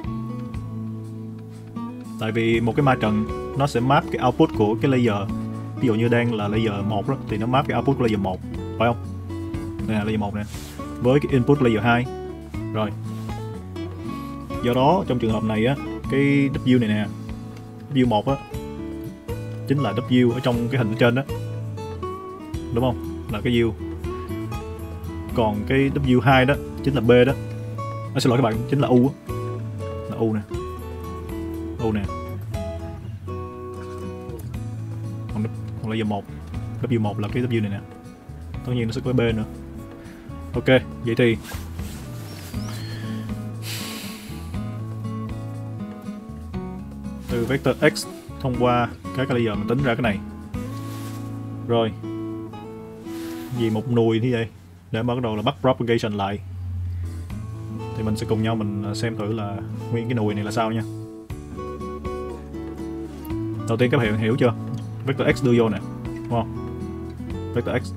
Tại vì một cái ma trận nó sẽ map cái output của cái layer. Ví dụ như đang là layer 1 đó, thì nó map cái output của layer 1, phải không? Đây là layer 1 nè, với cái input layer 2. Rồi. Do đó trong trường hợp này á, cái W này nè, W1 á, chính là W ở trong cái hình ở trên đó, đúng không? Là cái U. Còn cái W2 đó chính là B đó. Xin lỗi các bạn, chính là U á. Là U nè. U nè. Còn layer 1, W1 là cái W này nè. Tất nhiên nó sẽ có B nữa. Ok, vậy thì từ vector x thông qua cái layer mình tính ra cái này. Rồi gì một nùi như vậy để bắt đầu là bắt propagation lại, thì mình sẽ cùng nhau mình xem thử là nguyên cái nùi này là sao nha. Đầu tiên các bạn hiểu chưa, vector x đưa vô nè, đúng không? Vector x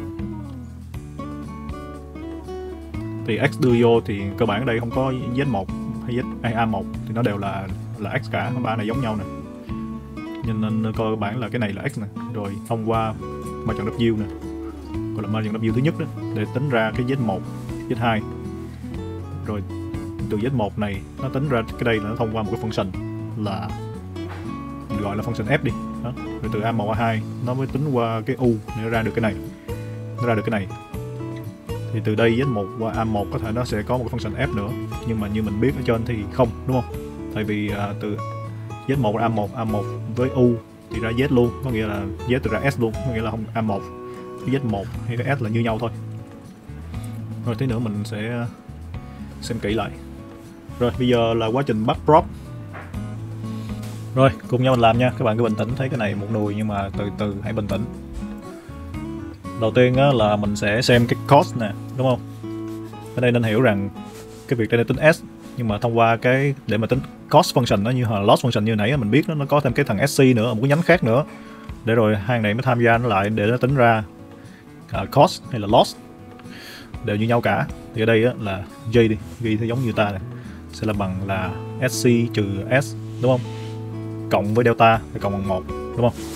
thì x đưa vô thì cơ bản ở đây không có z1 hay a1 thì nó đều là x cả, ba này giống nhau nè, nên cơ bản là cái này là x nè, rồi thông qua ma trận W nè, gọi là ma trận W thứ nhất đó, để tính ra cái z1, z2, rồi từ z1 này nó tính ra cái đây là nó thông qua một cái function là mình gọi là function f đi đó. Rồi từ a1 a2 nó mới tính qua cái u để ra được cái này, nó ra được cái này. Thì từ đây z1 qua a1 có thể nó sẽ có một cái function f nữa, nhưng mà như mình biết ở trên thì không, đúng không? Tại vì từ z1 qua a1 với u thì ra z luôn, có nghĩa là z từ ra s luôn, có nghĩa là không a1 cái z1 hay cái s là như nhau thôi. Rồi tí nữa mình sẽ xem kỹ lại. Rồi bây giờ là quá trình bắt prop. Rồi cùng nhau mình làm nha, các bạn cứ bình tĩnh, thấy cái này một nùi nhưng mà từ từ hãy bình tĩnh. Đầu tiên á, là mình sẽ xem cái cost nè, đúng không? Ở đây nên hiểu rằng cái việc đây là tính s, nhưng mà thông qua cái để mà tính cost function nó như là loss function như nãy mình biết nó có thêm cái thằng sc nữa, một cái nhánh khác nữa, để rồi hai này mới tham gia nó lại để nó tính ra cost hay là loss đều như nhau cả. Thì ở đây á, là j đi, ghi theo giống như ta này, sẽ là bằng là sc trừ s, đúng không? Cộng với delta thì cộng bằng 1, đúng không?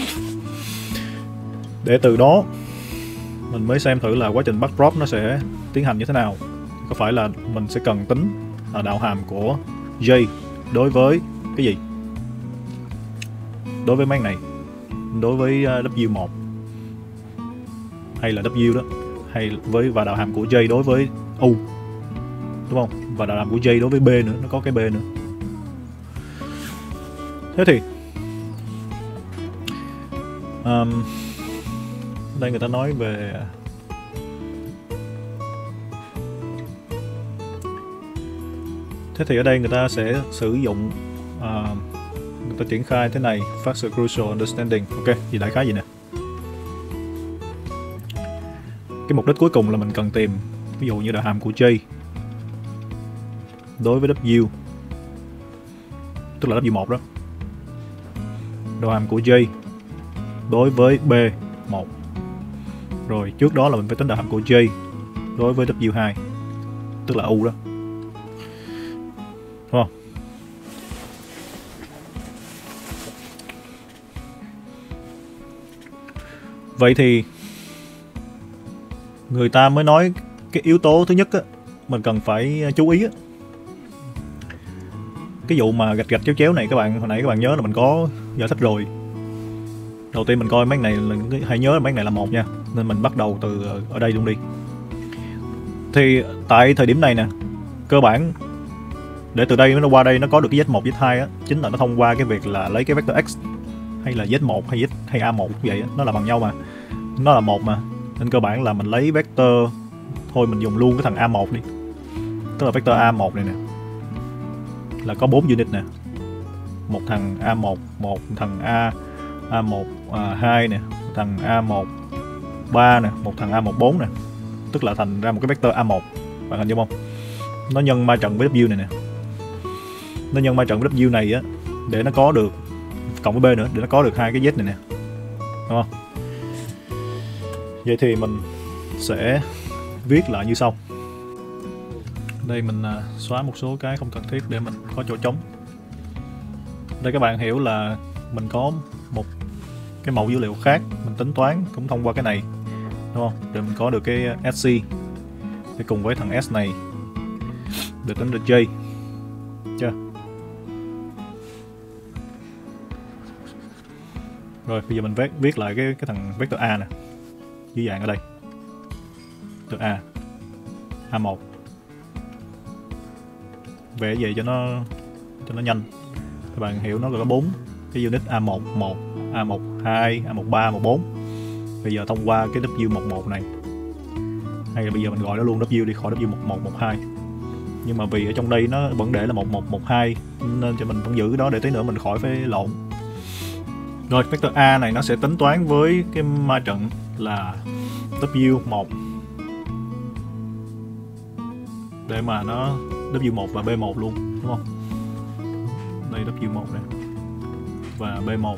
Để từ đó mình mới xem thử là quá trình bắt prop nó sẽ tiến hành như thế nào. Có phải là mình sẽ cần tính đạo hàm của j đối với cái gì? Đối với mấy này, đối với w1 hay là w đó, hay và đạo hàm của j đối với u, đúng không? Và đạo hàm của j đối với b nữa, nó có cái b nữa. Thế thì đây người ta nói về thế thì ở đây người ta sẽ sử dụng người ta triển khai thế này, faster crucial understanding. Ok, thì đại khái gì nè, cái mục đích cuối cùng là mình cần tìm ví dụ như đạo hàm của j đối với w, tức là w1 đó, đạo hàm của j đối với b1, rồi trước đó là mình phải tính đạo hàm của j đối với w2, tức là u đó, đúng không? Vậy thì người ta mới nói cái yếu tố thứ nhất á, mình cần phải chú ý á. Cái vụ mà gạch gạch chéo chéo này các bạn, hồi nãy các bạn nhớ là mình có giải thích rồi. Đầu tiên mình coi mấy này là, hãy nhớ là mấy này là một nha, nên mình bắt đầu từ ở đây luôn đi. Thì tại thời điểm này nè, cơ bản để từ đây nó qua đây nó có được cái z1, z2 á, chính là nó thông qua cái việc là lấy cái vector x hay là z1 hay a1 vậy á, nó là bằng nhau mà, nó là một mà, nên cơ bản là mình lấy vector thôi, mình dùng luôn cái thằng a1 đi, tức là vector a1 này nè là có 4 unit nè, một thằng a1, một thằng a1 2 nè, một thằng a1 3 nè, một thằng a1 4 nè, tức là thành ra một cái vector a1, bạn hình dung không? Nó nhân ma trận với w này nè, nó nhân ma trận với w này á để nó có được cộng với b nữa để nó có được hai cái z này nè, đúng không? Vậy thì mình sẽ viết lại như sau. Đây mình xóa một số cái không cần thiết để mình có chỗ trống. Đây các bạn hiểu là mình có một cái mẫu dữ liệu khác, mình tính toán cũng thông qua cái này, đúng không? Để mình có được cái sc thì cùng với thằng s này để tính được j, chưa? Rồi bây giờ mình viết lại cái thằng vector a nè, dưới dạng ở đây, vector a, a1, vẽ vậy cho nó nhanh. Các bạn hiểu nó có 4 cái unit a1 1, a1 2, a1 3, a1 4. Bây giờ thông qua cái w11 này, hay là bây giờ mình gọi nó luôn w đi khỏi w11, 12. Nhưng mà vì ở trong đây nó vẫn để là 1112 nên cho mình vẫn giữ cái đó để tí nữa mình khỏi phải lộn. Rồi vector A này nó sẽ tính toán với cái ma trận là W1 để mà nó W1 và B1 luôn, đúng không? Đây W1 này và B1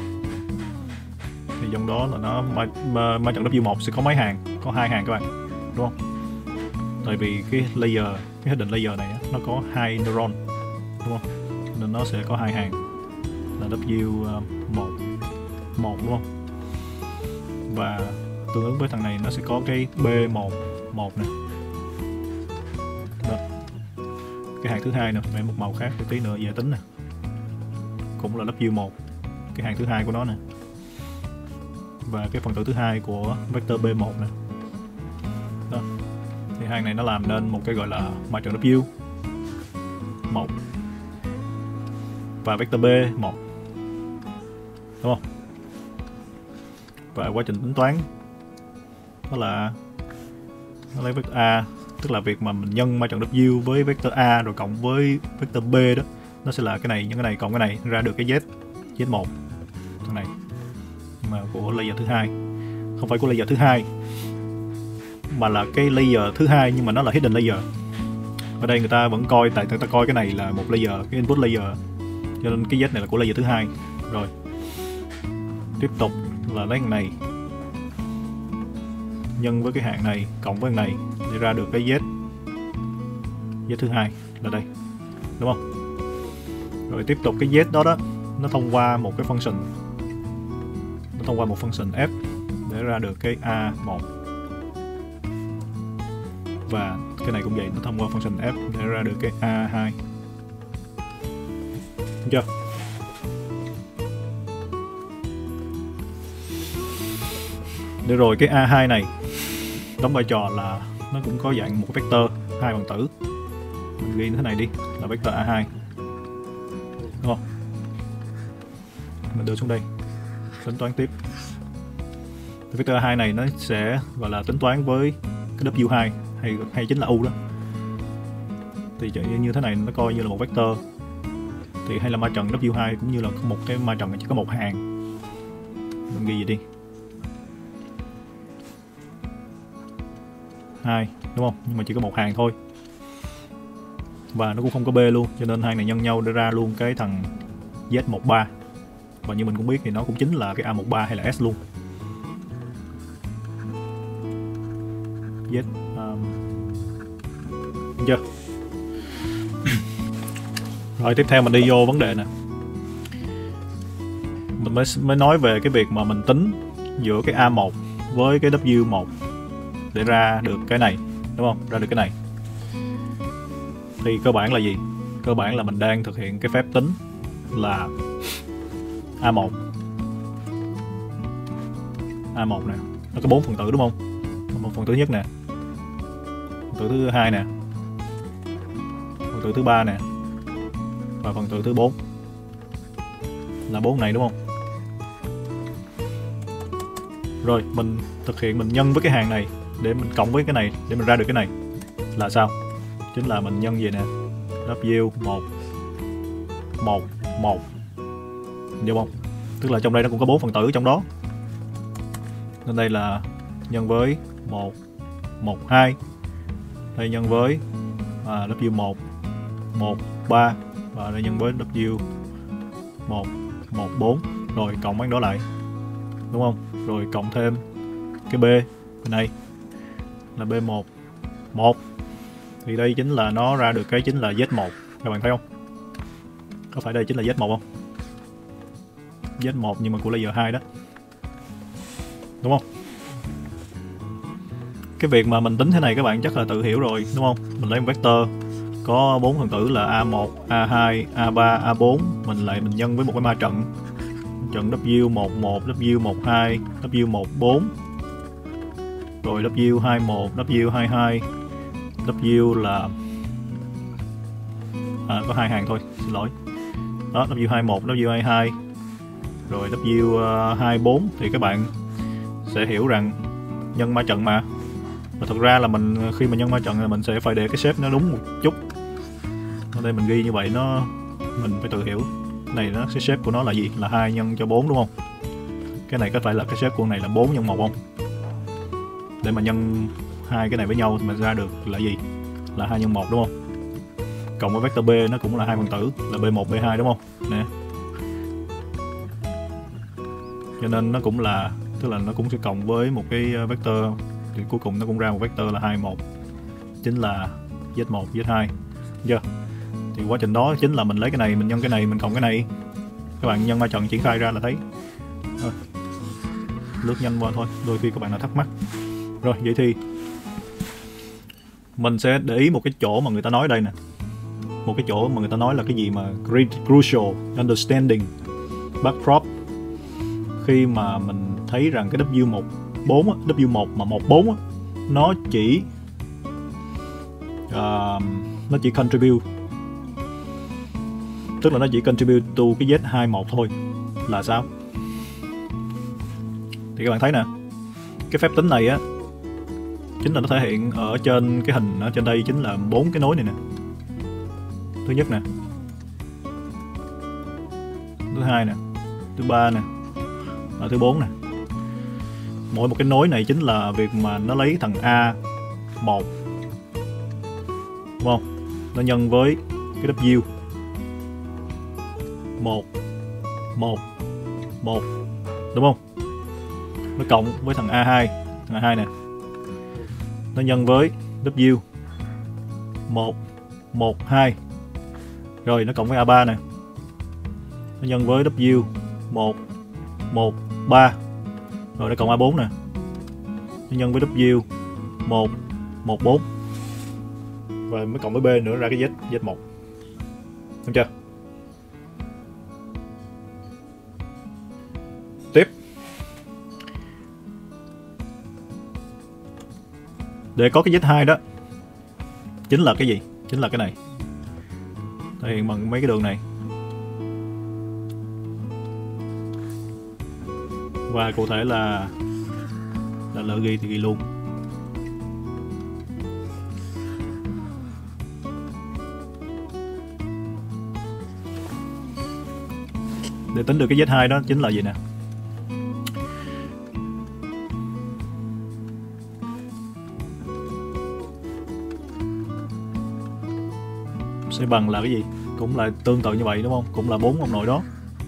thì trong đó là nó ma trận W1 sẽ có mấy hàng, có 2 hàng các bạn, đúng không? Tại vì cái layer, cái hidden layer này nó có 2 neuron, đúng không? Nên nó sẽ có 2 hàng là W1 1, đúng không? Và tương ứng với thằng này nó sẽ có cái B1 1 này. Đó. Cái hàng thứ hai nè, vẽ một màu khác để tí nữa dễ tính nè. Cũng là W1, cái hàng thứ hai của nó nè. Và cái phần tử thứ hai của vector B1 nè. Đó. Thì hàng này nó làm nên một cái gọi là ma trận W1 và vector B1, đúng không? Và quá trình tính toán đó là nó lấy vector A, tức là việc mà mình nhân ma trận W với vector A rồi cộng với vector B đó, nó sẽ là cái này nhân cái này cộng cái này ra được cái Z1 thằng này, mà của layer thứ hai, không phải của layer thứ hai mà là cái layer thứ hai, nhưng mà nó là hidden layer. Ở đây người ta vẫn coi, tại người ta coi cái này là một layer, cái input layer, cho nên cái Z này là của layer thứ hai. Rồi tiếp tục là lấy cái này nhân với cái hạng này cộng với cái này để ra được cái Z thứ hai là đây, đúng không? Rồi tiếp tục cái Z đó nó thông qua một cái function, nó thông qua một function f để ra được cái A1, và cái này cũng vậy, nó thông qua function f để ra được cái A2. Được chưa? Để rồi cái A2 này đóng vai trò là nó cũng có dạng một vector 2 phần tử. Mình ghi như thế này đi, là vector A2, đúng không? Mình đưa xuống đây tính toán tiếp. Thì vector A2 này nó sẽ gọi là tính toán với cái W2 hay chính là U đó. Thì như thế này nó coi như là một vector, thì hay là ma trận W2 cũng như là một cái ma trận chỉ có một hàng. Mình ghi gì đi, 2, đúng không? Nhưng mà chỉ có một hàng thôi, và nó cũng không có B luôn, cho nên hai này nhân nhau để ra luôn cái thằng Z13. Và như mình cũng biết thì nó cũng chính là cái A13 hay là S luôn. Z chưa? Rồi tiếp theo mình đi vô vấn đề nè. Mình mới nói về cái việc mà mình tính giữa cái A1 với cái W1 để ra được cái này, đúng không? Ra được cái này. Thì cơ bản là gì? Cơ bản là mình đang thực hiện cái phép tính là A1 nè, nó có 4 phần tử, đúng không? Một phần tử nhất nè, phần tử thứ hai nè, phần tử thứ ba nè, và phần tử thứ 4 là 4 này, đúng không? Rồi mình thực hiện, mình nhân với cái hàng này để mình cộng với cái này để mình ra được cái này là sao? Chính là mình nhân gì nè, W1 1 1, hiểu không? Tức là trong đây nó cũng có 4 phần tử trong đó, nên đây là nhân với 1 1 2, đây nhân với W1 1 3, và đây nhân với W1 1 4, rồi cộng mấy đó lại, đúng không? Rồi cộng thêm cái B bên này là B1 1, thì đây chính là nó ra được cái chính là Z1. Các bạn thấy không? Có phải đây chính là Z1 không? Z1 nhưng mà của layer 2 đó, đúng không? Cái việc mà mình tính thế này các bạn chắc là tự hiểu rồi, đúng không? Mình lấy một vector có 4 phần tử là A1, A2, A3, A4, mình nhân với một cái ma trận W11, W12, W14, rồi W21, W22, W là có 2 hàng thôi, xin lỗi. Đó, W21, W22, rồi W24, thì các bạn sẽ hiểu rằng nhân ma trận mà. Và thật ra là khi mà nhân ma trận là mình sẽ phải để cái shape nó đúng một chút, đây mình ghi như vậy mình phải tự hiểu cái này nó, cái shape của nó là gì, là 2 nhân cho 4 đúng không? Cái này có phải là cái shape của này là 4 nhân 1 không? Để mà nhân hai cái này với nhau thì mình ra được là gì, là 2 nhân 1 đúng không? Cộng với vector B nó cũng là hai phần tử là B1 B2 đúng không nè, cho nên nó cũng là, tức là nó cũng sẽ cộng với một cái vector thì cuối cùng nó cũng ra một vector là 21, chính là Z1 Z2 chưa? Thì quá trình đó chính là mình lấy cái này mình nhân cái này mình cộng cái này, các bạn nhân ma trận triển khai ra là thấy thôi. Lướt nhanh qua thôi, đôi khi các bạn nào thắc mắc. Rồi vậy thì mình sẽ để ý một cái chỗ mà người ta nói đây nè, một cái chỗ mà người ta nói là cái gì mà crucial understanding backprop, khi mà mình thấy rằng cái W14 W1 mà 14 á, nó chỉ contribute, tức là nó chỉ contribute to cái Z21 thôi, là sao? Thì các bạn thấy nè, cái phép tính này á chính là nó thể hiện ở trên cái hình ở trên đây, chính là 4 cái nối này nè. Thứ nhất nè, thứ hai nè, thứ ba nè, và thứ 4 nè. Mỗi một cái nối này chính là việc mà nó lấy thằng A1 đúng không? Nó nhân với cái W 1 1 1 đúng không? Nó cộng với thằng A2, thằng A2 nè. Nó nhân với W 1 1 2. Rồi nó cộng với A3 nè. Nó nhân với W 1 1 3. Rồi nó cộng A4 nè. Nó nhân với W 1 1 4. Và mới cộng với B nữa ra cái Z1. Đúng chưa? Tiếp. Để có cái Z2 đó chính là cái gì? Chính là cái này, thể hiện bằng mấy cái đường này. Và cụ thể là lỡ ghi thì ghi luôn. Để tính được cái Z2 đó chính là gì nè? Sẽ bằng là cái gì? Cũng là tương tự như vậy đúng không? Cũng là 4 ông nội đó.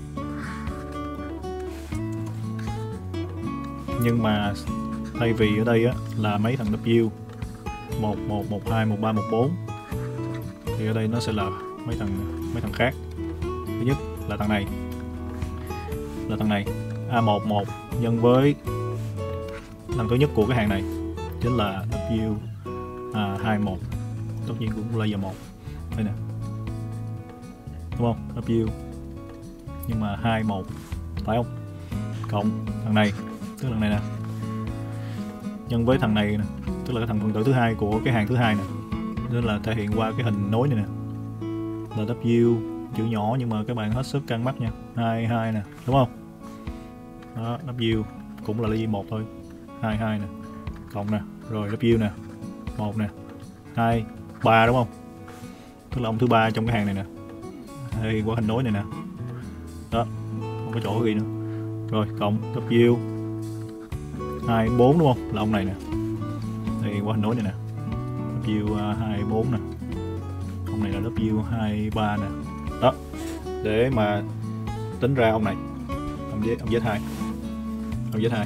Nhưng mà thay vì ở đây á là mấy thằng W 1 1 1 2 1 3 1 4 thì ở đây nó sẽ là mấy thằng khác. Thứ nhất là thằng này. Là thằng này A1 1 nhân với thằng thứ nhất của cái hàng này chính là W 21. Tất nhiên cũng là giờ 1. Đây nè. Đúng không? W nhưng mà 21 phải không? Cộng thằng này, tức là thằng này nè, nhân với thằng này nè, tức là cái thằng phần tử thứ hai của cái hàng thứ hai nè. Nên là thể hiện qua cái hình nối này nè. Là W chữ nhỏ nhưng mà các bạn hết sức căng mắt nha. 22 nè, đúng không? Đó, W cũng là ly 1 thôi. 22 nè. Cộng nè, rồi W nè. 1 nè. 2 3 đúng không? Tức là ông thứ ba trong cái hàng này nè. Đây qua hình nối này nè. Đó, không có chỗ ghi nữa. Rồi cộng W 24 đúng không? Là ông này nè. Đây qua hình nối này nè. W 24 nè. Ông này là W 23 nè. Đó. Để mà tính ra ông này. Ông Z2. Ông Z2.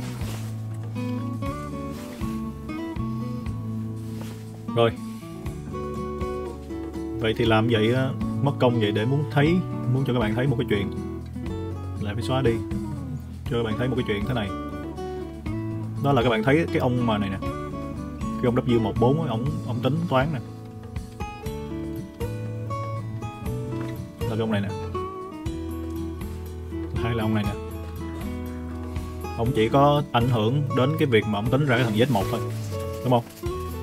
Rồi. Vậy thì làm vậy á, mất công vậy để muốn cho các bạn thấy một cái chuyện, lại phải xóa đi cho các bạn thấy một cái chuyện thế này. Đó là các bạn thấy cái ông mà này nè, cái ông W14 ấy, ông tính toán nè, là cái ông này nè, hay là ông này nè, ông chỉ có ảnh hưởng đến cái việc mà ông tính ra cái thằng Z1 thôi, đúng không?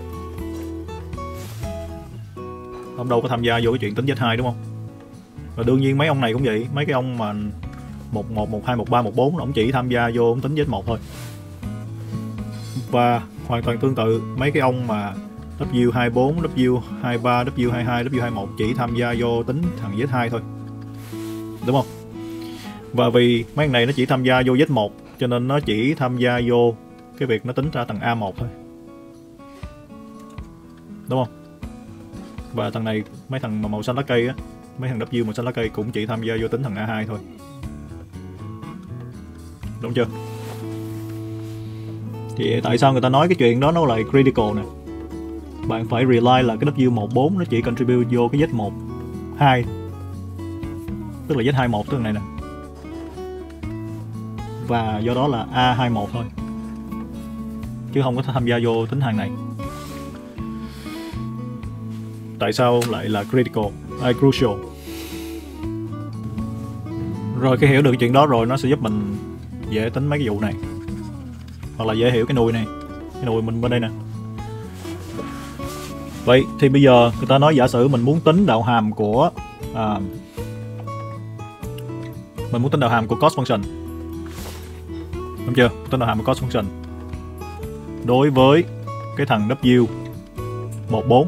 Ông đâu có tham gia vô cái chuyện tính Z2 đúng không? Và đương nhiên mấy ông này cũng vậy, mấy cái ông mà 11, 12, 13, 14 ông chỉ tham gia vô ông tính Z1 thôi. Và hoàn toàn tương tự mấy cái ông mà W24, W23, W22, W21 chỉ tham gia vô tính thằng Z2 thôi, đúng không? Và vì mấy thằng này nó chỉ tham gia vô Z1 cho nên nó chỉ tham gia vô cái việc nó tính ra thằng A1 thôi, đúng không? Và thằng này, mấy thằng màu xanh lá cây á, mấy thằng W màu xanh lá cây cũng chỉ tham gia vô tính thằng A2 thôi, đúng chưa? Thì tại sao người ta nói cái chuyện đó nó lại critical nè? Bạn phải realize là cái W14 nó chỉ contribute vô cái Z1 2, tức là Z21 tức này nè, và do đó là A21 thôi, chứ không có tham gia vô tính hàng này. Tại sao lại là crucial? Rồi khi hiểu được chuyện đó rồi, nó sẽ giúp mình dễ tính mấy cái vụ này, hoặc là dễ hiểu cái nùi này, cái nùi mình bên đây nè. Vậy thì bây giờ người ta nói giả sử mình muốn tính đạo hàm của cost function, đúng chưa? Tính đạo hàm của cost function đối với cái thằng W14.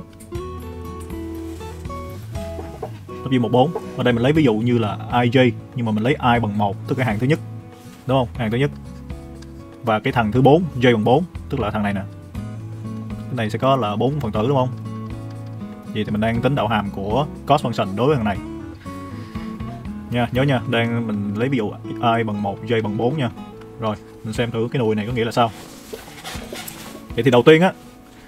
W14 ở đây mình lấy ví dụ như là ij, nhưng mà mình lấy i bằng 1, tức cái hàng thứ nhất, đúng không? Hàng thứ nhất. Và cái thằng thứ 4, j bằng 4, tức là thằng này nè. Cái này sẽ có là 4 phần tử, đúng không? Vậy thì mình đang tính đạo hàm của cost function đối với thằng này. Nha, nhớ nha, mình lấy ví dụ i bằng 1, j bằng 4 nha. Rồi, mình xem thử cái nùi này có nghĩa là sao. Vậy thì đầu tiên á,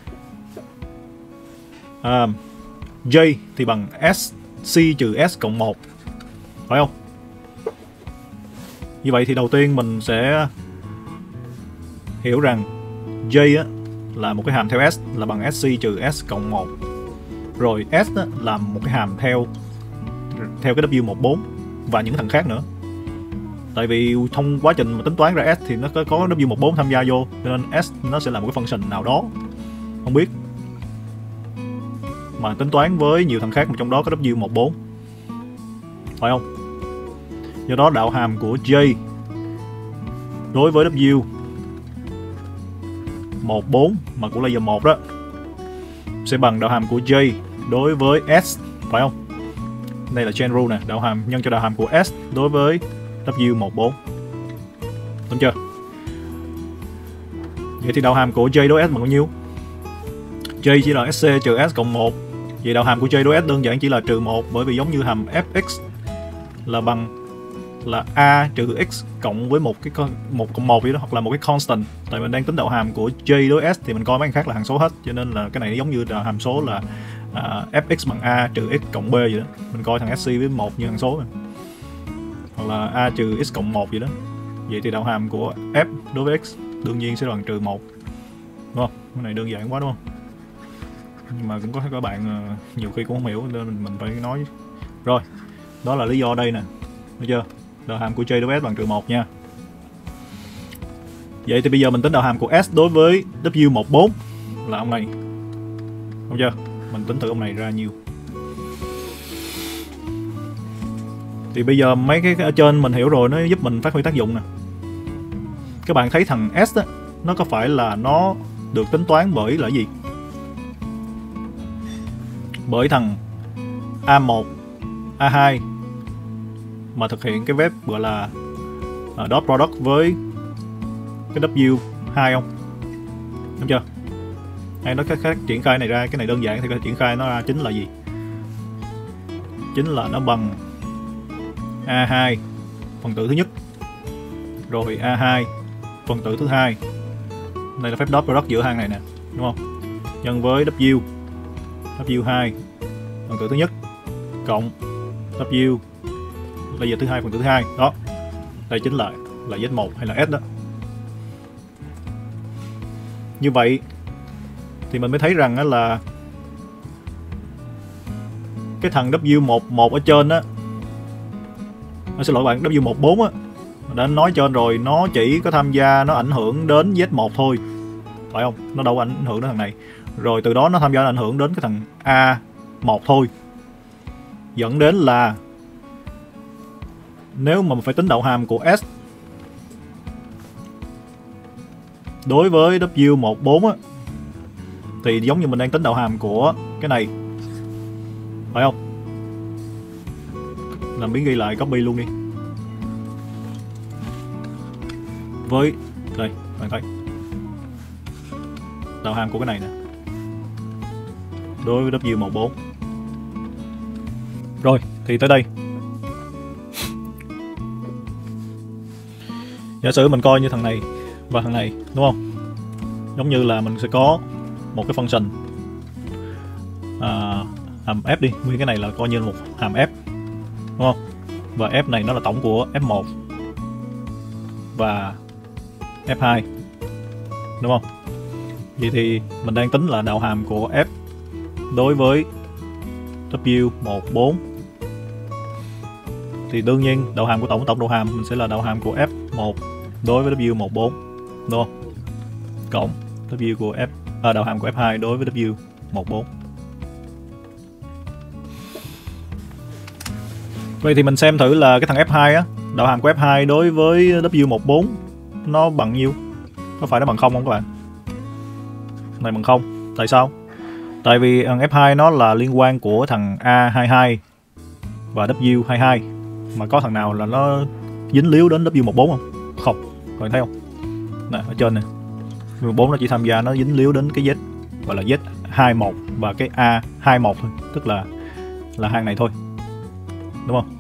j thì bằng c trừ s cộng 1, phải không? Như vậy thì đầu tiên mình sẽ hiểu rằng j á, là một cái hàm theo s là bằng sc trừ s cộng 1. Rồi s á, là một cái hàm theo cái W14 và những thằng khác nữa. Tại vì trong quá trình mà tính toán ra s thì nó có W14 tham gia vô, cho nên s nó sẽ là một cái function nào đó không biết, mà tính toán với nhiều thằng khác mà trong đó có W14, phải không? Do đó đạo hàm của j đối với W14 mà của layer 1 đó sẽ bằng đạo hàm của j đối với s, phải không? Đây là chain rule nè, đạo hàm nhân cho đạo hàm của s đối với W14, đúng chưa? Vậy thì đạo hàm của j đối s bằng bao nhiêu? J chỉ là sc trừ s cộng 1. Vậy đạo hàm của j đối s đơn giản chỉ là trừ 1, bởi vì giống như hàm fx là bằng là a trừ x cộng với một cộng 1 vậy đó, hoặc là một cái constant. Tại mình đang tính đạo hàm của j đối s thì mình coi mấy cái khác là hàm số hết, cho nên là cái này giống như là hàm số là fx bằng a trừ x cộng b vậy đó. Mình coi thằng sc với 1 như hàm số này, hoặc là a trừ x cộng 1 vậy đó. Vậy thì đạo hàm của f đối với x đương nhiên sẽ bằng trừ 1, đúng không? Cái này đơn giản quá, đúng không? Nhưng mà cũng có các bạn nhiều khi cũng không hiểu nên mình phải nói. Rồi, đó là lý do đây nè, thấy chưa? Đạo hàm của j đối với s bằng trừ 1 nha. Vậy thì bây giờ mình tính đạo hàm của s đối với W14 là ông này, không chưa? Mình tính từ ông này ra nhiêu. Thì bây giờ mấy cái ở trên mình hiểu rồi, nó giúp mình phát huy tác dụng nè. Các bạn thấy thằng s đó, nó có phải là nó được tính toán bởi là gì? Bởi thằng A1, A2 mà thực hiện cái phép gọi là dot product với cái W2 không? Đúng chưa? Hay nói khác triển khai này ra, cái này đơn giản thì cái triển khai nó ra chính là gì? Chính là nó bằng A2 phần tử thứ nhất rồi A2 phần tử thứ hai. Đây là phép dot product giữa hai này nè, đúng không? Nhân với W2 phần tử thứ nhất cộng W là giờ thứ hai phần tử thứ hai. Đó. Đây chính là Z1 hay là S đó. Như vậy thì mình mới thấy rằng là cái thằng W11 ở trên á, xin lỗi bạn, W14 á, đã nói trên rồi, nó chỉ có tham gia, nó ảnh hưởng đến Z1 thôi, phải không? Nó đâu có ảnh hưởng đến thằng này. Rồi từ đó nó tham gia ảnh hưởng đến cái thằng A1 thôi. Dẫn đến là nếu mà phải tính đạo hàm của S đối với W14 á, Thì giống như mình đang tính đạo hàm của cái này, phải không? Làm biến ghi lại, copy luôn đi. Với đây, bạn thấy đạo hàm của cái này nè, đối với W14. Rồi, thì tới đây giả sử mình coi như thằng này và thằng này, đúng không? Giống như là mình sẽ có một cái function hàm f đi, nguyên cái này là coi như là một hàm f, đúng không? Và f này nó là tổng của f1 và f2, đúng không? Vậy thì mình đang tính là đạo hàm của f đối với W14. Thì đương nhiên đạo hàm của tổng đạo hàm mình sẽ là đạo hàm của f1 đối với W14, đúng không? Cộng W của đạo hàm của f2 đối với W14. Vậy thì mình xem thử là cái thằng f2 á, đạo hàm của f2 đối với W14 nó bằng nhiêu? Có phải nó bằng 0 không các bạn? Này bằng 0. Tại sao? Tại vì thằng f2 nó là liên quan của thằng A22 và W22, mà có thằng nào là nó dính líu đến W14 không? Không. Các bạn thấy không? Nè, ở trên này W14 nó chỉ tham gia, nó dính líu đến cái Z gọi là Z21 và cái A21 thôi, tức là hàng này thôi, đúng không?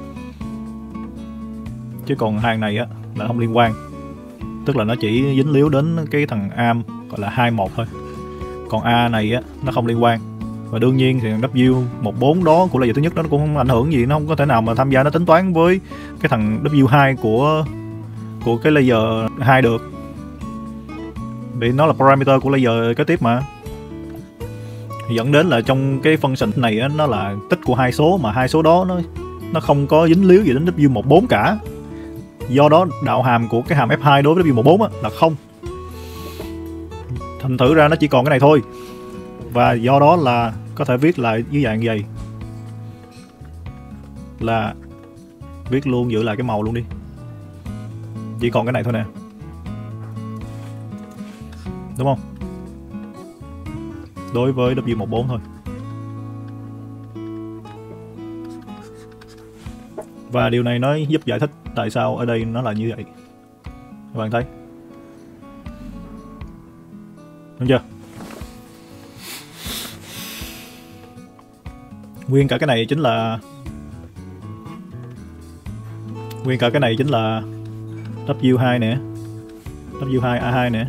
Chứ còn hàng này á là không liên quan, tức là nó chỉ dính líu đến cái thằng AM gọi là 21 thôi. Còn A này á nó không liên quan. Và đương nhiên thì W14 đó của layer thứ nhất đó nó cũng không ảnh hưởng gì, nó không có thể nào mà tham gia nó tính toán với cái thằng W2 của cái layer 2 được. Vì nó là parameter của layer kế tiếp mà. Dẫn đến là trong cái function này á, nó là tích của hai số, mà hai số đó nó không có dính líu gì đến W14 cả. Do đó đạo hàm của cái hàm F2 đối với W14 á, là 0. Thành thử ra nó chỉ còn cái này thôi. Và do đó là có thể viết lại dưới dạng vậy, là viết luôn, giữ lại cái màu luôn đi, chỉ còn cái này thôi nè, đúng không? Đối với W14 thôi. Và điều này nó giúp giải thích tại sao ở đây nó là như vậy. Các bạn thấy đúng chưa? Nguyên cả cái này chính là W2 nè, W2 A2 nè,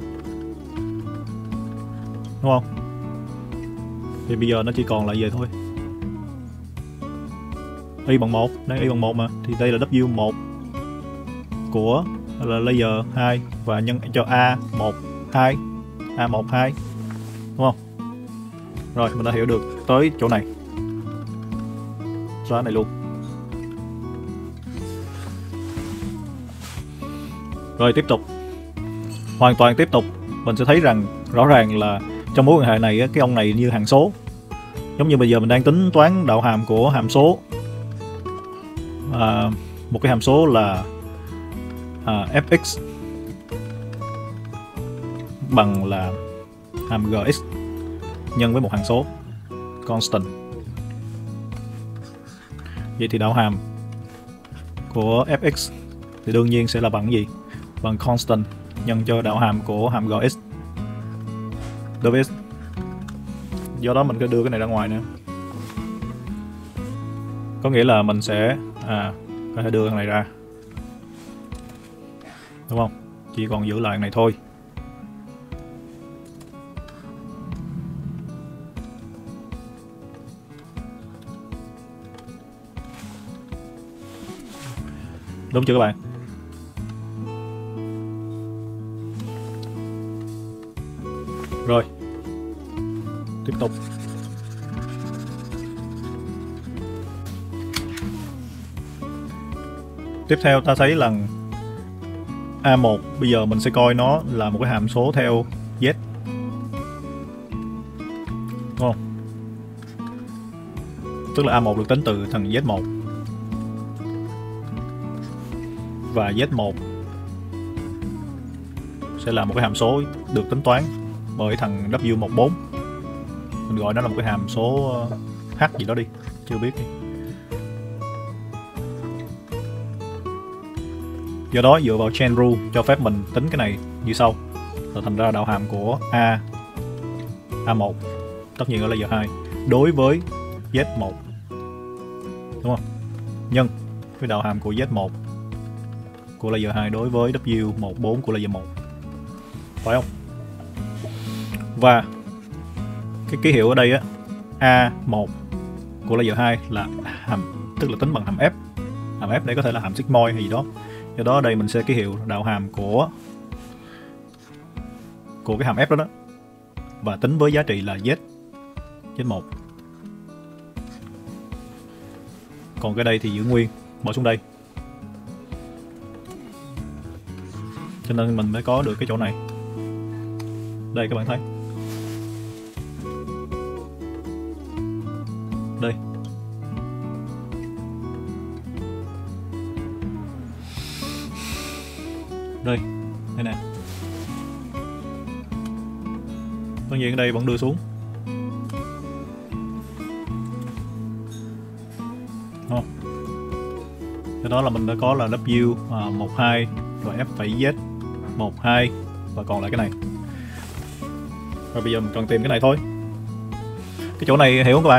đúng không? Thì bây giờ nó chỉ còn lại về thôi. Y bằng 1, đang Y bằng 1 mà, thì đây là W1 của là layer 2 và nhân cho A1 2, đúng không? Rồi, mình đã hiểu được tới chỗ này. Xóa này luôn. Rồi tiếp tục. Hoàn toàn tiếp tục, mình sẽ thấy rằng rõ ràng là trong mối quan hệ này cái ông này như hàm số. Giống như bây giờ mình đang tính toán đạo hàm của hàm số, một cái hàm số là fx bằng là hàm gx nhân với một hằng số constant. Vậy thì đạo hàm của fx thì đương nhiên sẽ là bằng gì? Bằng constant nhân cho đạo hàm của hàm gx đối với x. Do đó mình cứ đưa cái này ra ngoài nữa. Có nghĩa là mình sẽ có thể đưa thằng này ra, đúng không? Chỉ còn giữ lại thằng này thôi. Đúng chưa các bạn? Rồi, tiếp tục. Tiếp theo ta thấy là A1 bây giờ mình sẽ coi nó là một cái hàm số theo Z, đúng không? Tức là A1 được tính từ thằng Z1 và Z1 sẽ là một cái hàm số được tính toán bởi thằng W14, Mình gọi nó là một cái hàm số h gì đó đi, chưa biết đi. Do đó dựa vào chain rule cho phép mình tính cái này như sau. Rồi thành ra đạo hàm của A1 tất nhiên ở layer 2 đối với Z1, đúng không? Nhân với đạo hàm của Z1 của layer 2 đối với W14 của layer 1. Phải không? Và cái ký hiệu ở đây á, A1 của layer 2 là hàm, tức là tính bằng hàm F. Hàm F này có thể là hàm sigmoid hay gì đó. Do đó ở đây mình sẽ ký hiệu đạo hàm của cái hàm F đó và tính với giá trị là Z1. Còn cái đây thì giữ nguyên, bỏ xuống đây. Cho nên mình mới có được cái chỗ này. Đây các bạn thấy. Đây. Đây, đây nè. Tất nhiên ở đây vẫn đưa xuống. Cho đó là mình đã có là W12 rồi F phẩy Z12 và còn lại cái này. Rồi bây giờ mình cần tìm cái này thôi. Cái chỗ này hiểu không các bạn?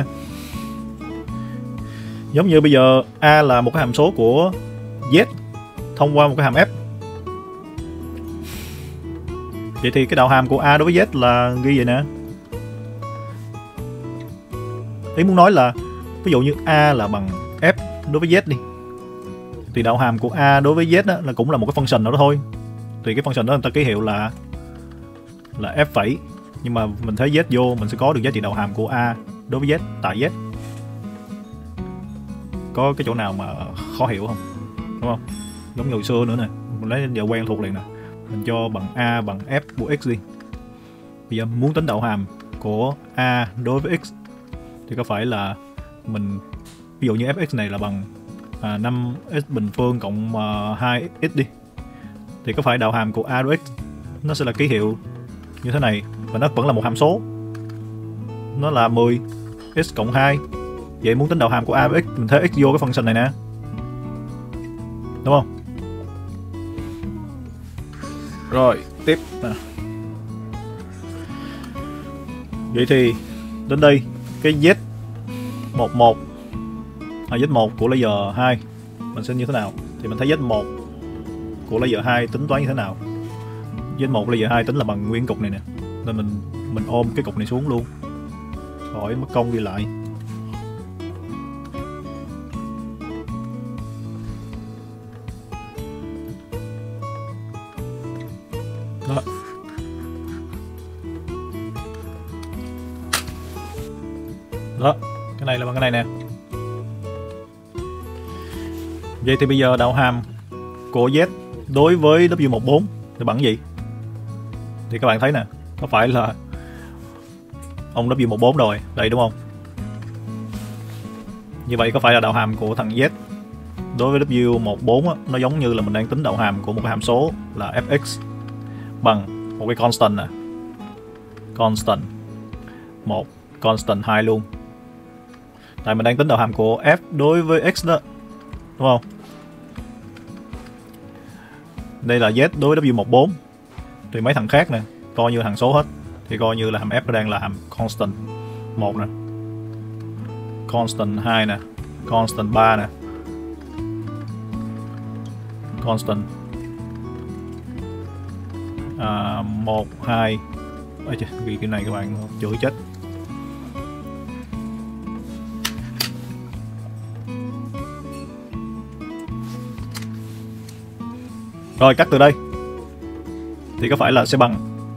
Giống như bây giờ A là một cái hàm số của Z thông qua một cái hàm F. Vậy thì cái đạo hàm của A đối với Z là ghi vậy nè. Ý muốn nói là ví dụ như A là bằng F đối với Z đi, thì đạo hàm của A đối với Z đó là cũng là một cái function nào đó thôi. Thì cái function đó người ta ký hiệu là F phẩy, nhưng mà mình thấy Z vô mình sẽ có được giá trị đạo hàm của A đối với Z tại Z. Có cái chỗ nào mà khó hiểu không? Đúng không? Giống như hồi xưa nữa nè, mình lấy giờ quen thuộc liền nè. Mình cho bằng A bằng F của X đi. Bây giờ muốn tính đạo hàm của A đối với X thì có phải là mình, ví dụ như fx này là bằng 5x bình phương cộng 2x đi, thì có phải đạo hàm của A đối với X nó sẽ là ký hiệu như thế này, và nó vẫn là một hàm số, nó là 10x cộng 2. Vậy muốn tính đạo hàm của A với X, mình thế X vô cái function này nè, đúng không? Rồi, tiếp nè. Vậy thì đến đây cái Z11 Z1 của layer 2 mình sẽ như thế nào? Thì mình thấy Z1 của layer 2 tính toán như thế nào? Z1 layer 2 tính là bằng nguyên cục này nè, nên mình ôm cái cục này xuống luôn, khỏi mất công đi lại. Đó. Đó, cái này là bằng cái này nè. Vậy thì bây giờ đạo hàm của Z đối với W14 thì bằng gì? Thì các bạn thấy nè, có phải là ông W14 rồi, đây đúng không? Như vậy có phải là đạo hàm của thằng Z đối với W14 á, nó giống như là mình đang tính đạo hàm của một cái hàm số là fx bằng một cái constant nè, constant 1, constant 2 luôn. Tại mình đang tính đạo hàm của f đối với x đó, đúng không? Đây là Z đối với W14, thì mấy thằng khác nè coi như thằng số hết, thì coi như là hàm f nó đang là hàm constant 1 nè, constant 2 nè, constant 3 nè, constant 1, 2. Ôi trời, vì cái này các bạn chửi chết. Rồi cắt từ đây thì có phải là sẽ bằng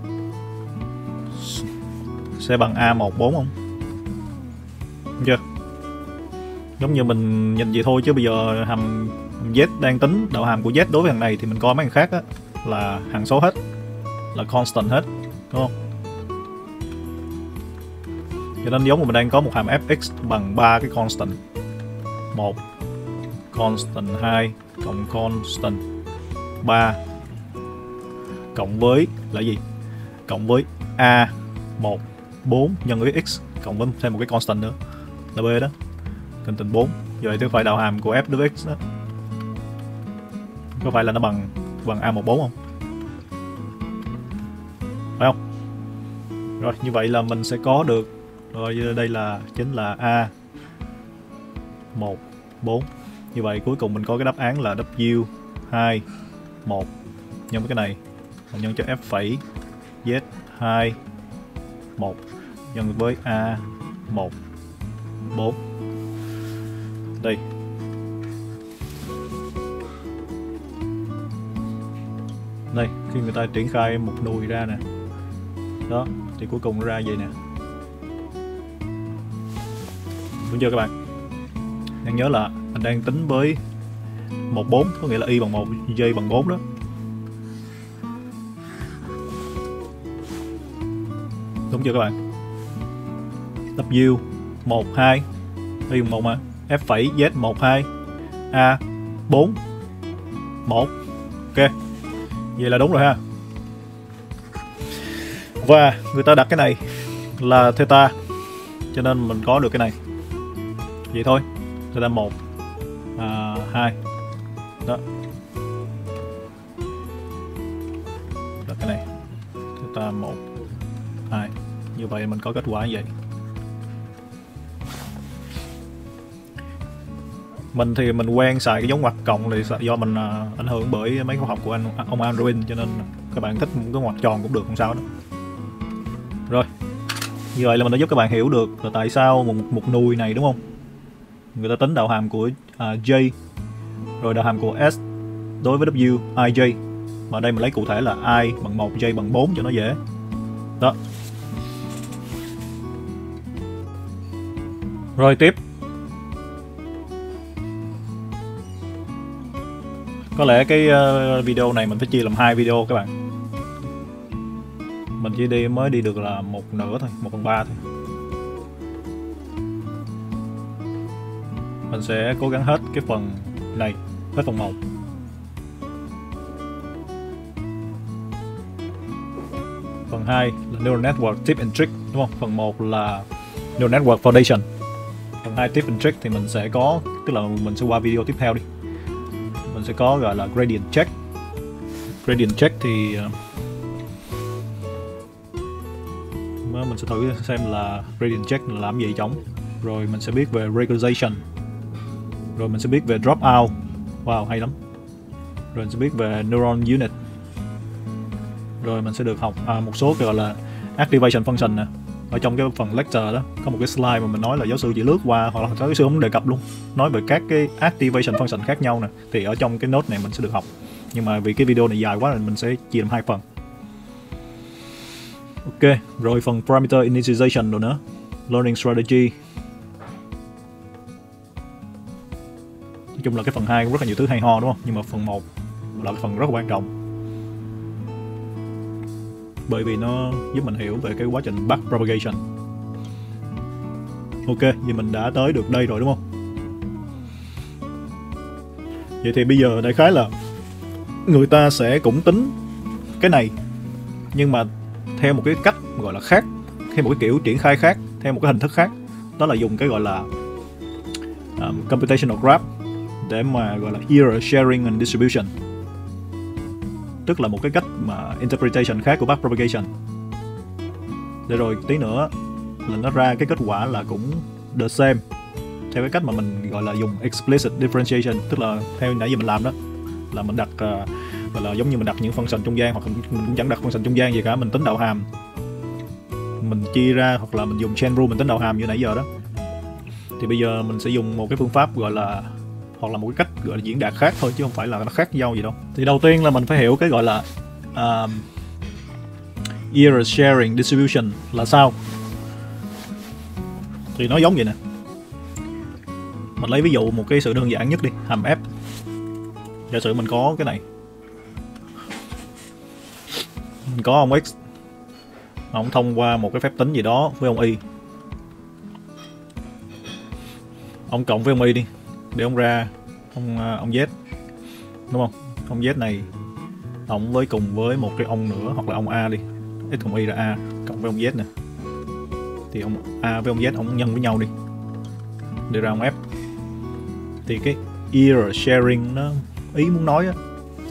A14 không? Đúng chưa? Giống như mình nhìn vậy thôi, chứ bây giờ hàm Z đang tính đạo hàm của Z đối với thằng này thì mình coi mấy thằng khác á là hằng số hết, là constant hết, đúng không? Cho nên giống như mình đang có một hàm fx bằng 3 cái constant, 1 constant 2 cộng constant 3 cộng với là gì? Cộng với A1 4 nhân với x cộng với thêm một cái constant nữa là b đó, constant 4. Vậy thì phải đạo hàm của f đối với x đó có phải là nó bằng a14 không? Phải không? Rồi như vậy là mình sẽ có được, rồi đây là chính là A14. Như vậy cuối cùng mình có cái đáp án là W21 nhân với cái này, nhân cho F phẩy Z21 nhân với A14. Đây. Đây, khi người ta triển khai một nùi ra nè. Đó, thì cuối cùng nó ra vậy nè. Đúng chưa các bạn? Đang nhớ là mình đang tính với 14, có nghĩa là y bằng 1, j bằng 4 đó. Đúng chưa các bạn? W12 y bằng 1 mà, F phẩy Z12 A4 1. Ok. Vậy là đúng rồi ha. Và người ta đặt cái này là theta, cho nên mình có được cái này. Vậy thôi. Theta 1 2. Đó. Đặt cái này. Theta 1 2. Như vậy mình có kết quả như vậy. Mình thì mình quen xài cái dấu ngoặc cộng thì do mình ảnh hưởng bởi mấy khóa học của ông Android, cho nên các bạn thích một cái ngoặc tròn cũng được, không sao đó. Rồi, như vậy là mình đã giúp các bạn hiểu được là tại sao một nùi này, đúng không? Người ta tính đạo hàm của J, rồi đạo hàm của S đối với W ij, mà đây mình lấy cụ thể là I bằng 1, J bằng 4 cho nó dễ. Đó. Rồi tiếp. Có lẽ cái video này mình phải chia làm 2 video các bạn. Mình chỉ mới đi được là một nửa thôi, 1/3 thôi. Mình sẽ cố gắng hết cái phần này, hết phần 1. Phần 2 là Neural Network Tip and Trick, đúng không? Phần 1 là Neural Network Foundation. Phần 2 Tip and Trick thì mình sẽ có, tức là mình sẽ qua video tiếp theo đi. Mình sẽ có gọi là Gradient Check. Gradient Check thì mình sẽ thử xem là Gradient Check là làm gì trống. Rồi mình sẽ biết về Regularization. Rồi mình sẽ biết về Dropout. Wow, hay lắm. Rồi mình sẽ biết về Neuron Unit. Rồi mình sẽ được học một số cái gọi là Activation Function nè. Ở trong cái phần lecture đó có một cái slide mà mình nói là giáo sư chỉ lướt qua, hoặc là giáo sư không đề cập luôn, nói về các cái Activation Function khác nhau nè. Thì ở trong cái note này mình sẽ được học. Nhưng mà vì cái video này dài quá nên mình sẽ chia làm 2 phần. Ok, rồi phần Parameter Initialization rồi nữa, Learning Strategy. Nói chung là cái phần 2 cũng rất là nhiều thứ hay ho, đúng không? Nhưng mà phần 1 là cái phần rất là quan trọng, bởi vì nó giúp mình hiểu về cái quá trình backpropagation. Ok, vậy mình đã tới được đây rồi đúng không? Vậy thì bây giờ đại khái là người ta sẽ cũng tính cái này, nhưng mà theo một cái cách gọi là khác, theo một cái kiểu triển khai khác, theo một cái hình thức khác. Đó là dùng cái gọi là computational graph để mà gọi là error sharing and distribution, tức là một cái cách mà interpretation khác của backpropagation. Để rồi tí nữa là nó ra cái kết quả là cũng the same, theo cái cách mà mình gọi là dùng explicit differentiation, tức là theo nãy giờ mình làm đó, là mình đặt gọi là giống như mình đặt những function trung gian, hoặc mình cũng chẳng đặt function trung gian gì cả, mình tính đạo hàm, mình chia ra, hoặc là mình dùng chain rule mình tính đạo hàm như nãy giờ đó. Thì bây giờ mình sẽ dùng một cái phương pháp gọi là, hoặc là một cái cách gọi là diễn đạt khác thôi, chứ không phải là nó khác nhau gì đâu. Thì đầu tiên là mình phải hiểu cái gọi là error sharing distribution là sao. Thì nó giống vậy nè. Mình lấy ví dụ một cái sự đơn giản nhất đi, hàm f. Giả sử mình có cái này, mình có ông x, ông thông qua một cái phép tính gì đó với ông y, ông cộng với ông y đi để ông ra ông z, đúng không? Ông z này ông với cùng với một cái ông nữa, hoặc là ông a đi, x cộng y là a cộng với ông z nè. thì ông A với ông Z ông nhân với nhau đi để ra ông F. Thì cái error sharing nó ý muốn nói á,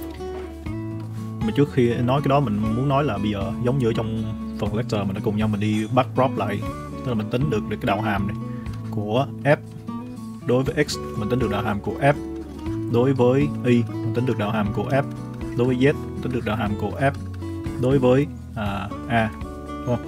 mà trước khi nói cái đó mình muốn nói là bây giờ giống như ở trong phần lecture mình đã cùng nhau mình đi backprop lại, tức là mình tính được cái đạo hàm này của F đối với X, mình tính được đạo hàm của F đối với Y, mình tính được đạo hàm của F đối với Z, tính được đạo hàm của F đối với A, đúng không?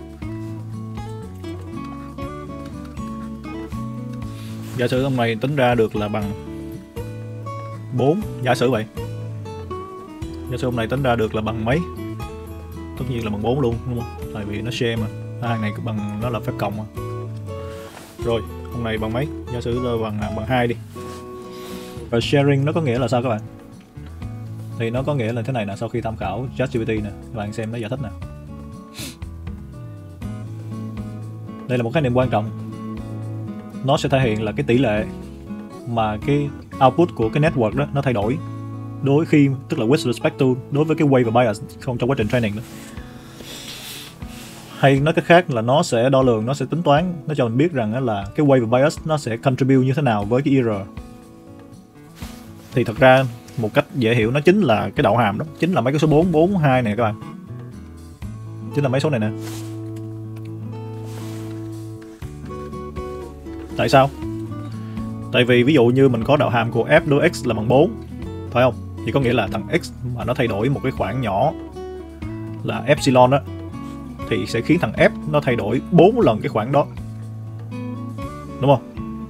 Giả sử ông này tính ra được là bằng 4, giả sử vậy. Giả sử ông này tính ra được là bằng mấy? Tất nhiên là bằng 4 luôn, đúng không? Tại vì nó share mà, hàng này bằng nó là phép cộng mà. Rồi, ông này bằng mấy? Giả sử là bằng 2 đi. Và sharing nó có nghĩa là sao các bạn? Thì nó có nghĩa là thế này nè, sau khi tham khảo ChatGPT nè, các bạn xem nó giải thích nè. Đây là một khái niệm quan trọng. Nó sẽ thể hiện là cái tỷ lệ mà cái output của cái network đó nó thay đổi đối khi, tức là with respect to, đối với cái weight và bias không trong quá trình training đó. Hay nói cách khác là nó sẽ đo lường, nó sẽ tính toán, nó cho mình biết rằng là cái weight và bias nó sẽ contribute như thế nào với cái error. Thì thật ra một cách dễ hiểu nó chính là cái đạo hàm đó, chính là mấy cái số 4, 4, 2 này các bạn. Chính là mấy số này nè. Tại sao? Tại vì ví dụ như mình có đạo hàm của F đối với X là bằng 4, phải không? Thì có nghĩa là thằng X mà nó thay đổi một cái khoảng nhỏ là epsilon đó, thì sẽ khiến thằng F nó thay đổi 4 lần cái khoảng đó. Đúng không?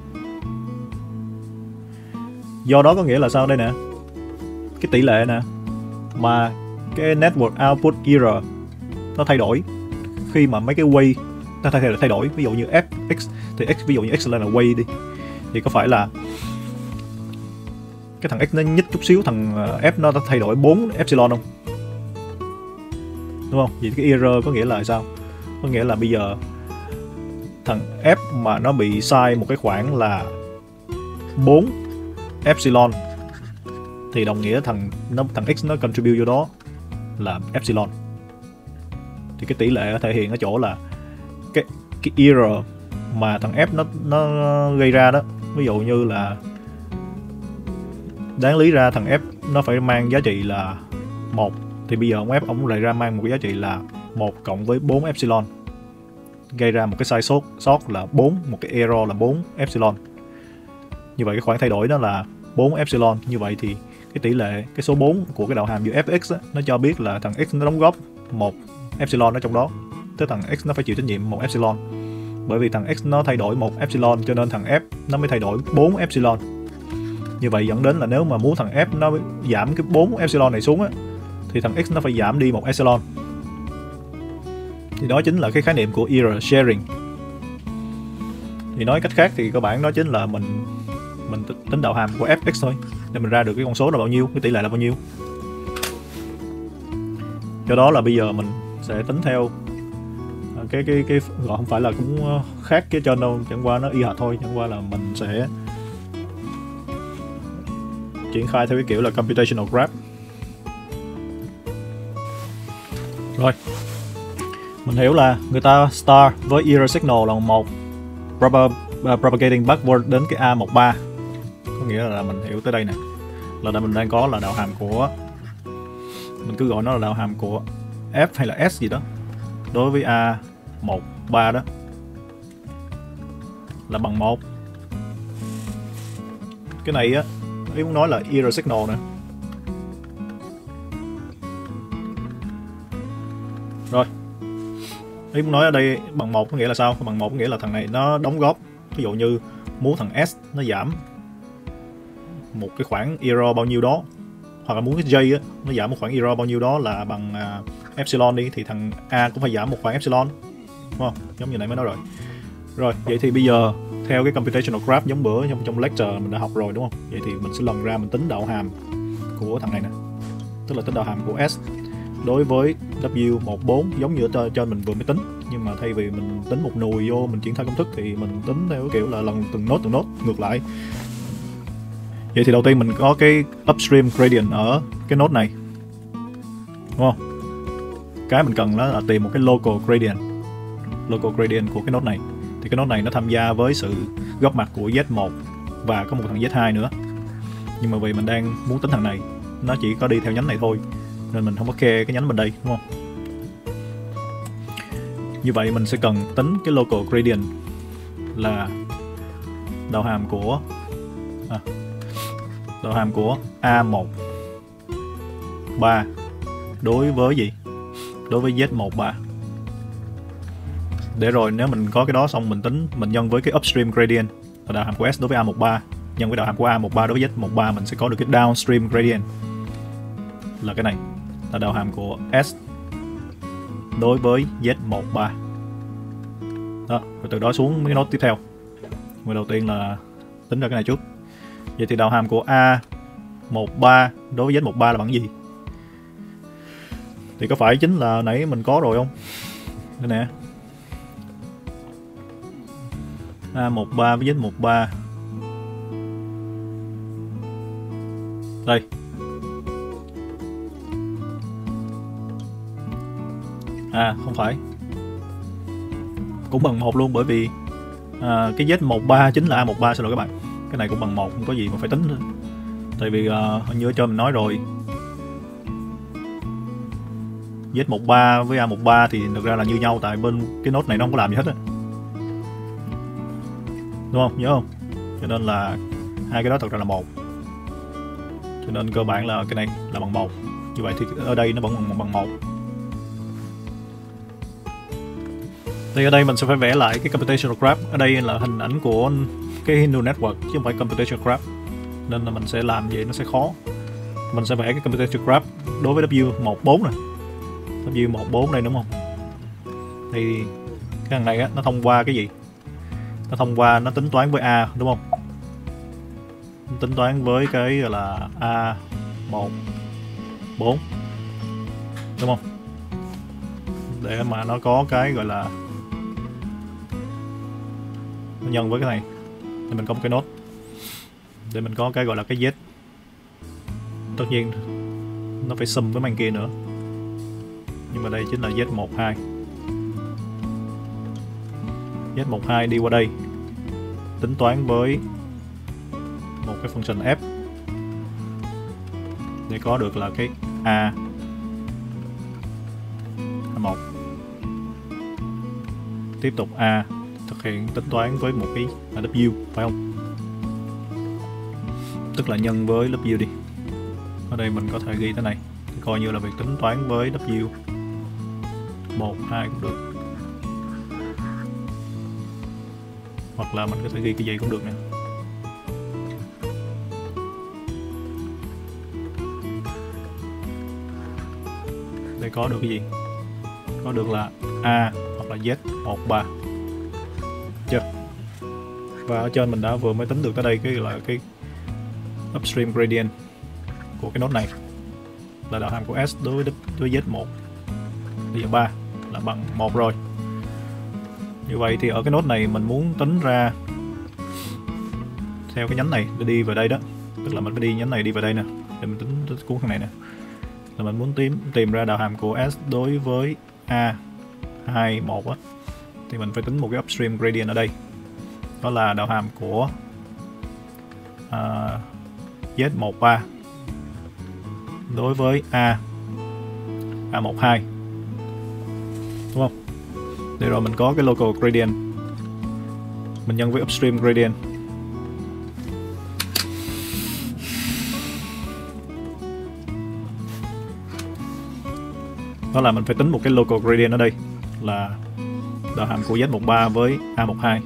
Do đó có nghĩa là sao đây nè? Cái tỷ lệ nè mà cái network output error nó thay đổi khi mà mấy cái weight nó thay đổi, ví dụ như Fx thì X, ví dụ như X là weight đi, thì có phải là cái thằng X nó nhích chút xíu, thằng F nó thay đổi 4 epsilon không? Đúng không? Vậy cái error có nghĩa là sao? Có nghĩa là bây giờ thằng F mà nó bị sai một cái khoảng là 4 epsilon thì đồng nghĩa thằng X nó contribute vô đó là epsilon. Thì cái tỷ lệ thể hiện ở chỗ là cái error mà thằng F nó gây ra đó, ví dụ như là đáng lý ra thằng F nó phải mang giá trị là 1, thì bây giờ ông F ông lại ra mang một cái giá trị là 1 cộng với 4 epsilon, gây ra một cái sai sót là 4, một cái error là 4 epsilon. Như vậy cái khoảng thay đổi đó là 4 epsilon. Như vậy thì cái tỷ lệ, cái số 4 của cái đạo hàm giữa Fx á, nó cho biết là thằng X nó đóng góp 1 epsilon ở trong đó, tức thằng X nó phải chịu trách nhiệm 1 epsilon. Bởi vì thằng X nó thay đổi 1 epsilon cho nên thằng F nó mới thay đổi 4 epsilon. Như vậy dẫn đến là nếu mà muốn thằng F nó giảm cái 4 epsilon này xuống á, thì thằng X nó phải giảm đi 1 epsilon. Thì đó chính là cái khái niệm của error sharing. Thì nói cách khác thì cơ bản đó chính là mình tính đạo hàm của Fx thôi, để mình ra được cái con số là bao nhiêu, cái tỷ lệ là bao nhiêu. Do đó là bây giờ mình sẽ tính theo cái gọi không phải là cũng khác cái trên đâu, chẳng qua nó y hệt thôi, chẳng qua là mình sẽ triển khai theo cái kiểu là computational graph. Rồi, mình hiểu là người ta start với error signal là 1, propagating backward đến cái A13. Có nghĩa là mình hiểu tới đây nè, là mình đang có là đạo hàm của, mình cứ gọi nó là đạo hàm của F hay là S gì đó đối với A13 đó là bằng 1. Cái này á, ý muốn nói là error signal nè. Rồi, ý muốn nói ở đây bằng 1 có nghĩa là sao? Bằng 1 có nghĩa là thằng này nó đóng góp, ví dụ như muốn thằng S nó giảm một cái khoảng error bao nhiêu đó, hoặc là muốn cái J á, nó giảm một khoảng error bao nhiêu đó là bằng epsilon đi, thì thằng A cũng phải giảm một khoảng epsilon, đúng không? Giống như này mới nói rồi. Rồi, vậy thì bây giờ theo cái computational graph giống bữa trong lecture mình đã học rồi, đúng không? Vậy thì mình sẽ lần ra mình tính đạo hàm của thằng này nè, tức là tính đạo hàm của S đối với W14 giống như ở trên mình vừa mới tính, nhưng mà thay vì mình tính một nùi vô mình triển khai công thức thì mình tính theo cái kiểu là lần từng nốt ngược lại. Vậy thì đầu tiên mình có cái upstream gradient ở cái node này, đúng không? Cái mình cần đó là tìm một cái local gradient. local gradient của cái node này. Thì cái node này nó tham gia với sự góp mặt của Z1 và có một thằng Z2 nữa. Nhưng mà vì mình đang muốn tính thằng này, nó chỉ có đi theo nhánh này thôi, nên mình không có kê cái nhánh bên đây, đúng không? Như vậy mình sẽ cần tính cái local gradient là đạo hàm của A1 3 đối với gì? Đối với Z13. Để rồi nếu mình có cái đó xong mình tính, mình nhân với cái upstream gradient là đạo hàm của S đối với A13, nhân với đạo hàm của A13 đối với Z13, mình sẽ có được cái downstream gradient là cái này, là đạo hàm của S đối với Z13. Đó, rồi từ đó xuống mấy cái nốt tiếp theo. Người đầu tiên là tính ra cái này trước. Vậy thì đạo hàm của A13 đối với Z13 là bằng gì? Thì có phải chính là nãy mình có rồi không? Đây nè, A13 với Z13. Đây. Không phải. Cũng bằng 1 luôn, bởi vì cái Z13 chính là A13, xin lỗi các bạn. Cái này cũng bằng 1, không có gì mà phải tính nữa. Tại vì như ở trên mình nói rồi, Z13 với A13 thì thực ra là như nhau, tại bên cái nốt này nó không có làm gì hết á. Đúng không? Nhớ không? Cho nên là hai cái đó thật ra là 1. Cho nên cơ bản là cái này là bằng 1. Như vậy thì ở đây nó vẫn bằng 1. Thì ở đây mình sẽ phải vẽ lại cái computational graph. Ở đây là hình ảnh của cái neural network chứ không phải computational graph, nên là mình sẽ làm vậy nó sẽ khó. Mình sẽ vẽ cái computational graph đối với W14 này, W14 đây, đúng không? Thì cái thằng này á, nó thông qua cái gì? Nó thông qua, nó tính toán với A, đúng không? Nó tính toán với cái gọi là A14, đúng không? Để mà nó có cái gọi là nó nhân với cái này, để mình có một cái nốt, để mình có cái gọi là cái Z. Tất nhiên nó phải sum với màn kia nữa, nhưng mà đây chính là Z12. Z12 đi qua đây tính toán với một cái function f để có được là cái A1. Tiếp tục A thực hiện tính toán với một cái là W, phải không? Tức là nhân với W đi. Ở đây mình có thể ghi thế này, coi như là việc tính toán với W 1, 2 cũng được. Hoặc là mình có thể ghi cái gì cũng được nè. Đây có được cái gì? Có được là A hoặc là Z13. Chưa? Và ở trên mình đã vừa mới tính được tới đây cái là cái upstream gradient của cái nốt này là đạo hàm của S đối với Z1. Bây giờ 3 là bằng 1 rồi. Như vậy thì ở cái nốt này mình muốn tính ra theo cái nhánh này để đi về đây đó, tức là mình phải đi nhánh này đi về đây nè, để mình tính cuốn thằng này nè, là mình muốn tìm ra đạo hàm của S đối với A21 á, thì mình phải tính một cái upstream gradient ở đây, đó là đạo hàm của Z13 đối với A12, đúng không? Để rồi mình có cái local gradient, mình nhân với upstream gradient. Đó là mình phải tính một cái local gradient ở đây là đạo hàm của Z13 với A12.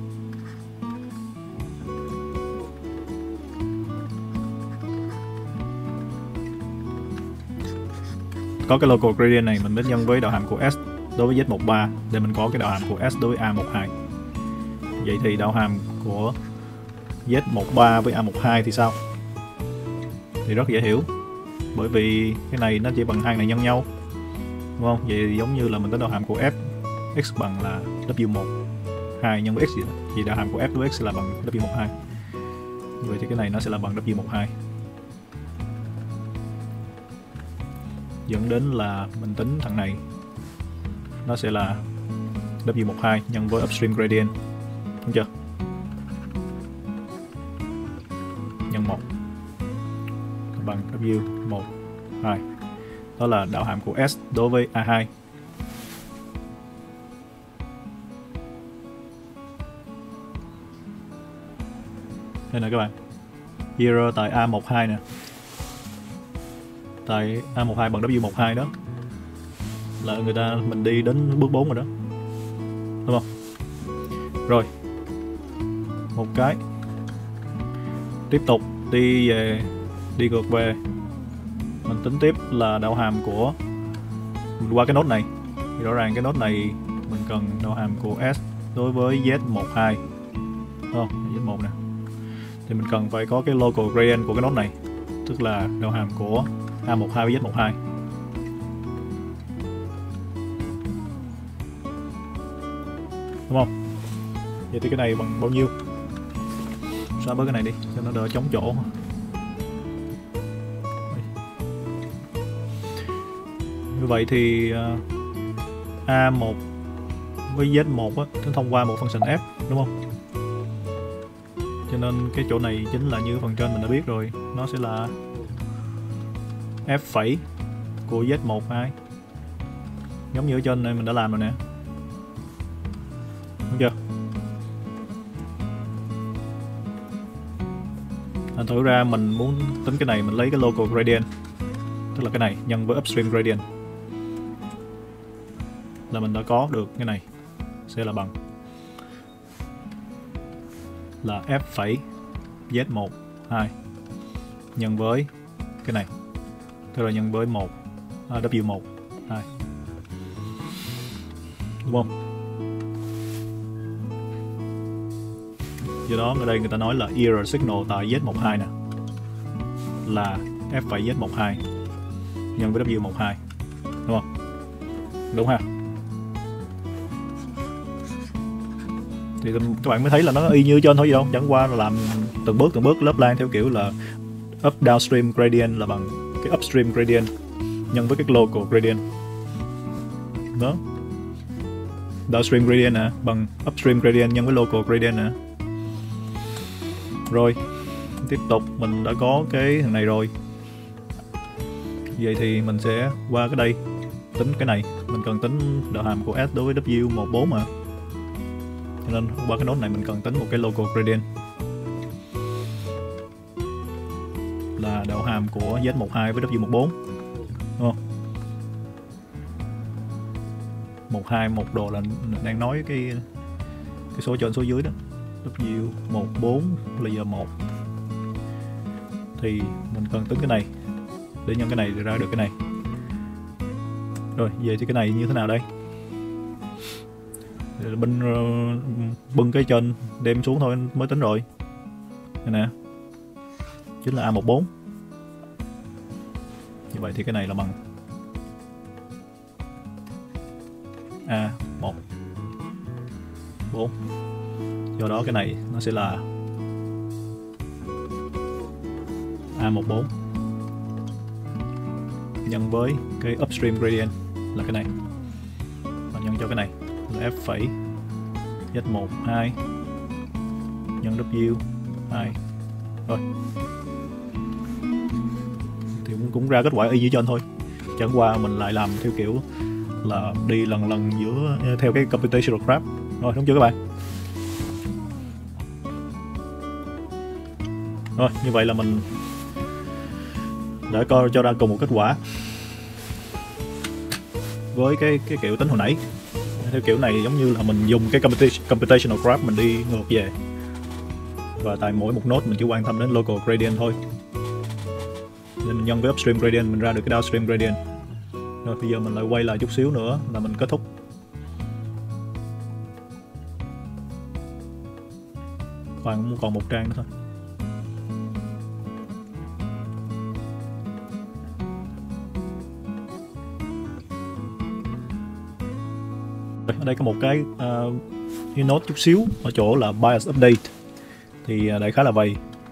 Có cái local gradient này mình mới nhân với đạo hàm của S đối với Z13 để mình có cái đạo hàm của S đối với A12. Vậy thì đạo hàm của Z13 với A12 thì sao? Thì rất dễ hiểu, bởi vì cái này nó chỉ bằng hai này nhân nhau, đúng không? Vậy thì giống như là mình tính đạo hàm của F x bằng là W1 2 nhân với x gì đó. Vì đạo hàm của F đối với x là bằng W12. Vậy thì cái này nó sẽ là bằng W12. Dẫn đến là mình tính thằng này nó sẽ là W12 nhân với upstream gradient, đúng chưa? Nhân 1 bằng W12. Đó là đạo hàm của S đối với A2. Đây nè các bạn, error tại A12 nè, tại A12 bằng W12 đó, là mình đi đến bước 4 rồi đó, đúng không? Rồi, một cái tiếp tục đi ngược về, mình tính tiếp là đạo hàm của mình qua cái nốt này. Thì rõ ràng cái nốt này mình cần đạo hàm của S đối với Z12, đúng không? Z1 nè, thì mình cần phải có cái local gradient của cái nốt này, tức là đạo hàm của A12 với Z12. Đúng không? Vậy thì cái này bằng bao nhiêu? Xóa bớt cái này đi cho nó đỡ chống chỗ. Như vậy thì A1 với Z1 á, nó thông qua một function f, đúng không? Cho nên cái chỗ này chính là như phần trên mình đã biết rồi, nó sẽ là f phẩy của Z12, giống như ở trên này mình đã làm rồi nè, đúng chưa? Thành thử ra mình muốn tính cái này, mình lấy cái local gradient, tức là cái này nhân với upstream gradient, là mình đã có được cái này sẽ là bằng là f phẩy Z1 2 nhân với cái này, tức là nhân với W1 2, đúng không? Do đó ở đây người ta nói là error signal tại Z12 nè là f phẩy Z12 nhân với W12, đúng không? Đúng ha? Thì các bạn mới thấy là nó y như trên thôi gì đâu, chẳng qua là làm từng bước lớp lang theo kiểu là up downstream gradient là bằng cái upstream gradient nhân với cái local gradient đó. Downstream gradient nè bằng upstream gradient nhân với local gradient nè. Rồi tiếp tục mình đã có cái thằng này rồi, vậy thì mình sẽ qua cái đây tính cái này. Mình cần tính đạo hàm của S đối với W14 mà, cho nên qua cái nốt này mình cần tính một cái local gradient là đạo hàm của Z12 với W14, đúng không? 12 một đồ là đang nói cái số trên số dưới đó. W14 là giờ 1 thì mình cần tính cái này để nhân cái này để ra được cái này. Rồi vậy thì cái này như thế nào đây? Bên bưng cái trên đem xuống thôi mới tính rồi. Đây nè, chính là A14. Như vậy thì cái này là bằng A14. Do đó cái này nó sẽ là A14 nhân với cái upstream gradient là cái này, và nhân cho cái này là F phẩy Z12 nhân W2. Rồi thì cũng ra kết quả y như trên thôi, chẳng qua mình lại làm theo kiểu là đi lần giữa theo cái computational graph. Rồi đúng chưa các bạn? Rồi như vậy là mình đã coi cho ra cùng một kết quả với cái kiểu tính hồi nãy. Theo kiểu này giống như là mình dùng cái computational graph mình đi ngược về, và tại mỗi một node mình chỉ quan tâm đến local gradient thôi, nên mình nhân với upstream gradient mình ra được cái downstream gradient. Rồi bây giờ mình lại quay lại chút xíu nữa là mình kết thúc. Còn một trang nữa thôi. Ở đây có một cái note chút xíu ở chỗ là bias update, thì đại khái là vậy.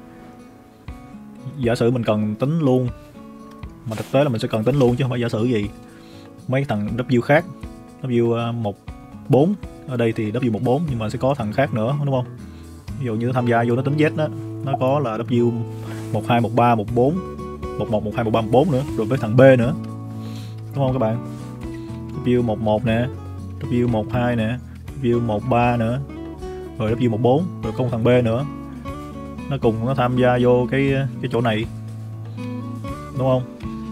Giả sử mình cần tính luôn, mà thực tế là mình sẽ cần tính luôn chứ không phải giả sử gì. Mấy thằng W khác, W14 Ở đây thì W14 nhưng mà sẽ có thằng khác nữa đúng không? Ví dụ như tham gia vô nó tính Z đó, nó có là W12, 13, 14, 11, 12, 13, 14 nữa, rồi với thằng B nữa. Đúng không các bạn? W11 nè, W12 nè, W13 nữa, rồi W14, rồi có một thằng B nữa. Nó cùng nó tham gia vô cái chỗ này. Đúng không?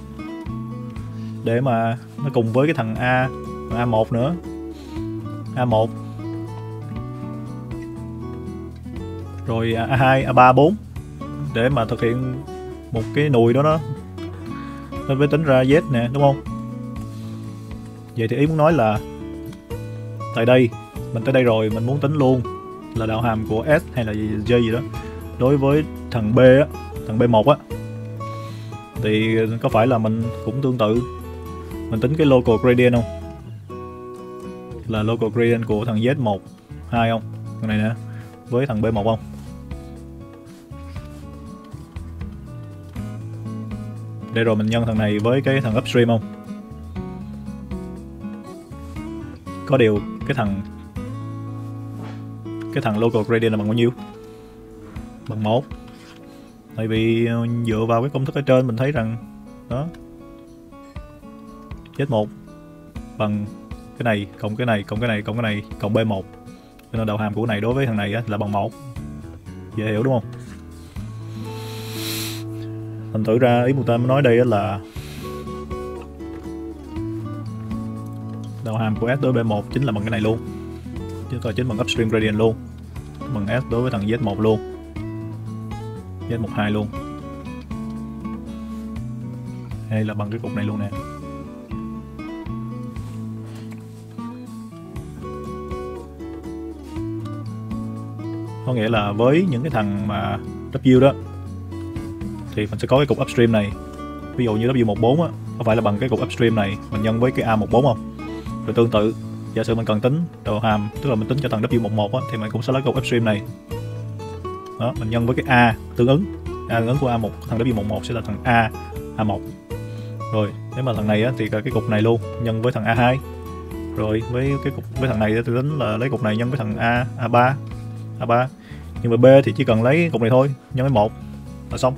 Để mà nó cùng với cái thằng A1 nữa. A1. Rồi A2, A3, A4 để mà thực hiện một cái nùi đó nó mới tính ra Z nè, đúng không? Vậy thì ý muốn nói là tại đây mình tới đây rồi, mình muốn tính luôn là đạo hàm của S hay là J gì đó đối với thằng B á, thằng B1 á, thì có phải là mình cũng tương tự mình tính cái local gradient không? Là local gradient của thằng Z1, 2 không? Thằng này nè, với thằng B1 không? Để rồi mình nhân thằng này với cái thằng upstream không? Có điều cái thằng local gradient là bằng bao nhiêu? Bằng 1. Tại vì dựa vào cái công thức ở trên mình thấy rằng đó, Z1 bằng cái này cộng cái này cộng cái này cộng cái này cộng B1, cho nên đạo hàm của này đối với thằng này là bằng 1. Dễ hiểu đúng không? Thành thử ra ý người ta nói đây là đạo hàm của S đối với B1 chính là bằng cái này luôn, chứ thôi chính bằng upstream gradient luôn, bằng S đối với thằng Z1 luôn, Z12 luôn, hay là bằng cái cục này luôn nè. Có nghĩa là với những cái thằng mà W đó thì mình sẽ có cái cục upstream này. Ví dụ như W14 á, có phải là bằng cái cục upstream này mình nhân với cái A14 không? Rồi tương tự, giả sử mình cần tính đạo hàm, tức là mình tính cho thằng W11 á, thì mình cũng sẽ lấy cục upstream này. Đó, mình nhân với cái A tương ứng. A tương ứng của A1, thằng W11 sẽ là thằng A1. Rồi, nếu mà thằng này á, thì cái cục này luôn nhân với thằng A2. Rồi với cái cục với thằng này tôi tính là lấy cục này nhân với thằng A3. Nhưng mà B thì chỉ cần lấy cục này thôi, nhân với 1 là xong.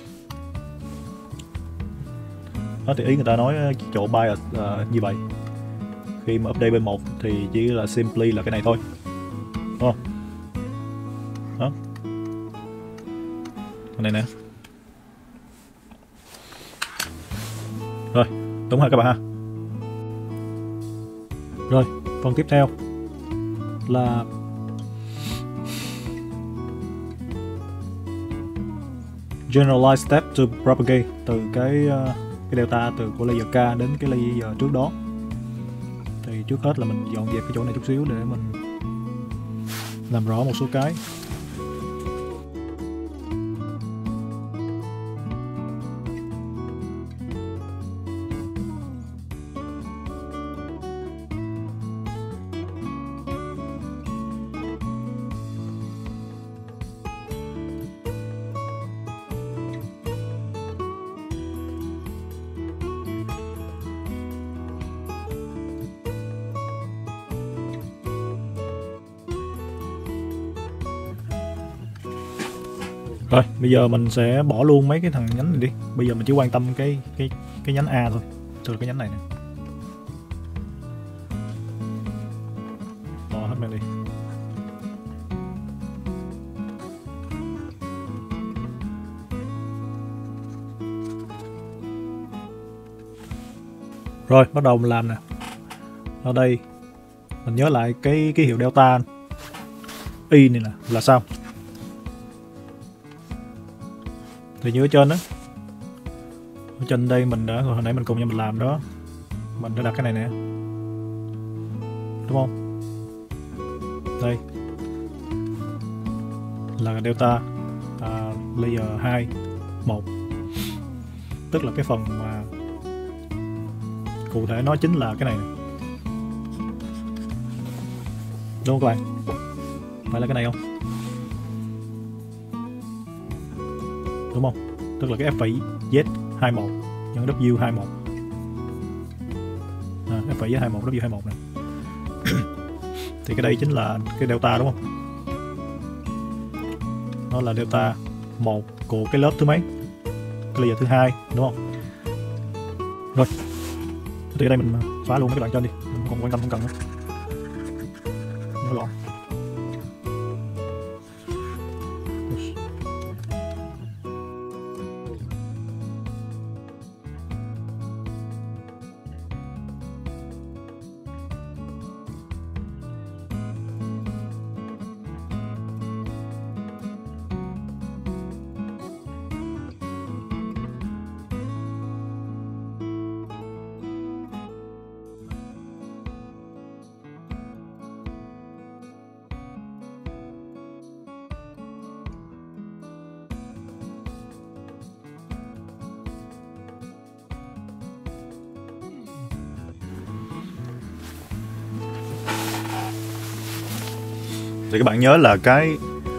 Đó thì ý người ta nói chỗ bias như vậy. Khi mà update B1 thì chỉ là simply là cái này thôi, đúng không? Đó, cái này nè. Rồi, đúng ha các bạn ha. Rồi, phần tiếp theo là generalized step to propagate, từ cái delta từ của layer K đến cái layer trước đó. Thì trước hết là mình dọn dẹp cái chỗ này chút xíu để mình làm rõ một số cái. Rồi, bây giờ mình sẽ bỏ luôn mấy cái thằng nhánh này đi. Bây giờ mình chỉ quan tâm cái nhánh A thôi, từ cái nhánh này nè. Bỏ hết đi. Rồi, bắt đầu mình làm nè. Ở đây mình nhớ lại cái hiệu delta y này là sao? Thì như ở trên đó, ở trên đây mình đã hồi nãy mình cùng nhau mình làm đó, mình đã đặt cái này nè, đúng không? Đây là delta layer 2, 1, tức là cái phần mà cụ thể nó chính là cái này, đúng không các bạn? Phải là cái này không? Đúng không? Tức là cái F phẩy Z21 nhân W21. F phẩy Z21 W21 này. Thì cái đây chính là cái delta đúng không? Nó là delta 1 của cái lớp thứ mấy? Cái layer thứ 2 đúng không? Rồi. Thì ở đây mình xóa luôn mấy cái đoạn trên đi, mình không quan tâm, không cần nữa. Nó loạn. Thì các bạn nhớ là cái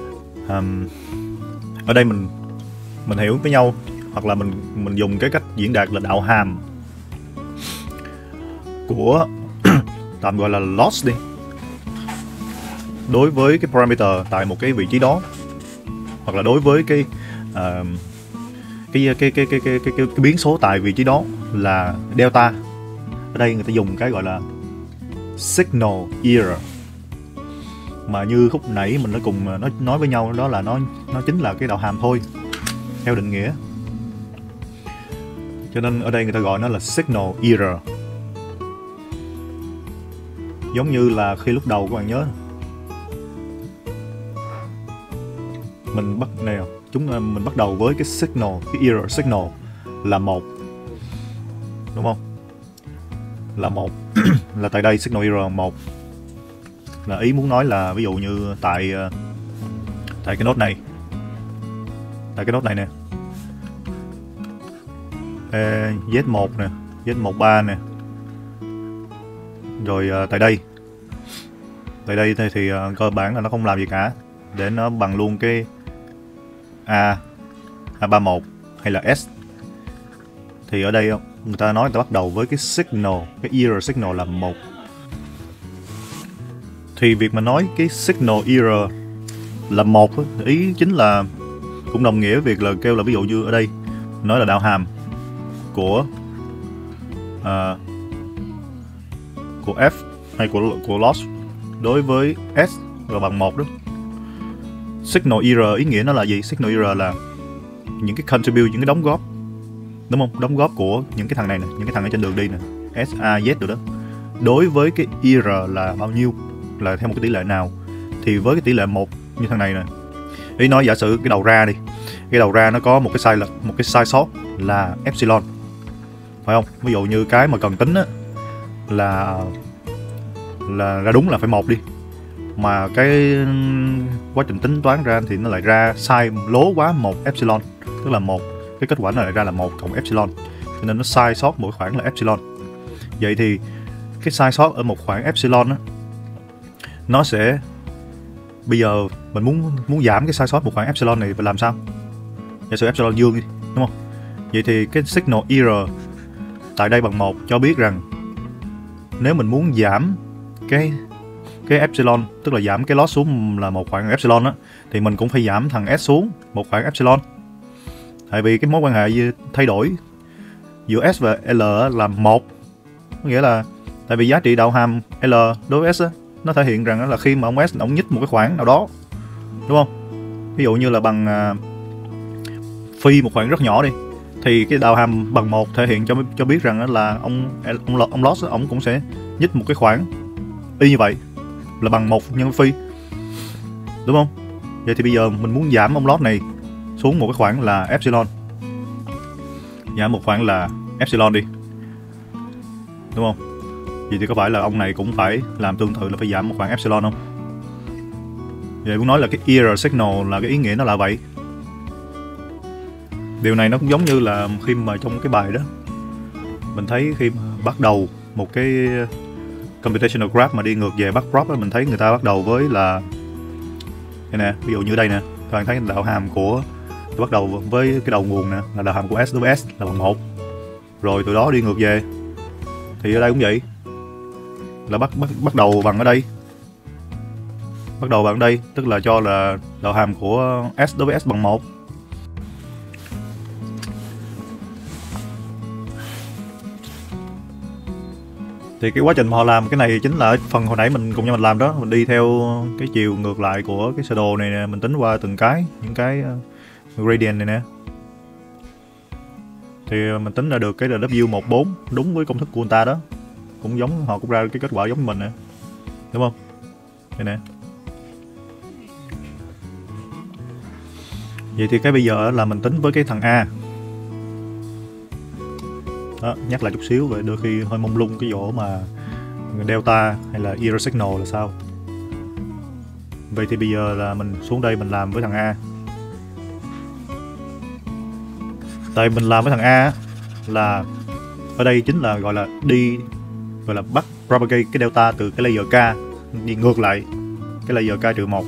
ở đây mình hiểu với nhau, hoặc là mình dùng cái cách diễn đạt là đạo hàm của tạm gọi là loss đi, đối với cái parameter tại một cái vị trí đó, hoặc là đối với cái biến số tại vị trí đó là delta. Ở đây người ta dùng cái gọi là signal error, mà như khúc nãy mình đã cùng nói với nhau, đó là nó chính là cái đạo hàm thôi theo định nghĩa, cho nên ở đây người ta gọi nó là signal error. Giống như là khi lúc đầu các bạn nhớ mình bắt đầu với cái signal, cái error signal là 1 đúng không? Là 1 là tại đây signal error 1 là ý muốn nói là ví dụ như tại cái nốt này, tại cái nốt này nè, Z1 nè, Z13 nè, rồi tại đây thì cơ bản là nó không làm gì cả, để nó bằng luôn cái A31 hay là S. Thì ở đây người ta nói người ta bắt đầu với cái signal, cái error signal là 1. Thì việc mà nói cái signal error là 1 ý chính là cũng đồng nghĩa việc là kêu là ví dụ như ở đây nói là đạo hàm của F hay của loss đối với S là bằng 1 đó. Signal error ý nghĩa nó là gì? Signal error là những cái contribute, những cái đóng góp, đúng không? Đóng góp của những cái thằng này nè, những cái thằng ở trên đường đi nè, S, A, Z được đó. Đối với cái error là bao nhiêu, là theo một cái tỷ lệ nào, thì với cái tỷ lệ 1 như thằng này nè, ý nói giả sử cái đầu ra đi, cái đầu ra nó có một cái sai lệch, một cái sai sót là epsilon, phải không? Ví dụ như cái mà cần tính á là ra đúng là phải 1 đi, mà cái quá trình tính toán ra thì nó lại ra sai lố quá 1 epsilon, tức là cái kết quả này lại ra là 1 cộng epsilon, cho nên nó sai sót mỗi khoảng là epsilon. Vậy thì cái sai sót ở một khoảng epsilon á, nó sẽ, bây giờ mình muốn giảm cái sai sót một khoảng epsilon này phải làm sao? Giả sử epsilon dương đi, đúng không? Vậy thì cái signal error tại đây bằng 1 cho biết rằng nếu mình muốn giảm cái epsilon, tức là giảm cái loss xuống là một khoảng epsilon á, thì mình cũng phải giảm thằng S xuống một khoảng epsilon. Tại vì cái mối quan hệ thay đổi giữa S và L là 1, có nghĩa là tại vì giá trị đạo hàm L đối với S á, nó thể hiện rằng là khi mà ông S ông nhích một cái khoảng nào đó, đúng không? Ví dụ như là bằng phi một khoảng rất nhỏ đi, thì cái đạo hàm bằng 1 thể hiện cho biết rằng là ông loss ông cũng sẽ nhích một cái khoảng y như vậy, là bằng 1 nhân phi, đúng không? Vậy thì bây giờ mình muốn giảm ông loss này xuống một cái khoảng là epsilon, giảm một khoảng là epsilon đi, đúng không? Vậy thì có phải là ông này cũng phải làm tương tự là phải giảm một khoảng epsilon không? Vậy muốn nói là cái error signal là cái ý nghĩa nó là vậy. Điều này nó cũng giống như là khi mà trong cái bài đó mình thấy khi mà bắt đầu một cái computational graph mà đi ngược về backprop đó, mình thấy người ta bắt đầu với là đây nè, ví dụ như đây nè, các bạn thấy đạo hàm của bắt đầu với cái đầu nguồn nè là đạo hàm của S đối với S là bằng 1, rồi từ đó đi ngược về. Thì ở đây cũng vậy, là bắt đầu bằng ở đây Bắt đầu bằng đây, tức là cho là đạo hàm của S đối với S bằng 1. Thì cái quá trình mà họ làm cái này chính là phần hồi nãy mình cùng nhau mình làm đó, mình đi theo cái chiều ngược lại của cái sơ đồ này nè, mình tính qua từng cái những cái gradient này nè. Thì mình tính ra được cái W14 đúng với công thức của người ta đó. Cũng giống, họ cũng ra cái kết quả giống như mình nè. Đúng không? Đây nè. Vậy thì cái bây giờ là mình tính với cái thằng A. Đó, nhắc lại chút xíu vậy đôi khi hơi mông lung cái chỗ mà delta hay là error signal là sao. Vậy thì bây giờ là mình xuống đây mình làm với thằng A. Tại mình làm với thằng A là ở đây chính là gọi là đi, gọi là bắt propagate cái delta từ cái layer K đi ngược lại cái layer K-1.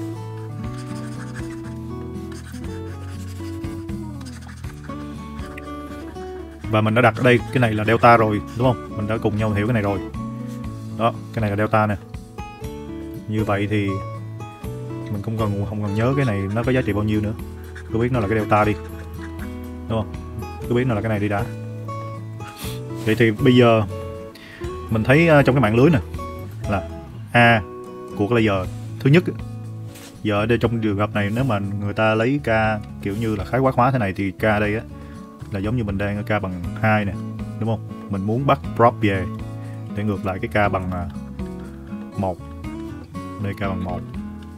Và mình đã đặt ở đây cái này là delta rồi, đúng không? Mình đã cùng nhau hiểu cái này rồi. Đó, cái này là delta nè. Như vậy thì mình không cần nhớ cái này nó có giá trị bao nhiêu nữa. Cứ biết nó là cái delta đi. Đúng không? Cứ biết nó là cái này đi đã. Vậy thì bây giờ mình thấy trong cái mạng lưới nè là A của cái layer thứ nhất. Giờ ở đây trong trường hợp này nếu mà người ta lấy K kiểu như là khái quát hóa thế này thì K đây á là giống như mình đang ở K bằng 2 nè, đúng không? Mình muốn bắt prop về để ngược lại cái K bằng 1. Đây K bằng 1.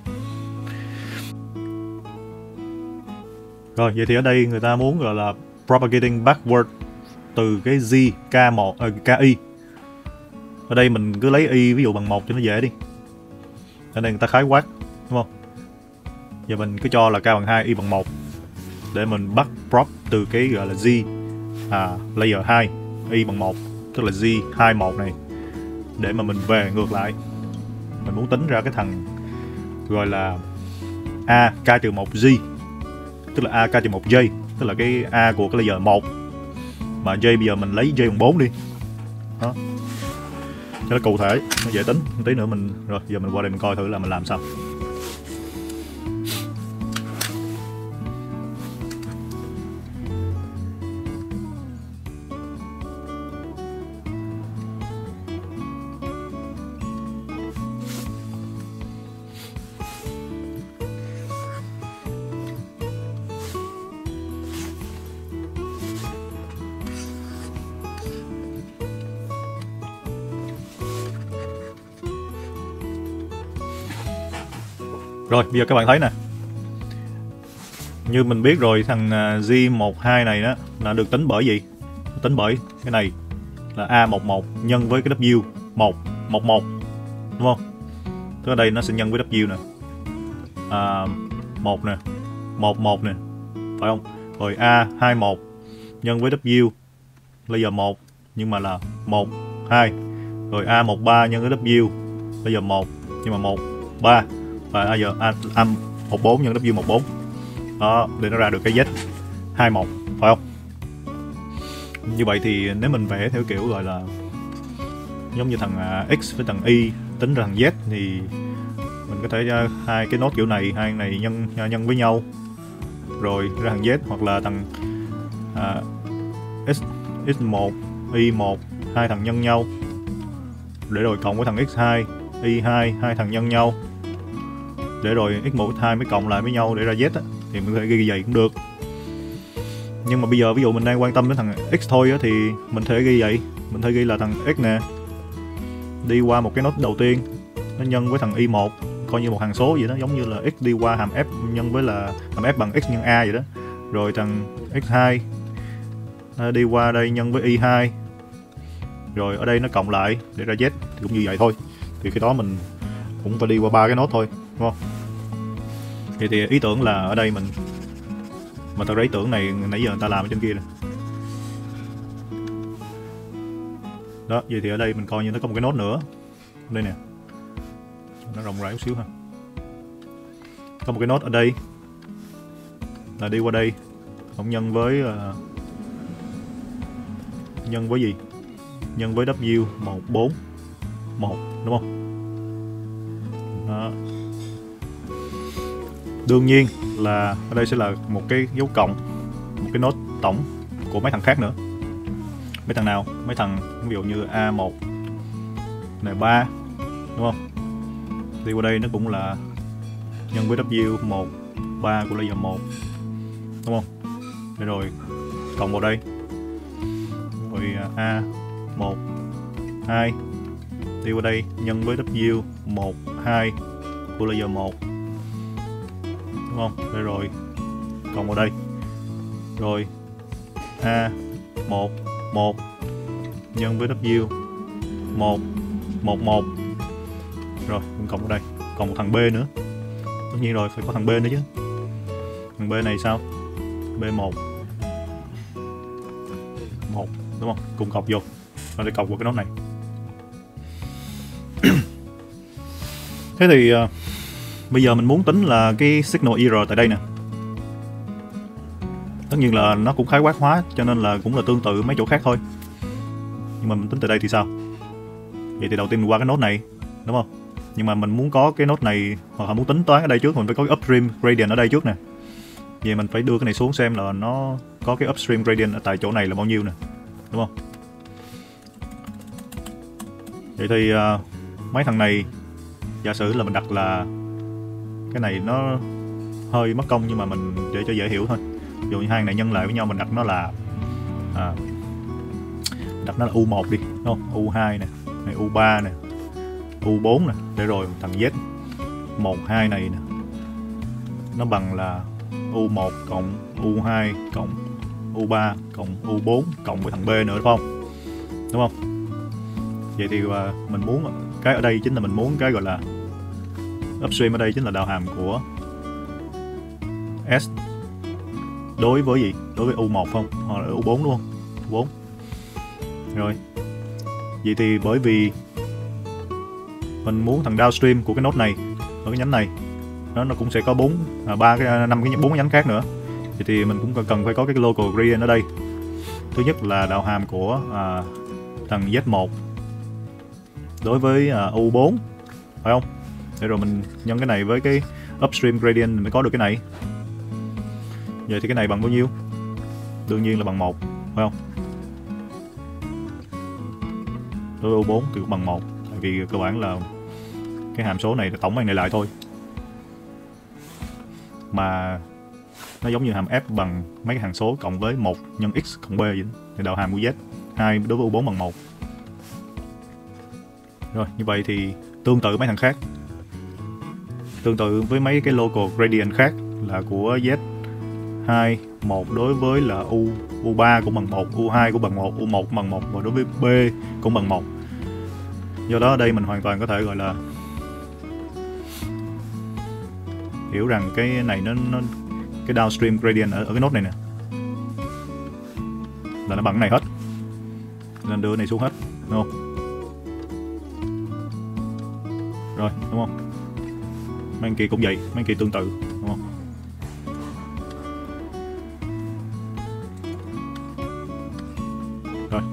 Rồi, vậy thì ở đây người ta muốn gọi là propagating backward từ cái Z K1 KI. Ở đây mình cứ lấy Y ví dụ bằng 1 cho nó dễ đi. Ở đây người ta khái quát, đúng không? Giờ mình cứ cho là K bằng 2, Y bằng 1 để mình bắt prop từ cái gọi là Z layer 2, Y bằng 1, tức là Z21 này để mà mình về ngược lại. Mình muốn tính ra cái thằng gọi là A K-1Z, tức là A K-1J, tức là cái A của cái layer 1 mà J bây giờ mình lấy J bằng 4 đi. Đó. Cho nó cụ thể, nó dễ tính. Tí nữa mình rồi giờ mình qua đây mình coi thử là mình làm sao. Rồi, bây giờ các bạn thấy nè. Như mình biết rồi, thằng G12 này đó là được tính bởi gì? Tính bởi cái này là A11 nhân với cái W111, đúng không? Tức ở đây nó sẽ nhân với W nè. 1 nè, 11 nè, phải không? Rồi A21 nhân với W layer 1 nhưng mà là 1 2. Rồi A13 nhân với W layer 1 nhưng mà 1 3. Và giờ A14 nhân W14. Đó, để nó ra được cái Z21, phải không? Như vậy thì nếu mình vẽ theo kiểu gọi là giống như thằng X với thằng Y tính ra thằng Z thì mình có thể hai cái nốt kiểu này, hai này nhân với nhau rồi ra thằng Z, hoặc là thằng X1, Y1 hai thằng nhân nhau để rồi cộng với thằng X2, Y2 hai thằng nhân nhau để rồi x1 x2 mới cộng lại với nhau để ra z á, thì mình có thể ghi vậy cũng được. Nhưng mà bây giờ ví dụ mình đang quan tâm đến thằng x thôi á, thì mình thể ghi vậy, mình thể ghi là thằng x nè đi qua một cái nốt đầu tiên nó nhân với thằng y1 coi như một hằng số vậy đó, giống như là x đi qua hàm f nhân với là hàm f bằng x nhân a vậy đó, rồi thằng x2 đi qua đây nhân với y2 rồi ở đây nó cộng lại để ra z, thì cũng như vậy thôi. Thì khi đó mình cũng phải đi qua ba cái nốt thôi, đúng không? Vậy thì ý tưởng là ở đây mình mà thật ra ý tưởng này nãy giờ người ta làm ở trên kia nè. Đó, vậy thì ở đây mình coi như nó có một cái nốt nữa đây nè, nó rộng rãi một xíu ha. Có một cái nốt ở đây là đi qua đây không nhân với gì? Nhân với W141, đúng không? Đó. Đương nhiên là ở đây sẽ là một cái dấu cộng, một cái nốt tổng của mấy thằng khác nữa. Mấy thằng nào? Mấy thằng ví dụ như A1 này 3, đúng không? Đi qua đây nó cũng là nhân với W1 3 của layer 1, đúng không? Để rồi cộng vào đây, rồi A1 2 đi qua đây nhân với W1 2 của layer 1, đúng không? Để rồi cộng vào đây, rồi A1 1 nhân với W1 1 1, rồi cũng cộng vào đây, còn một thằng B nữa. Tất nhiên rồi, phải có thằng B nữa chứ. Thằng B này sao? B1 1, đúng không? Cùng cộng vô, rồi để cộng vào cái nốt này. Thế thì bây giờ mình muốn tính là cái signal error tại đây nè. Tất nhiên là nó cũng khái quát hóa, cho nên là cũng là tương tự mấy chỗ khác thôi. Nhưng mà mình tính tại đây thì sao? Vậy thì đầu tiên mình qua cái nốt này, đúng không? Nhưng mà mình muốn có cái nốt này, hoặc là muốn tính toán ở đây trước, mình phải có cái upstream gradient ở đây trước nè. Vậy mình phải đưa cái này xuống xem là nó có cái upstream gradient ở tại chỗ này là bao nhiêu nè, đúng không? Vậy thì mấy thằng này giả sử là mình đặt là cái này nó hơi mất công, nhưng mà mình để cho dễ hiểu thôi. Ví dụ như hai này nhân lại với nhau, mình đặt nó là U1 đi, đúng không? U2 nè, này U3 nè, U4 nè, để rồi thằng Z12 này nè nó bằng là U1 cộng U2 cộng U3 cộng U4 cộng với thằng B nữa, đúng không? Đúng không? Vậy thì mình muốn cái ở đây chính là mình muốn cái gọi là upstream ở đây chính là đạo hàm của S đối với gì? Đối với U1 không? Hoặc là U4, đúng không? U4. Rồi. Vậy thì bởi vì mình muốn thằng downstream của cái node này ở cái nhánh này nó cũng sẽ có 4 cái nhánh khác nữa. Vậy thì mình cũng cần phải có cái local gradient ở đây. Thứ nhất là đạo hàm của thằng Z1 đối với U4, phải không? Để rồi mình nhân cái này với cái upstream gradient mình mới có được cái này. Vậy thì cái này bằng bao nhiêu? Đương nhiên là bằng 1, phải không? Đối với U4 thì cũng bằng 1, tại vì cơ bản là cái hàm số này tổng này lại thôi. Mà nó giống như hàm F bằng mấy cái hàm số cộng với 1 nhân x cộng b vậy. Thì đạo hàm của Z2 đối với U4 bằng 1. Rồi, như vậy thì tương tự mấy thằng khác. Tương tự với mấy cái local gradient khác là của Z2 1 đối với là U3 cũng bằng 1, U2 cũng bằng 1, U1 cũng bằng 1, và đối với B cũng bằng 1. Do đó ở đây mình hoàn toàn có thể gọi là hiểu rằng cái này nó cái downstream gradient ở cái node này nè là nó bằng cái này hết, nên đưa cái này xuống hết, đúng không? Rồi, đúng không? Mấy kia cũng vậy, mấy kia tương tự, đúng không? Rồi,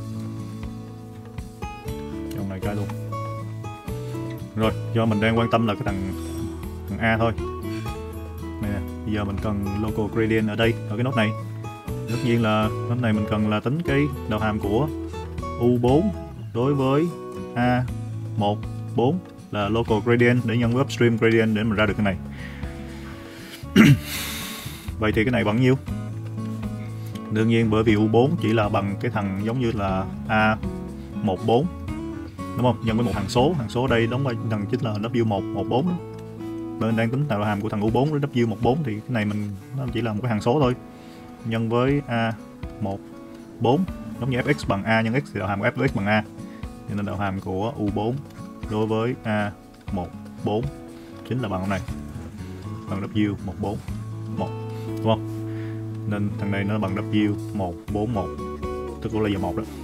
trong này cái luôn. Rồi, do mình đang quan tâm là cái thằng A thôi. Này nè, bây giờ mình cần local gradient ở đây, ở cái node này. Tất nhiên là node này mình cần là tính cái đạo hàm của U4 đối với A1 4 là local gradient để nhân với upstream gradient để mình ra được cái này. Vậy thì cái này bằng nhiêu? Đương nhiên bởi vì U4 chỉ là bằng cái thằng giống như là A14, đúng không? Nhân với một hằng số ở đây đóng vai thằng chính là W114 đó. Mình đang tính đạo hàm của thằng U4 với W14 thì cái này nó chỉ là một cái hằng số thôi. Nhân với A14 giống như fx bằng A nhân x thì đạo hàm của fx bằng A. Cho nên đạo hàm của U4 đối với A14 chính là bằng con này, bằng W141, đúng không? Nên thằng này nó bằng W141, tức là layer 1 đó.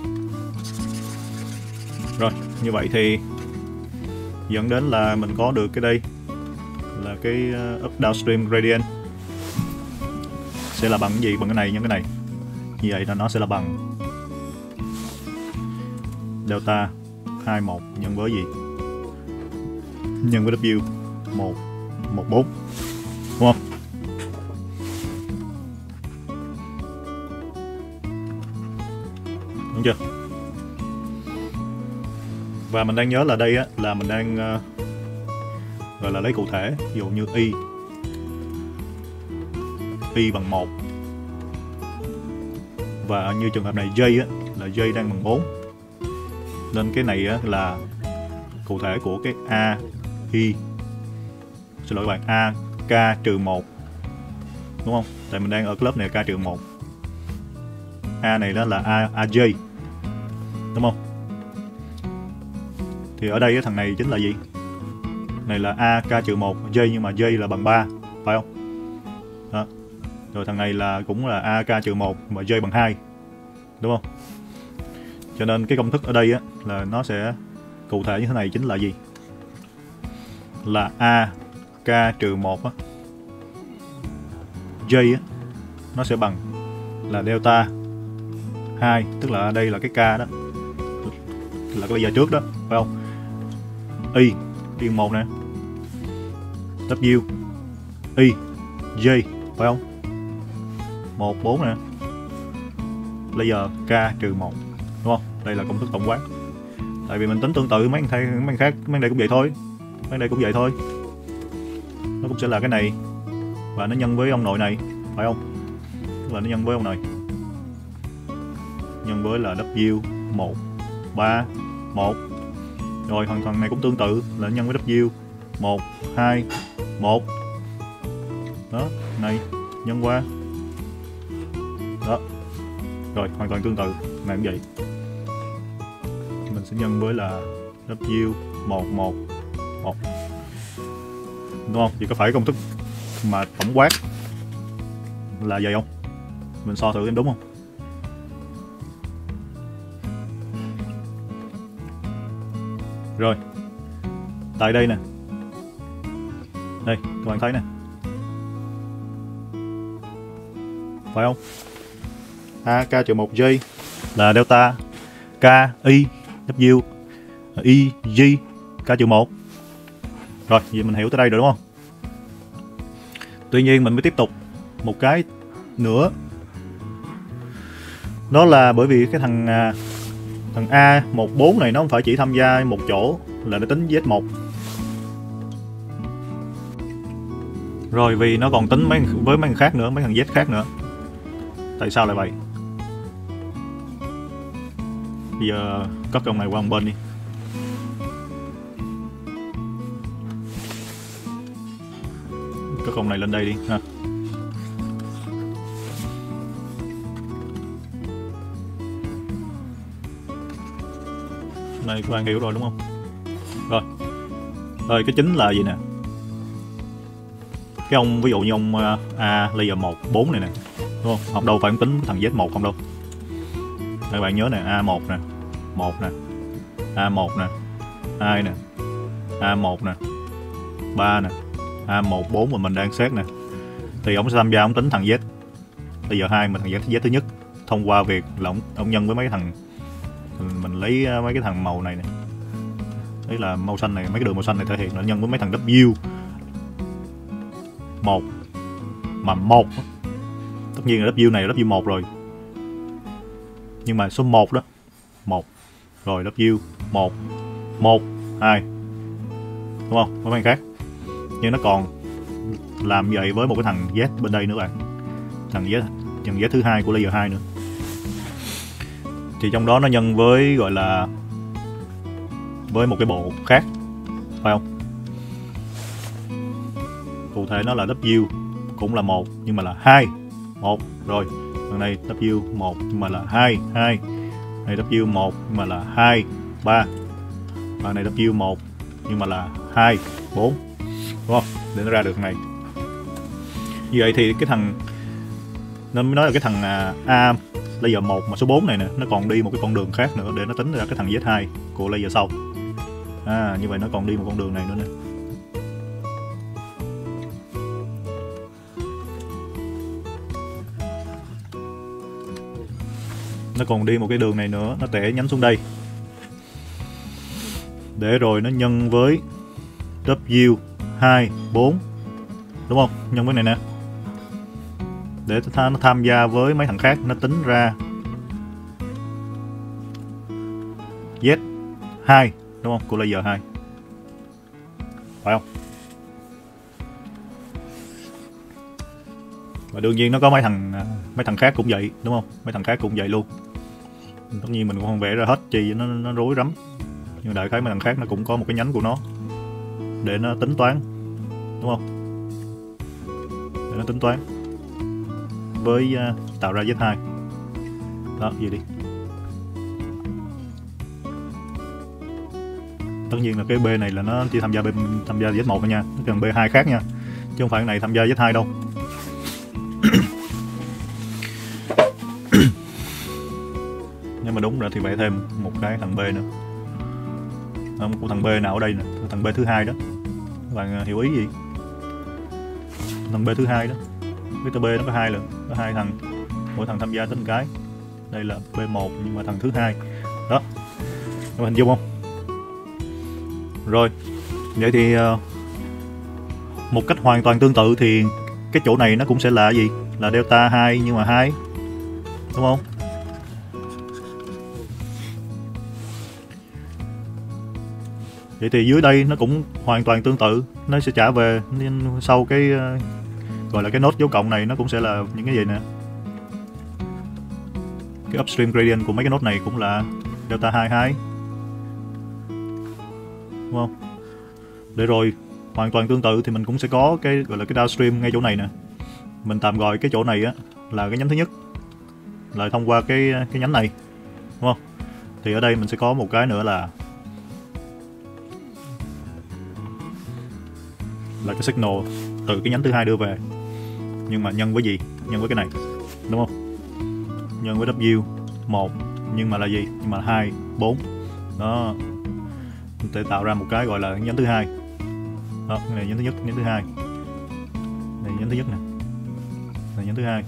Rồi, như vậy thì dẫn đến là mình có được cái đây là cái up downstream gradient sẽ là bằng cái gì? Bằng cái này nhân cái này. Như vậy là nó sẽ là bằng delta 21 nhân với gì? Nhân với W114. đúng không? Đúng chưa? Và mình đang nhớ là đây á, là mình đang gọi là lấy cụ thể, ví dụ như y bằng 1, và như trường hợp này j á, là j đang bằng 4, nên cái này á, là cụ thể của cái a y, xin lỗi các bạn, a k trừ 1, đúng không? Tại mình đang ở cái lớp này k trừ 1, a này đó là a j, đúng không? Thì ở đây cái thằng này chính là gì? Này là a k trừ 1 j, nhưng mà j là bằng 3, phải không? Đó. Rồi thằng này là cũng là a k trừ 1 mà j bằng 2, đúng không? Cho nên cái công thức ở đây á, là nó sẽ cụ thể như thế này, chính là gì? Là a k trừ 1 á, j á, nó sẽ bằng là delta 2, tức là đây là cái k đó, là cái bây giờ trước đó, phải không? Y bằng 1 nè, w y j, phải không? 1 4 nè, layer k trừ 1, đúng không? Đây là công thức tổng quát. Tại vì mình tính tương tự mấy anh khác, mấy anh đây cũng vậy thôi, mấy anh đây cũng vậy thôi, nó cũng sẽ là cái này và nó nhân với ông nội này, phải không? Tức là nó nhân với ông này, nhân với là w 1 3 1, rồi phần này cũng tương tự là nhân với w 1 2 1, đó, này nhân qua đó, rồi hoàn toàn tương tự này cũng vậy, mình sẽ nhân với là w 1 1 1, đúng không? Thì có phải công thức mà tổng quát là vậy không? Mình so thử em đúng không? Rồi, tại đây nè, đây các bạn thấy nè, phải không? A k trừ 1 j là delta k y w y j k trừ 1. Rồi, vậy mình hiểu tới đây rồi đúng không? Tuy nhiên mình mới tiếp tục một cái nữa, đó là bởi vì cái thằng A14 này nó không phải chỉ tham gia một chỗ là nó tính Z1. Rồi vì nó còn tính với mấy thằng khác nữa, mấy thằng Z khác nữa. Tại sao lại vậy? Bây giờ cất con này qua một bên đi. Cất con này lên đây đi ha. Này các bạn hiểu rồi đúng không? Rồi cái chính là gì nè? Cái ông ví dụ như ông A layer 1 4 này nè, đúng không? Học đâu phải tính thằng Z1 không đâu. Các bạn nhớ nè, A1 nè, 1 nè, A1 nè, 2 nè, A1 nè, 3 nè, A1 4 mà mình đang xét nè. Thì ông sẽ tham gia ông tính thằng Z layer 2 mà thằng Z thứ nhất thông qua việc là ông nhân với mấy thằng, mình lấy mấy cái thằng màu này nè, đấy là màu xanh này, mấy cái đường màu xanh này thể hiện là nhân với mấy thằng W 1 mà 1, tất nhiên là W này là W1 rồi, nhưng mà số 1 đó 1 rồi W 1 1 2, đúng không? Có mấy khác, nhưng nó còn làm vậy với một cái thằng Z bên đây nữa bạn, thằng Z thứ hai của layer 2 nữa. Thì trong đó nó nhân với gọi là với một cái bộ khác, phải không? Cụ thể nó là W cũng là 1 nhưng mà là 2 1, rồi thằng này W 1 nhưng mà là 2 2, này W 1 nhưng mà là 2 3, và này W 1 nhưng mà là 2 4, đúng không? Để nó ra được thằng này. Như vậy thì cái thằng, nên mới nói là cái thằng A layer 1 mà số 4 này nè, nó còn đi một cái con đường khác nữa để nó tính ra cái thằng Z2 của layer sau. Như vậy nó còn đi một con đường này nữa nè. Nó còn đi một cái đường này nữa, nó tẻ nhánh xuống đây. Để rồi nó nhân với W2 4 đúng không? Nhân với này nè, để nó tham gia với mấy thằng khác, nó tính ra Z2 đúng không, của layer 2, phải không? Và đương nhiên nó có mấy thằng khác cũng vậy đúng không, mấy thằng khác cũng vậy luôn. Tất nhiên mình cũng không vẽ ra hết chi nó rối rắm, nhưng đại khái mấy thằng khác nó cũng có một cái nhánh của nó để nó tính toán, đúng không, để nó tính toán với tạo ra Z2 đó, vậy đi. Tất nhiên là cái B này là nó chỉ tham gia Z1 thôi nha, nó cần B2 khác nha, chứ không phải cái này tham gia Z2 đâu. Nếu mà đúng rồi thì vẽ thêm một cái thằng B nữa. Một thằng B nào ở đây nè, thằng B thứ hai đó. Các bạn hiểu ý gì? Thằng B thứ hai đó. Vector B nó có hai lần, có hai thằng, mỗi thằng tham gia tính cái. Đây là B1 nhưng mà thằng thứ hai. Đó. Các bạn hình dung không? Rồi. Vậy thì một cách hoàn toàn tương tự thì cái chỗ này nó cũng sẽ là gì? Là delta 2 nhưng mà 2. Đúng không? Vậy thì dưới đây nó cũng hoàn toàn tương tự, nó sẽ trả về sau cái gọi là cái nốt dấu cộng này, nó cũng sẽ là những cái gì nè. Cái upstream gradient của mấy cái nốt này cũng là delta 22, đúng không? Để rồi hoàn toàn tương tự thì mình cũng sẽ có cái gọi là cái downstream ngay chỗ này nè. Mình tạm gọi cái chỗ này á là cái nhánh thứ nhất, là thông qua cái nhánh này, đúng không? Thì ở đây mình sẽ có một cái nữa là cái signal từ cái nhánh thứ hai đưa về, nhưng mà nhân với gì? Nhân với cái này, đúng không? Nhân với W1 nhưng mà là gì? Nhưng mà 2, 4 đó, để tạo ra một cái gọi là nhánh thứ hai. Đó, cái này nhánh thứ nhất, nhánh thứ hai, này nhánh thứ nhất nè, này nhánh thứ hai.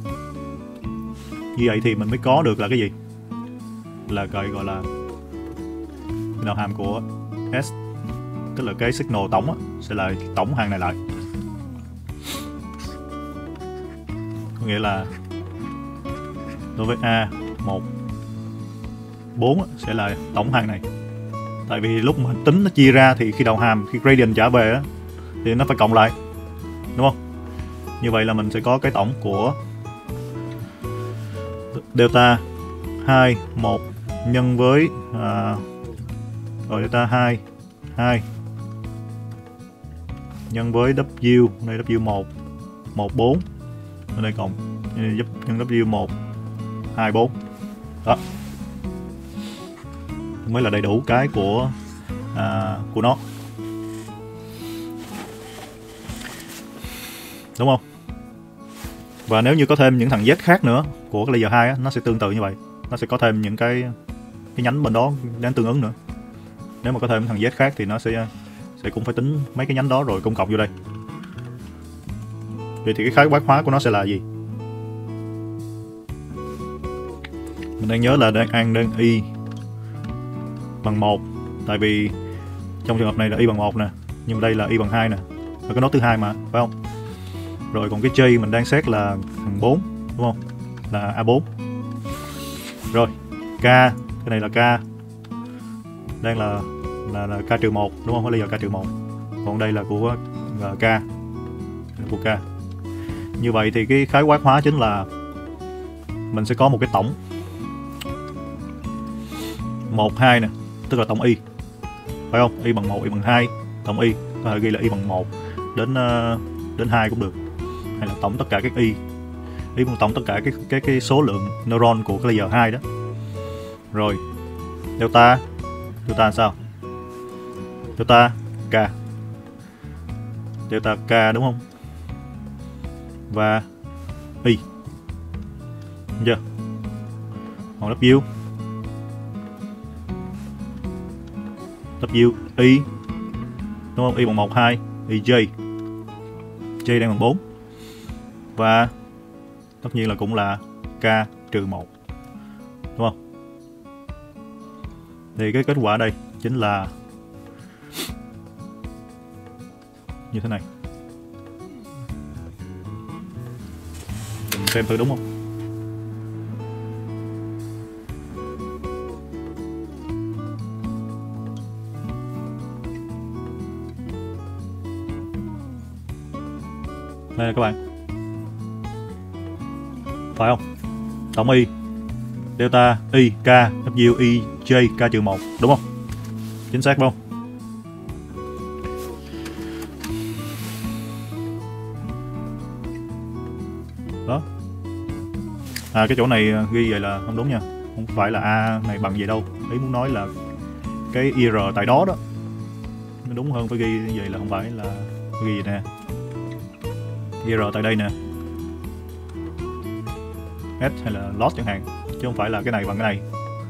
Như vậy thì mình mới có được là cái gì? Là cái gọi là cái đạo hàm của S, tức là cái signal tổng á, sẽ là tổng hàng này lại. Có nghĩa là đối với A1 4 á, sẽ là tổng hàng này. Tại vì lúc mà tính nó chia ra thì khi đạo hàm, khi gradient trả về á, thì nó phải cộng lại, đúng không? Như vậy là mình sẽ có cái tổng của delta 2, 1 nhân với rồi delta 2, 2 nhân với W, đây W1, 14, ở đây cộng nhân W1, 24. Đó. Mới là đầy đủ cái của nó. Đúng không? Và nếu như có thêm những thằng Z khác nữa của cái layer 2 á, nó sẽ tương tự như vậy. Nó sẽ có thêm những cái nhánh bên đó nhánh tương ứng nữa. Nếu mà có thêm thằng Z khác thì nó sẽ cũng phải tính mấy cái nhánh đó rồi công cộng vô đây. Vậy thì cái khái quát hóa của nó sẽ là gì? Mình đang nhớ là đang y bằng 1, tại vì trong trường hợp này là y bằng 1 nè, nhưng đây là y bằng 2 nè, và cái nốt thứ hai mà, phải không? Rồi còn cái J mình đang xét là thằng 4, đúng không? Là A4. Rồi, K, cái này là K, đang là K-1, đúng không? Bây giờ K-1. Còn đây là của K, của K. Như vậy thì cái khái quát hóa chính là mình sẽ có một cái tổng 1, 2 nè, tức là tổng y, phải không? Y bằng 1, y bằng 2, tổng y, có thể ghi là y bằng 1 đến 2 cũng được, hay là tổng tất cả các y bằng tổng tất cả cái số lượng neuron của cái layer 2 đó. Rồi delta là sao? Delta K, delta K, đúng không? Và y, được chưa? Còn W y, đúng không? Y bằng 1, 2, y J đang bằng 4, và tất nhiên là cũng là K-1, đúng không? Thì cái kết quả đây chính là như thế này. Mình xem thử đúng không. Đây là các bạn, phải không? Tổng y delta y k w y j k trừ 1, đúng không? Chính xác không? Đó. Cái chỗ này ghi vậy là không đúng nha, không phải là a này bằng vậy đâu. Ý muốn nói là cái ir tại đó đó, nó đúng hơn phải ghi như vậy, là không phải là ghi gì nè, ir tại đây nè, s hay là loss chẳng hạn, chứ không phải là cái này bằng cái này.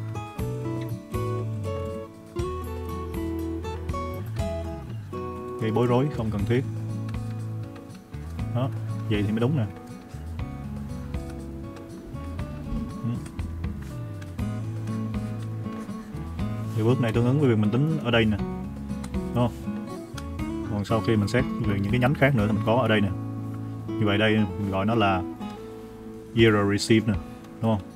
Gây bối rối không cần thiết. Đó, vậy thì mới đúng nè. Thì bước này tương ứng với việc mình tính ở đây nè, đúng không? Còn sau khi mình xét về những cái nhánh khác nữa thì mình có ở đây nè. Như vậy đây mình gọi nó là error received nè, đúng không?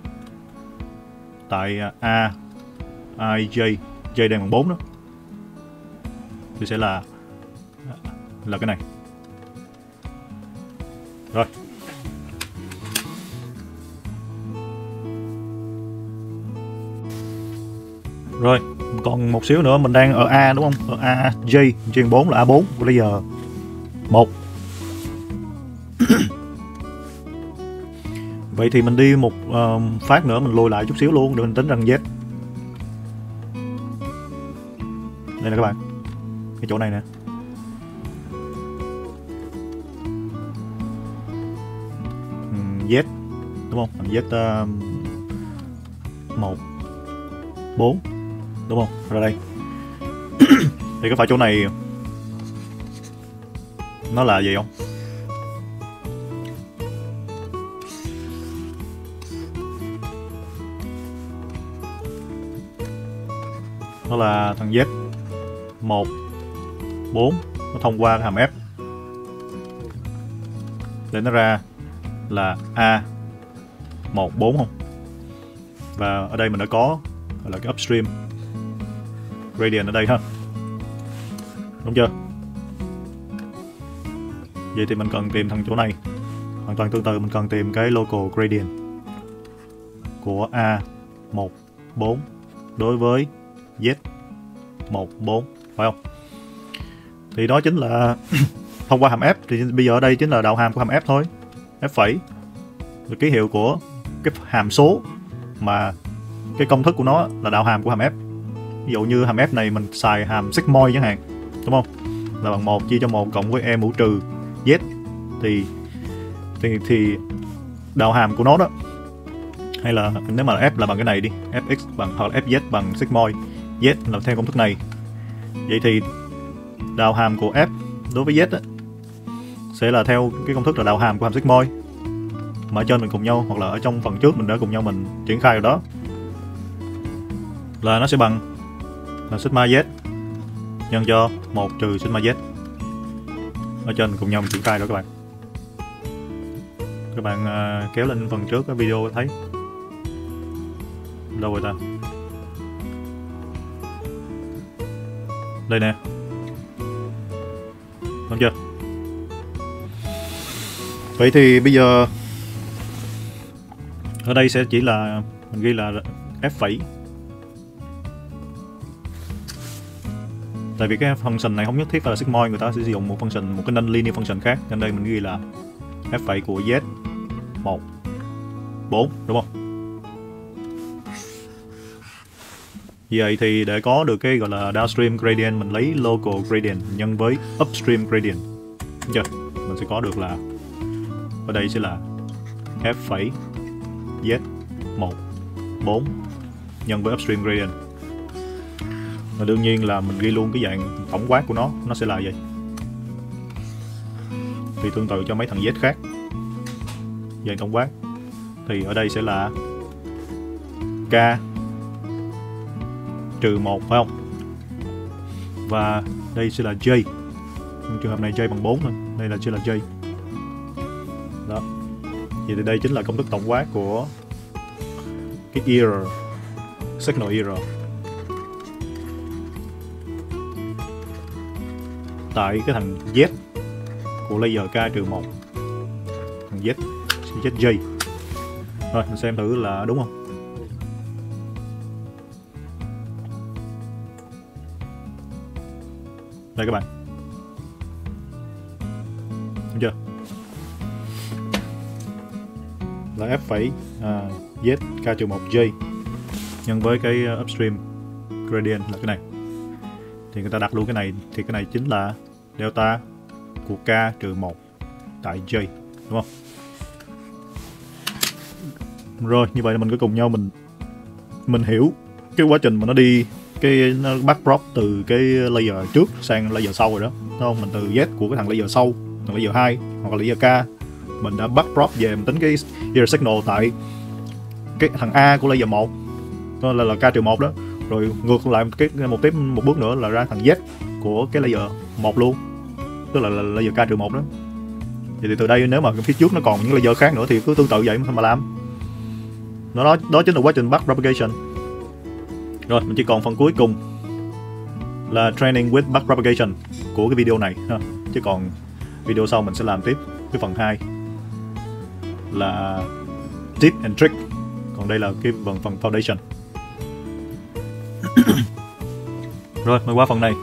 Tại a I j j đang bằng 4 đó thì sẽ là cái này. Rồi. Rồi, còn một xíu nữa, mình đang ở A đúng không? Ở A, J, J 4 là A4, bây giờ 1. Vậy thì mình đi một phát nữa, mình lùi lại chút xíu luôn để mình tính rằng Z. Đây nè các bạn, cái chỗ này nè. Z, đúng không? Z 1, 4, đúng không? Ra đây. Thì có phải chỗ này nó là gì không? Nó là thằng Z 1, 4, nó thông qua cái hàm F để nó ra là A 1, 4 không? Và ở đây mình đã có gọi là cái upstream gradient ở đây ha, đúng chưa? Vậy thì mình cần tìm thằng chỗ này. Hoàn toàn tương tự, mình cần tìm cái local gradient của A1, 4 đối với Z1, 4, phải không? Thì đó chính là thông qua hàm F. Thì bây giờ ở đây chính là đạo hàm của hàm F thôi. F phẩy là ký hiệu của cái hàm số mà cái công thức của nó là đạo hàm của hàm F. Ví dụ như hàm F này mình xài hàm sigmoid chẳng hạn, đúng không? Là bằng 1 chia cho 1 cộng với e mũ trừ Z. Thì đạo hàm của nó đó, hay là nếu mà F là bằng cái này đi, Fx bằng hoặc là Fz bằng sigmoid Z là theo công thức này. Vậy thì đạo hàm của F đối với Z á, sẽ là theo cái công thức là đạo hàm của hàm sigmoid mà ở trên mình cùng nhau, hoặc là ở trong phần trước mình đã cùng nhau mình triển khai rồi đó, là nó sẽ bằng là sigma Z nhân cho 1 trừ sigma Z. Ở trên mình cùng nhau mình triển khai đó các bạn. Các bạn kéo lên phần trước cái video thấy đâu rồi ta? Đây nè, đúng chưa? Vậy thì bây giờ ở đây sẽ chỉ là mình ghi là F phẩy, tại vì cái function này không nhất thiết phải là sigmoid, người ta sẽ sử dụng một function, một cái non-linear function khác, nên đây mình ghi là F phẩy của Z 1, 4, đúng không? Vậy thì để có được cái gọi là downstream gradient, mình lấy local gradient nhân với upstream gradient, đúng chưa? Mình sẽ có được là ở đây sẽ là F phẩy Z 1, 4 nhân với upstream gradient. Và đương nhiên là mình ghi luôn cái dạng tổng quát của nó sẽ là vậy. Thì tương tự cho mấy thằng Z khác, dạng tổng quát thì ở đây sẽ là K trừ 1, phải không? Và đây sẽ là J. Trong trường hợp này J bằng 4 thôi, đây là sẽ là J. Đó. Vậy thì đây chính là công thức tổng quát của cái error, signal error tại cái thằng Z của layer K-1, thằng ZJ. Rồi mình xem thử là đúng không. Đây các bạn, đúng chưa? Là F Z K-1J nhân với cái upstream gradient là cái này. Thì người ta đặt luôn cái này, thì cái này chính là delta của K-1 tại J, đúng không? Rồi, như vậy là mình cứ cùng nhau mình hiểu cái quá trình mà nó đi cái nó backprop từ cái layer trước sang layer sau rồi đó, đúng không? Mình từ Z của cái thằng layer sau, thằng layer 2 hoặc là layer K, mình đã backprop về mình tính cái error signal tại cái thằng A của layer 1, đó là K-1 đó, rồi ngược lại một bước nữa là ra thằng Z của cái layer 1 luôn, tức là layer K-1 đó. Vậy thì từ đây nếu mà phía trước nó còn những layer khác nữa thì cứ tương tự vậy mà làm. Đó chính là quá trình backpropagation. Rồi mình chỉ còn phần cuối cùng là training with backpropagation của cái video này ha. Chứ còn video sau mình sẽ làm tiếp cái phần 2 là tip and trick. Còn đây là cái phần foundation. Rồi mình qua phần này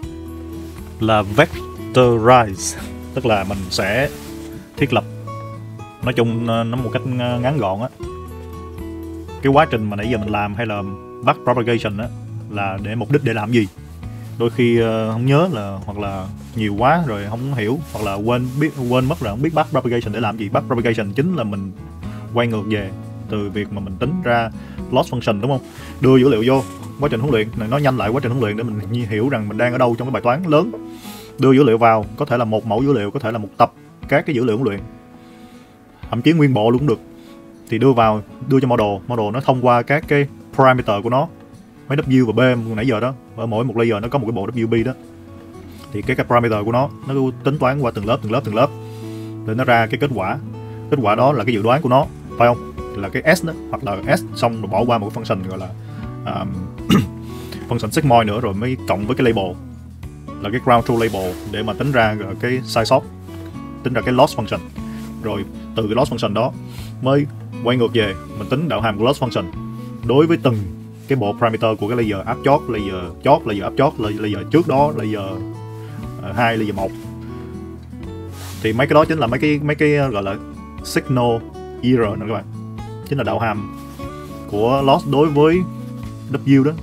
là vectorize, tức là mình sẽ thiết lập, nói chung nó một cách ngắn gọn á, cái quá trình mà nãy giờ mình làm hay là backpropagation á là để mục đích để làm gì. Đôi khi không nhớ là hoặc là nhiều quá rồi không hiểu, hoặc là quên mất là không biết backpropagation để làm gì. Backpropagation chính là mình quay ngược về từ việc mà mình tính ra loss function, đúng không? Đưa dữ liệu vô quá trình huấn luyện này, nó nhanh lại quá trình huấn luyện để mình hiểu rằng mình đang ở đâu trong cái bài toán lớn. Đưa dữ liệu vào, có thể là một mẫu dữ liệu, có thể là một tập các cái dữ liệu huấn luyện, thậm chí nguyên bộ luôn cũng được. Thì đưa cho model nó thông qua các cái parameter của nó, mấy W và B nãy giờ đó, ở mỗi một layer nó có một cái bộ WB đó. Thì cái parameter của nó tính toán qua từng lớp để nó ra cái kết quả đó là cái dự đoán của nó, phải không? Là cái S đó, hoặc là S xong rồi bỏ qua một cái function gọi là function sigmoid nữa, rồi mới cộng với cái label là cái ground truth label để mà tính ra cái size sort, tính ra cái loss function. Rồi từ cái loss function đó mới quay ngược về mình tính đạo hàm của loss function đối với từng cái bộ parameter của cái layer áp chót, layer áp chót, layer trước đó, layer 2, layer 1. Thì mấy cái đó chính là mấy cái gọi là signal error nữa các bạn, chính là đạo hàm của loss đối với W đó.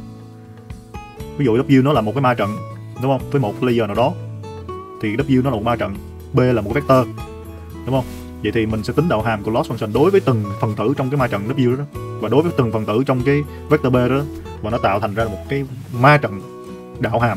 Ví dụ W nó là một cái ma trận, đúng không? Với một layer nào đó thì W nó là một ma trận, B là một vector, đúng không? Vậy thì mình sẽ tính đạo hàm của loss function đối với từng phần tử trong cái ma trận W đó, và đối với từng phần tử trong cái vector B đó, và nó tạo thành ra một cái ma trận đạo hàm.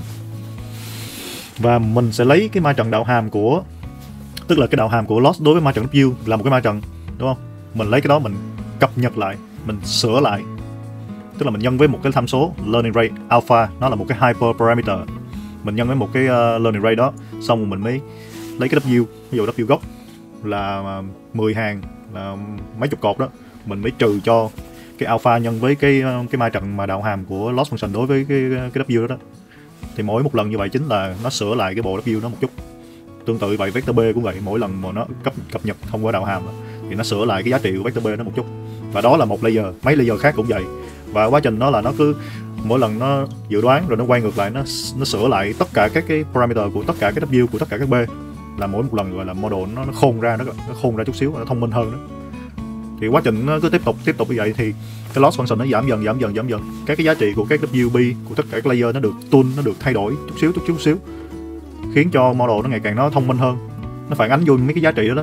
Và mình sẽ lấy cái ma trận đạo hàm của, tức là cái đạo hàm của loss đối với ma trận W là một cái ma trận, đúng không? Mình lấy cái đó mình cập nhật lại, mình sửa lại, tức là mình nhân với một cái tham số learning rate alpha, nó là một cái hyperparameter. Mình nhân với một cái learning rate đó, xong rồi mình mới lấy cái W, ví dụ W gốc là 10 hàng, là mấy chục cột đó, mình mới trừ cho cái alpha nhân với cái ma trận mà đạo hàm của loss function đối với cái W đó. Thì mỗi một lần như vậy chính là nó sửa lại cái bộ W đó một chút. Tương tự vậy vector B cũng vậy, mỗi lần mà nó cập nhật thông qua đạo hàm thì nó sửa lại cái giá trị của vector B đó một chút. Và đó là một layer, mấy layer khác cũng vậy. Và quá trình đó là nó cứ mỗi lần nó dự đoán rồi nó quay ngược lại, nó sửa lại tất cả các cái parameter của tất cả cái W của tất cả các B, là mỗi một lần gọi là model nó khôn ra, nó khôn ra chút xíu, nó thông minh hơn đó. Thì quá trình nó cứ tiếp tục như vậy thì cái loss function nó giảm dần. Các cái giá trị của các WB của tất cả các layer nó được tune, nó được thay đổi chút xíu, khiến cho model nó ngày càng nó thông minh hơn. Nó phản ánh vô mấy cái giá trị đó.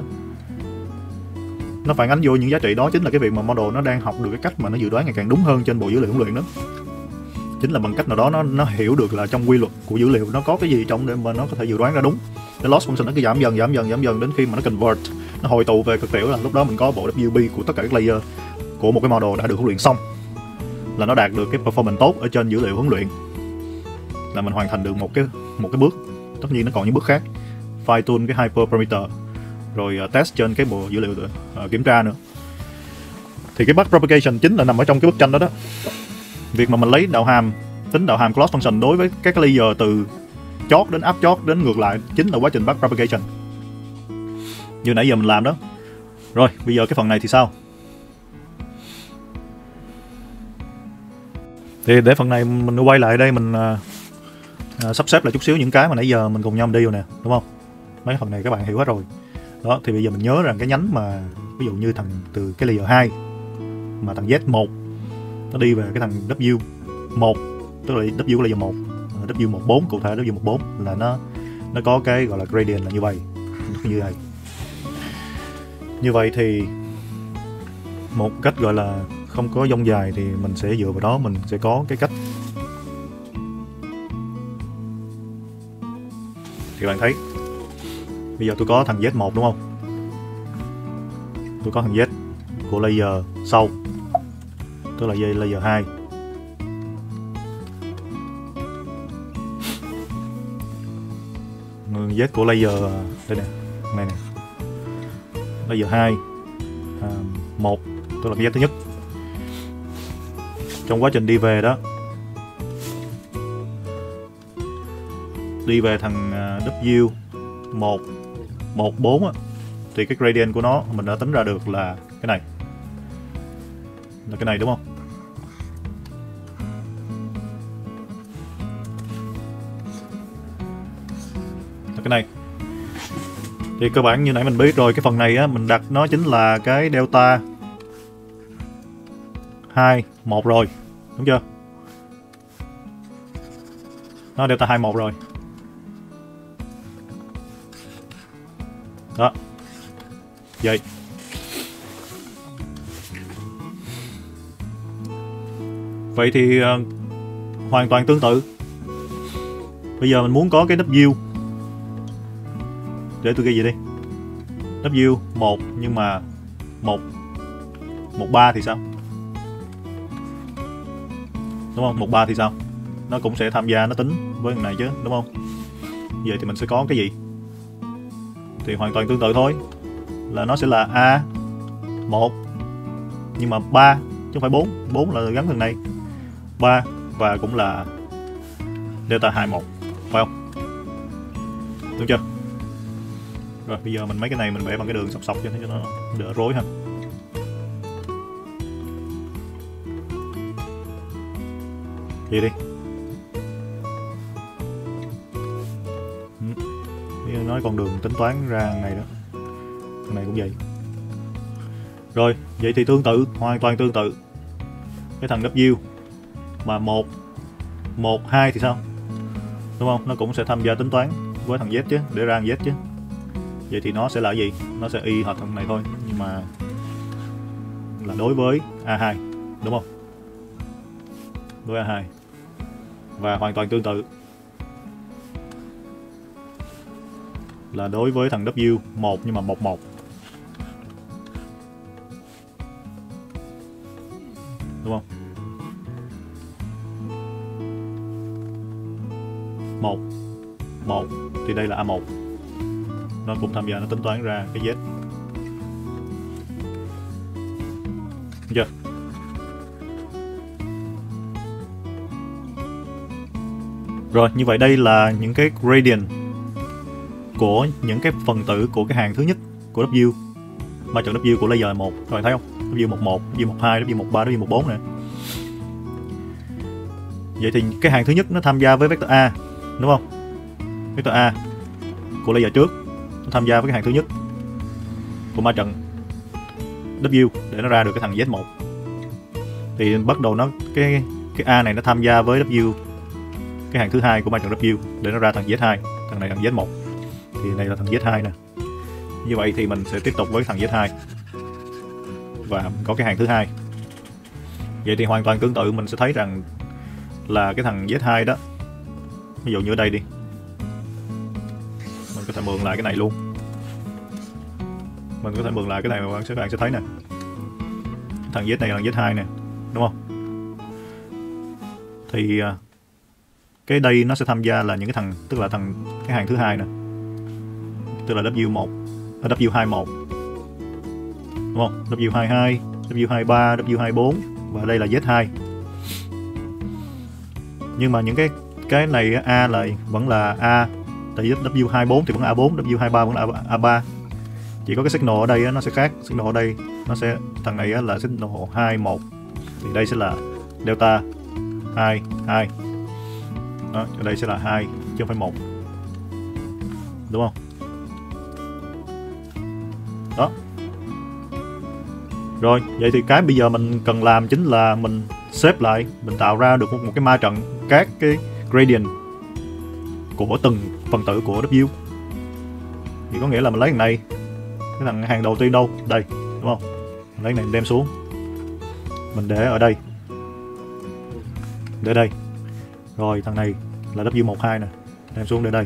Nó phản ánh vô những giá trị đó chính là cái việc mà model nó đang học được cái cách mà nó dự đoán ngày càng đúng hơn trên bộ dữ liệu huấn luyện đó. Chính là bằng cách nào đó nó hiểu được là trong quy luật của dữ liệu nó có cái gì trong để mà nó có thể dự đoán ra đúng. Cái loss function nó cứ giảm dần đến khi mà nó convert, nó hồi tụ về cực tiểu, là lúc đó mình có bộ WB của tất cả các layer của một cái model đã được huấn luyện xong, là nó đạt được cái performance tốt ở trên dữ liệu huấn luyện, là mình hoàn thành được một cái bước. Tất nhiên nó còn những bước khác, fine tune cái hyperparameter, rồi test trên cái bộ dữ liệu kiểm tra nữa. Thì cái backpropagation chính là nằm ở trong cái bức tranh đó đó. Việc mà mình lấy đạo hàm, tính đạo hàm close function đối với các cái layer từ chót đến áp chót đến ngược lại chính là quá trình backpropagation như nãy giờ mình làm đó. Rồi bây giờ cái phần này thì sao? Thì để phần này mình quay lại đây, mình sắp xếp lại chút xíu những cái mà nãy giờ mình cùng nhau mình đi rồi nè, đúng không? Mấy phần này các bạn hiểu hết rồi. Đó, thì bây giờ mình nhớ rằng cái nhánh mà ví dụ như thằng từ cái layer 2 mà thằng Z1 nó đi về cái thằng W1, tức là W của layer 1, W14 cụ thể W14 là nó có cái gọi là gradient là như vậy, như vậy. Như vậy thì một cách gọi là không có dông dài thì mình sẽ dựa vào đó, mình sẽ có cái cách. Thì bạn thấy bây giờ tôi có thằng Z1 đúng không? Tôi có thằng Z của layer sau, tức là dây layer 2. Z của layer đây nè, này nè, layer 2 1, tức là cái Z thứ nhất. Trong quá trình đi về đó, đi về thằng W114 á, thì cái gradient của nó mình đã tính ra được là cái này, là cái này đúng không? Là cái này. Thì cơ bản như nãy mình biết rồi, cái phần này á mình đặt nó chính là cái delta 2 1 rồi, đúng chưa? Nó delta 2 1 rồi. Đó. Vậy. Vậy thì hoàn toàn tương tự. Bây giờ mình muốn có cái W, để tôi ghi gì đi, W1 nhưng mà 13 thì sao? Đúng không? 13 thì sao? Nó cũng sẽ tham gia, nó tính với thằng này chứ, đúng không? Vậy thì mình sẽ có cái gì? Thì hoàn toàn tương tự thôi, là nó sẽ là A1 nhưng mà 3 chứ không phải 4. 4 là gắn thằng này 3 và cũng là delta 21, phải không? Đúng chưa? Rồi bây giờ mình mấy cái này mình vẽ bằng cái đường sọc sọc cho nó đỡ rối ha. Vậy đi. Nói con đường tính toán ra này đó, cái này cũng vậy. Rồi vậy thì tương tự, hoàn toàn tương tự. Cái thằng W mà 1 2 thì sao? Đúng không? Nó cũng sẽ tham gia tính toán với thằng Z chứ, để ra thằng Z chứ. Vậy thì nó sẽ là gì? Nó sẽ y hệt thằng này thôi, nhưng mà là đối với A2, đúng không? Đối với A2. Và hoàn toàn tương tự là đối với thằng W1 nhưng mà 11. Đúng không? 1 thì đây là A1. Nó cũng tham gia, nó tính toán ra cái Z. Được chưa? Rồi, như vậy đây là những cái gradient của những cái phần tử của cái hàng thứ nhất của W, ma trận W của layer 1. Các bạn thấy không? W11, W12, W13, W14 nè. Vậy thì cái hàng thứ nhất nó tham gia với vector A, đúng không? Vector A của layer trước nó tham gia với cái hàng thứ nhất của ma trận W để nó ra được cái thằng Z1. Thì bắt đầu nó cái A này nó tham gia với W, cái hàng thứ hai của ma trận W để nó ra thằng Z2, thằng này thằng Z1. Thì này là thằng Z2 nè. Như vậy thì mình sẽ tiếp tục với thằng Z2 và có cái hàng thứ hai. Vậy thì hoàn toàn tương tự, mình sẽ thấy rằng là cái thằng Z2 đó, ví dụ như ở đây đi, mình có thể mượn lại cái này luôn. Mình có thể mượn lại cái này mà các bạn sẽ thấy nè, thằng Z này là thằng Z2 nè, đúng không? Thì cái đây nó sẽ tham gia là những cái thằng, tức là cái hàng thứ hai nè, tức là W1, W21, đúng không? W22, W23, W24 và đây là Z2. Nhưng mà những cái này A lại vẫn là A, tại vì W24 thì vẫn là A4, W23 vẫn là A3. Chỉ có cái signal ở đây nó sẽ khác, signal ở đây nó sẽ, thằng này là signal 21 thì đây sẽ là delta 2 2. Đó, ở đây sẽ là 2 chứ không phải 1. Đúng không? Đó. Rồi, vậy thì cái bây giờ mình cần làm chính là mình xếp lại, mình tạo ra được một cái ma trận các cái gradient của từng phần tử của W. Thì có nghĩa là mình lấy thằng này, cái thằng hàng đầu tiên đâu? Đây, đúng không? Mình lấy này đem xuống. Mình để ở đây. Để đây. Rồi thằng này là W12 nè, đem xuống để đây.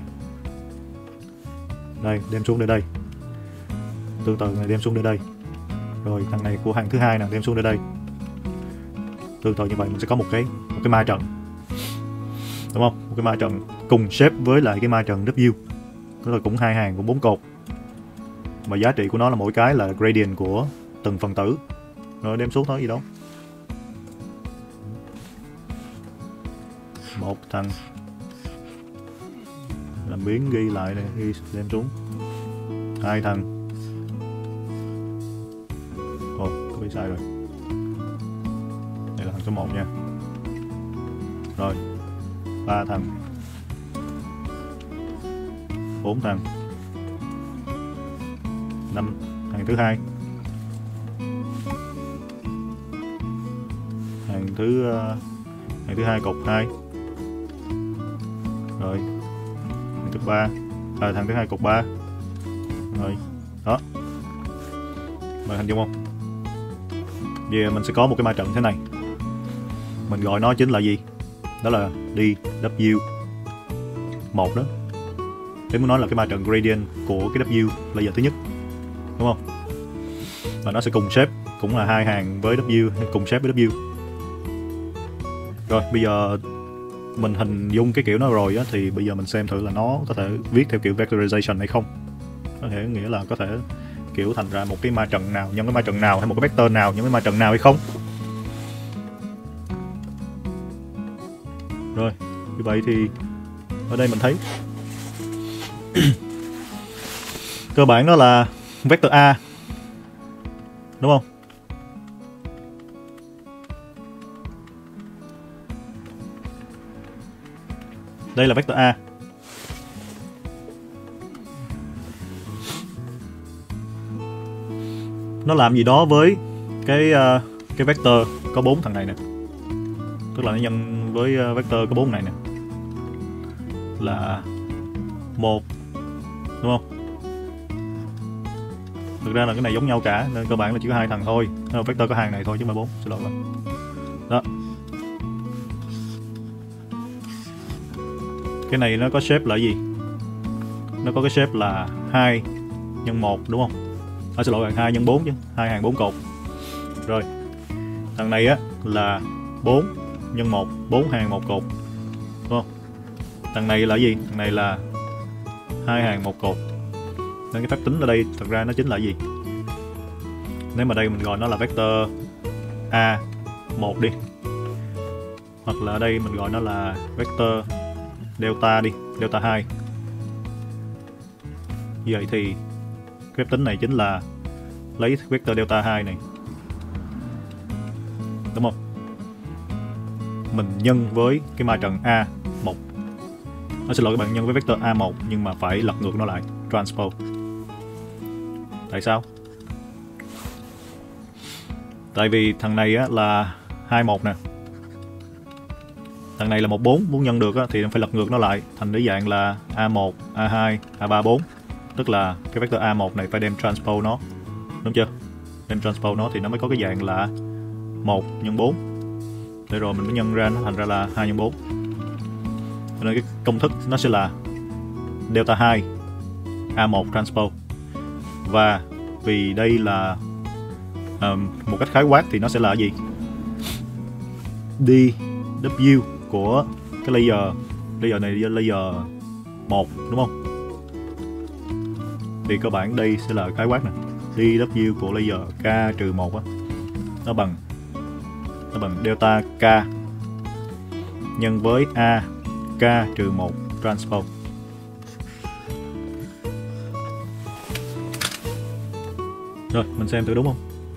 Đây, đem xuống để đây. Tương tự này đem xuống để đây. Rồi thằng này của hàng thứ hai nè, đem xuống để đây. Tương tự như vậy mình sẽ có một cái ma trận. Đúng không? Một cái ma trận cùng shape với lại cái ma trận W. Đó là cũng hai hàng cũng 4 cột. Và giá trị của nó là mỗi cái là gradient của từng phần tử. Rồi đem xuống thôi gì đâu. Một thằng làm biến ghi lại này, ghi đem xuống. Hai thằng. Ồ, có bị sai rồi. Đây là thằng số 1 nha. Rồi, 3 thằng. 4 thằng. 5 thằng thứ hai. Hàng thứ hai cột 2. Rồi. Hàng thứ 3. Thằng thứ hai cột 3. Rồi. Đó. Mày hình dung không? Giờ mình sẽ có một cái ma trận thế này. Mình gọi nó chính là gì? Đó là DW1 đó. Thế muốn nói là cái ma trận gradient của cái W là giờ thứ nhất. Đúng không? Và nó sẽ cùng shape, cũng là hai hàng với W, cùng shape với W. Rồi, bây giờ mình hình dung cái kiểu nó rồi á, thì bây giờ mình xem thử là nó có thể viết theo kiểu vectorization hay không. Có thể nghĩa là có thể kiểu thành ra một cái ma trận nào nhân cái ma trận nào, hay một cái vector nào nhân cái ma trận nào hay không. Rồi, như vậy thì ở đây mình thấy cơ bản nó là vector A, đúng không? Đây là vector A. Nó làm gì đó với cái vector có 4 thằng này nè. Tức là nó nhân với vector có 4 này nè. Là 1, đúng không? Thực ra là cái này giống nhau cả, nên cơ bản là chỉ có 2 thằng thôi. Vector có hàng này thôi chứ không phải 4. Xin lỗi bạn. Đó. Cái này nó có shape là gì? Nó có cái shape là 2 nhân 1, đúng không? Xin lỗi bạn, 2 nhân 4 chứ, 2 hàng 4 cột. Rồi. Thằng này á là 4 nhân 1, 4 hàng 1 cột. Đúng không? Thằng này là gì? Thằng này là 2 hàng 1 cột. Nên cái phép tính ở đây thật ra nó chính là gì? Nếu mà đây mình gọi nó là vector A1 đi. Hoặc là ở đây mình gọi nó là vector delta đi, delta 2. Như vậy thì phép tính này chính là lấy vector delta 2 này, đúng không? Mình nhân với cái ma trận A1. Xin lỗi các bạn, nhân với vector A1 nhưng mà phải lật ngược nó lại, transpose. Tại sao? Tại vì thằng này á, là 21 nè. Thằng này là 14, muốn nhân được á, thì phải lật ngược nó lại thành cái dạng là A1, A2, A3, 4. Tức là cái vector A1 này phải đem transpose nó. Đúng chưa? Đem transpose nó thì nó mới có cái dạng là 1 nhân 4. Để rồi mình mới nhân ra nó thành ra là 2 nhân 4. Cho nên cái công thức nó sẽ là delta 2 A1 transpose. Và vì đây là một cách khái quát thì nó sẽ là gì? dW của cái layer này là layer 1, đúng không? Thì cơ bản đây sẽ là khái quát nè. dW của layer K trừ 1 á, nó bằng delta K nhân với A K trừ 1 transpose. Rồi, mình xem thử đúng không?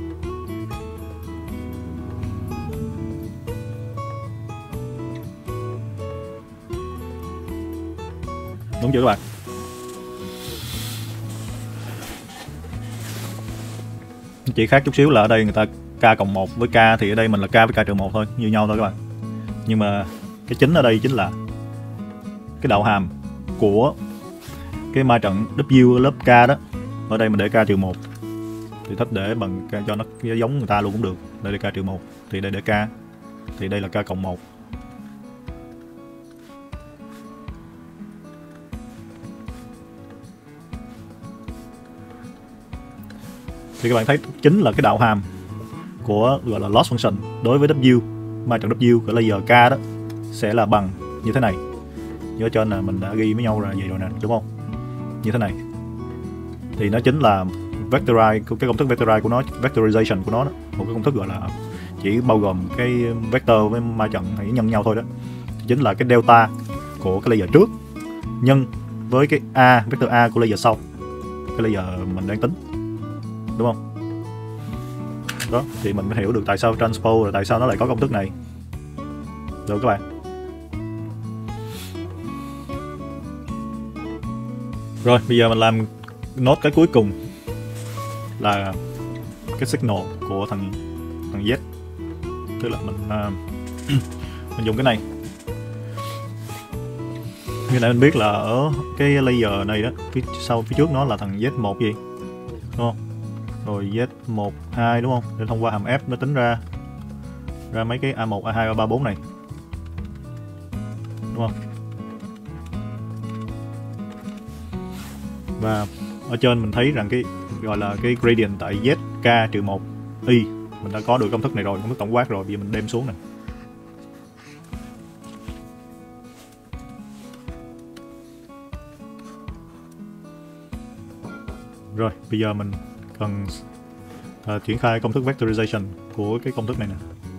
Đúng chưa các bạn? Chỉ khác chút xíu là ở đây người ta K cộng 1 với K, thì ở đây mình là K với K trừ 1 thôi, như nhau thôi các bạn. Nhưng mà cái chính ở đây chính là cái đạo hàm của cái ma trận W ở lớp K đó. Ở đây mình để K trừ 1 thì thích để bằng K cho nó giống người ta luôn cũng được. Đây là K trừ 1 thì đây để K, thì đây là K cộng 1. Thì các bạn thấy chính là cái đạo hàm của gọi là loss function đối với W, ma trận W của layer K đó sẽ là bằng như thế này. Nhớ trên là mình đã ghi với nhau là vậy rồi nè, đúng không? Như thế này. Thì nó chính là vectorize, cái công thức vectorize của nó, vectorization của nó đó. Một cái công thức gọi là chỉ bao gồm cái vector với ma trận hãy nhân nhau thôi đó. Chính là cái delta của cái layer trước nhân với cái A, vector A của layer sau, cái layer mình đang tính, đúng không? Đó, thì mình mới hiểu được tại sao transpose là tại sao nó lại có công thức này. Được các bạn. Rồi, bây giờ mình làm nốt cái cuối cùng là cái signal của thằng Z. Tức là mình mình dùng cái này. Như nãy mình biết là ở cái layer này đó, phía trước nó là thằng Z1 gì, đúng không? Rồi Z1, 2 đúng không? Để thông qua hàm F nó tính ra mấy cái A1, A2, A3, 4 này. Đúng không? Và ở trên mình thấy rằng cái gọi là cái gradient tại ZK-1 y, mình đã có được công thức này rồi, công thức tổng quát rồi, bây giờ mình đem xuống nè. Rồi, bây giờ mình cần triển khai công thức vectorization của cái công thức này nè.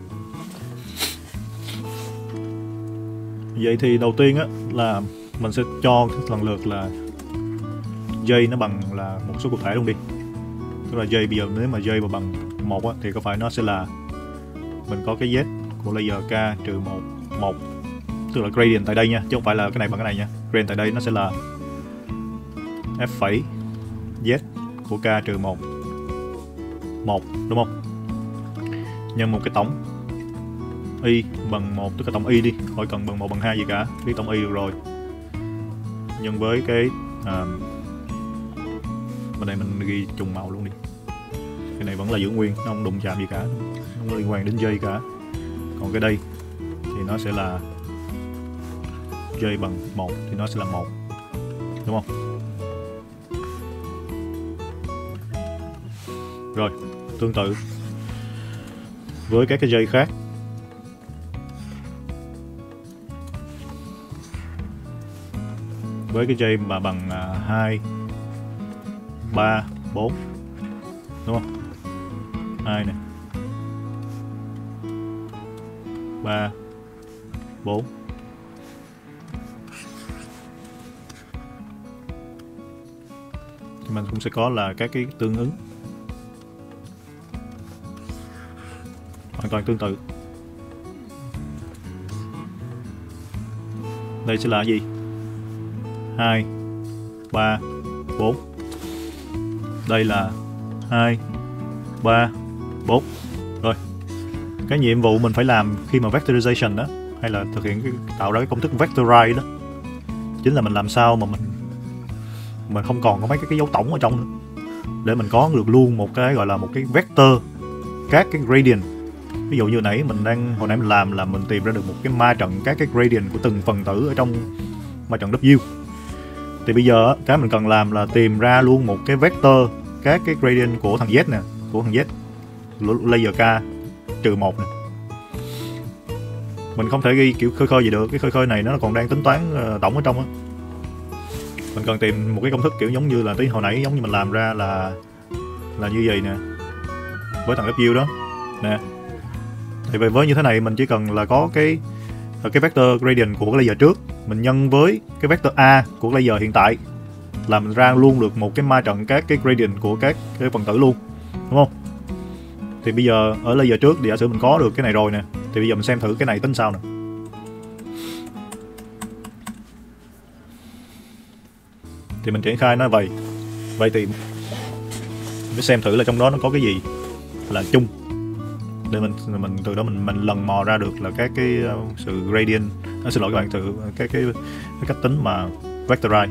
Vậy thì đầu tiên á là mình sẽ cho lần lượt là J nó bằng là một số cụ thể luôn đi. Tức là J bây giờ nếu mà J mà bằng 1 á, thì có phải nó sẽ là mình có cái Z của layer K trừ 1, 1. Tức là gradient tại đây nha, chứ không phải là cái này bằng cái này nha. Gradient tại đây nó sẽ là F phẩy Z của K trừ 1, 1 đúng không? Nhân một cái tổng Y bằng 1, tức là tổng Y đi, khỏi cần bằng 1 bằng 2 gì cả, biết tổng Y được rồi. Nhân với cái bên đây mình ghi trùng màu luôn đi. Cái này vẫn là giữ nguyên, nó không đụng chạm gì cả, không có liên quan đến J cả. Còn cái đây thì nó sẽ là J bằng 1 thì nó sẽ là 1, đúng không? Rồi, tương tự với các cái J khác. Với cái J mà bằng 2, 3, 4, đúng không? 2 nè, 3, 4. Thì mình cũng sẽ có là các cái tương ứng hoàn toàn tương tự. Đây sẽ là gì? 2, 3, 4. Đây là 2, 3, 4. Rồi, cái nhiệm vụ mình phải làm khi mà vectorization đó, hay là thực hiện tạo ra cái công thức vectorize đó, chính là mình làm sao mà mình không còn có mấy cái dấu tổng ở trong nữa, để mình có được luôn một cái gọi là một cái vector các cái gradient. Ví dụ như hồi nãy mình làm là mình tìm ra được một cái ma trận các cái gradient của từng phần tử ở trong ma trận W. Thì bây giờ cái mình cần làm là tìm ra luôn một cái vector các cái gradient của thằng Z nè, của thằng Z layer K trừ 1 nè. Mình không thể ghi kiểu khơi gì được, cái khơi này nó còn đang tính toán tổng ở trong á. Mình cần tìm một cái công thức kiểu giống như là tí hồi nãy, giống như mình làm ra là như vậy nè, với thằng W đó nè. Thì với như thế này mình chỉ cần là có cái vector gradient của cái layer trước, mình nhân với cái vector A của cái layer hiện tại, là mình ra luôn được một cái ma trận các cái gradient của các cái phần tử luôn, đúng không? Thì bây giờ ở layer trước thì giả sử mình có được cái này rồi nè, thì bây giờ mình xem thử cái này tính sao nè. Thì mình triển khai nó vậy thì mình xem thử là trong đó nó có cái gì là chung, để mình từ đó mình lần mò ra được là các cái sự gradient, xin lỗi các bạn, từ cái cách tính mà vectorize.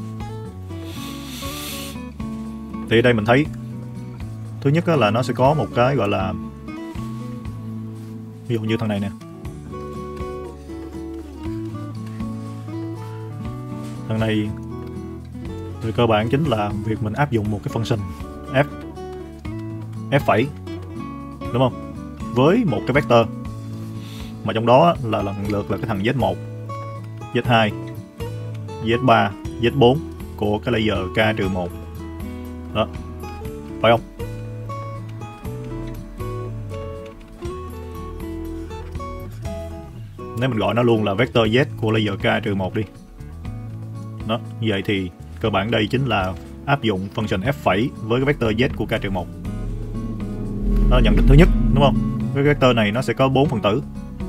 Thì ở đây mình thấy thứ nhất là nó sẽ có một cái gọi là, ví dụ như thằng này nè, thằng này về cơ bản chính là việc mình áp dụng một cái function f phẩy, đúng không, với một cái vector mà trong đó là lần lượt là cái thằng z1, z2, z3, z4 của cái layer k-1 đó, phải không? Nếu mình gọi nó luôn là vector z của layer k-1 đi đó, như vậy thì cơ bản đây chính là áp dụng function f phẩy với cái vector z của k-1. Đó là nhận định thứ nhất, đúng không? Cái vector này nó sẽ có 4 phần tử.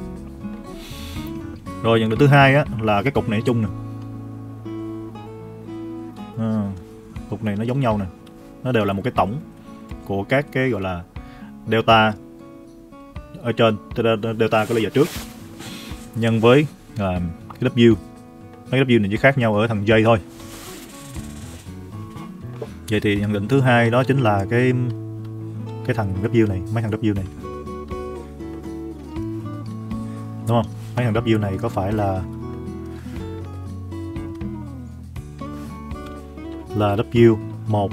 Rồi nhận định thứ hai á, là cái cục này chung nè, cục này nó giống nhau nè, nó đều là một cái tổng của các cái gọi là delta ở trên, delta của layer trước nhân với cái w. Mấy w này chỉ khác nhau ở thằng j thôi. Vậy thì nhận định thứ hai đó chính là cái thằng w này, mấy thằng w này, đúng không? Mấy thằng w này có phải là w1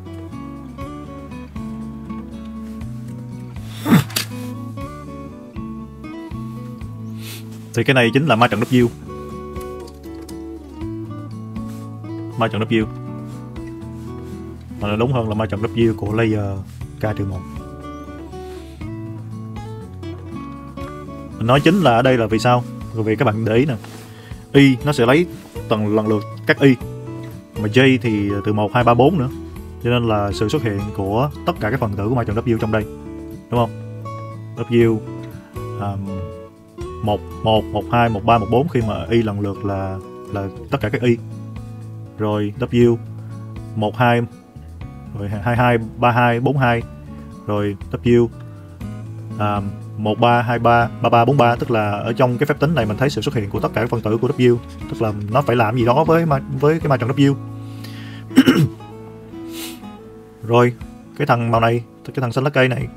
thì cái này chính là ma trận w, ma trận w, mà là đúng hơn là ma trận w của layer k-1. Mình nói chính là ở đây là vì sao? Vì các bạn để ý nè, y nó sẽ lấy lần lượt các y, mà j thì từ 1, 2, 3, 4 nữa, cho nên là sự xuất hiện của tất cả các phần tử của ma trận w trong đây, đúng không? W 1, 1, 1, 2, 1, 3, 1, 4 khi mà y lần lượt là tất cả các y. Rồi W 1, 2, rồi 22, 32, 42, rồi W 1, 3, 2, 3, 3, 3, 4, 3, tức là ở trong cái phép tính này mình thấy sự xuất hiện của tất cả các phần tử của W, tức là nó phải làm gì đó với cái ma trận W. Rồi cái thằng màu này, cái thằng xanh lá cây này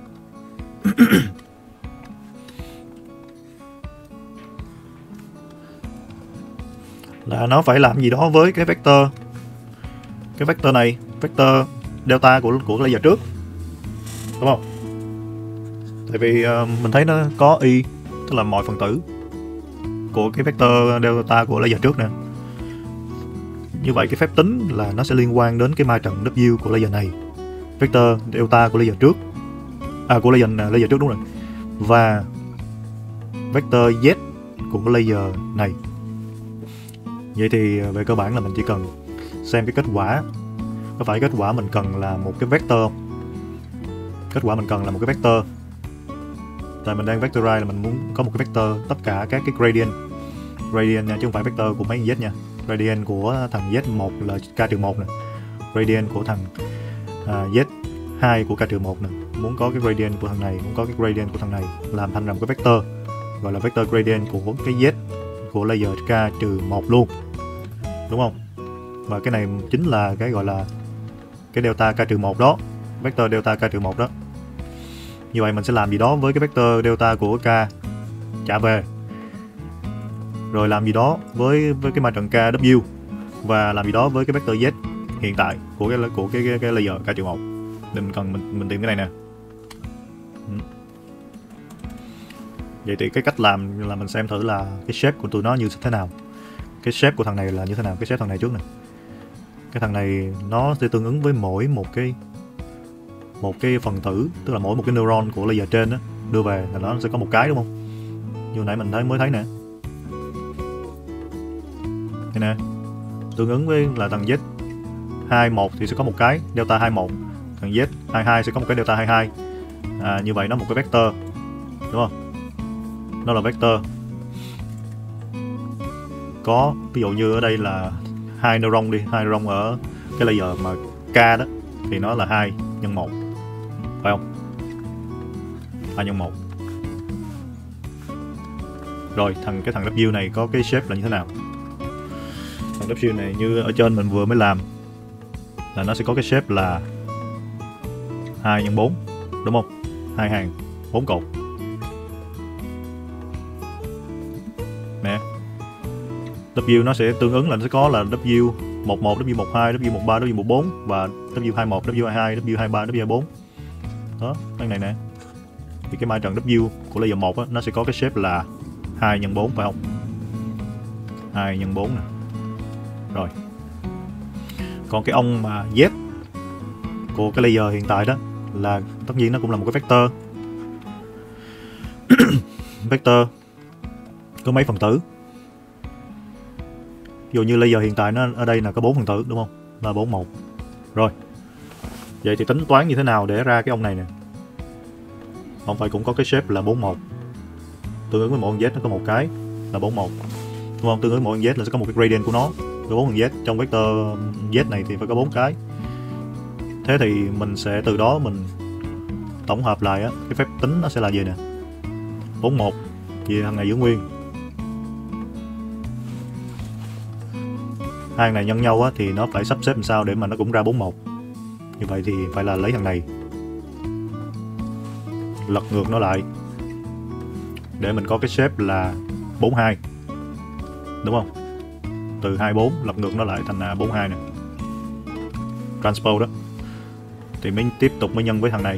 là nó phải làm gì đó với cái vector này, vector delta của layer trước, đúng không? Tại vì mình thấy nó có y, tức là mọi phần tử của cái vector delta của layer trước nè. Như vậy cái phép tính là nó sẽ liên quan đến cái ma trận W của layer này, vector delta của layer trước, của layer trước, đúng rồi, và vector z của layer này. Vậy thì về cơ bản là mình chỉ cần xem cái kết quả, có phải kết quả mình cần là một cái vector không? Kết quả mình cần là một cái vector. Tại mình đang vectorize là mình muốn có một cái vector tất cả các cái gradient nha, chứ không phải vector của mấy z nha. Gradient của thằng z1 là k-1 nè, gradient của thằng z2 của k-1 nè, muốn có cái gradient của thằng này, muốn có cái gradient của thằng này, làm thành một cái vector gọi là vector gradient của cái z của layer k-1 luôn, đúng không? Và cái này chính là cái gọi là cái delta k-1 đó, vector delta k-1 đó. Như vậy mình sẽ làm gì đó với cái vector delta của k trả về, rồi làm gì đó với cái ma trận kw, và làm gì đó với cái vector z hiện tại của cái layer k-1. Thì mình tìm cái này nè. Vậy thì cái cách làm là mình xem thử là cái shape của tụi nó như thế nào. Cái shape của thằng này là như thế nào, cái shape thằng này trước nè. cái thằng này nó sẽ tương ứng với mỗi một cái phần tử, tức là mỗi một cái neuron của layer trên đó đưa về là nó sẽ có một cái, đúng không? Như nãy mình mới thấy nè, đây nè, tương ứng với là thằng Z21 thì sẽ có một cái delta 21, thằng Z22 sẽ có một cái delta 22. Như vậy nó một cái vector, đúng không? Nó là vector có, ví dụ như ở đây là 2 neuron đi, 2 neuron ở cái layer mà K đó thì nó là 2 nhân 1, phải không? 2 nhân 1. Rồi cái thằng W này có cái shape là như thế nào? Thằng W này như ở trên mình vừa mới làm là nó sẽ có cái shape là 2 nhân 4, đúng không? 2 hàng 4 cột nè. W nó sẽ tương ứng là nó sẽ có là W11, W12, W13, W14 và W21, W22, W23, W24. Đó, cái này nè. Thì cái matrix W của layer 1 á, nó sẽ có cái shape là 2 nhân 4, phải không? 2 nhân 4 nè. Rồi. Còn cái ông mà Z của cái layer hiện tại đó là tất nhiên nó cũng là một cái vector. Vector có mấy phần tử? Ví dụ như layer hiện tại nó ở đây là có 4 phần tử, đúng không? Là 41. Rồi. Vậy thì tính toán như thế nào để ra cái ông này nè? Không phải cũng có cái shape là 41. Tương ứng với mỗi con Z nó có một cái là 41. Đúng không? Tương ứng với mỗi con Z là sẽ có một cái gradient của nó. Có 4 con Z, trong vector Z này thì phải có 4 cái. Thế thì mình sẽ từ đó mình tổng hợp lại á, cái phép tính nó sẽ là gì nè? 41 vì thằng này giữ nguyên. Hai thằng này nhân nhau á, thì nó phải sắp xếp làm sao để mà nó cũng ra 41. Như vậy thì phải là lấy thằng này lật ngược nó lại để mình có cái shape là 42, đúng không? Từ 24 lật ngược nó lại thành 42 nè, transpose đó. Thì mình tiếp tục mới nhân với thằng này.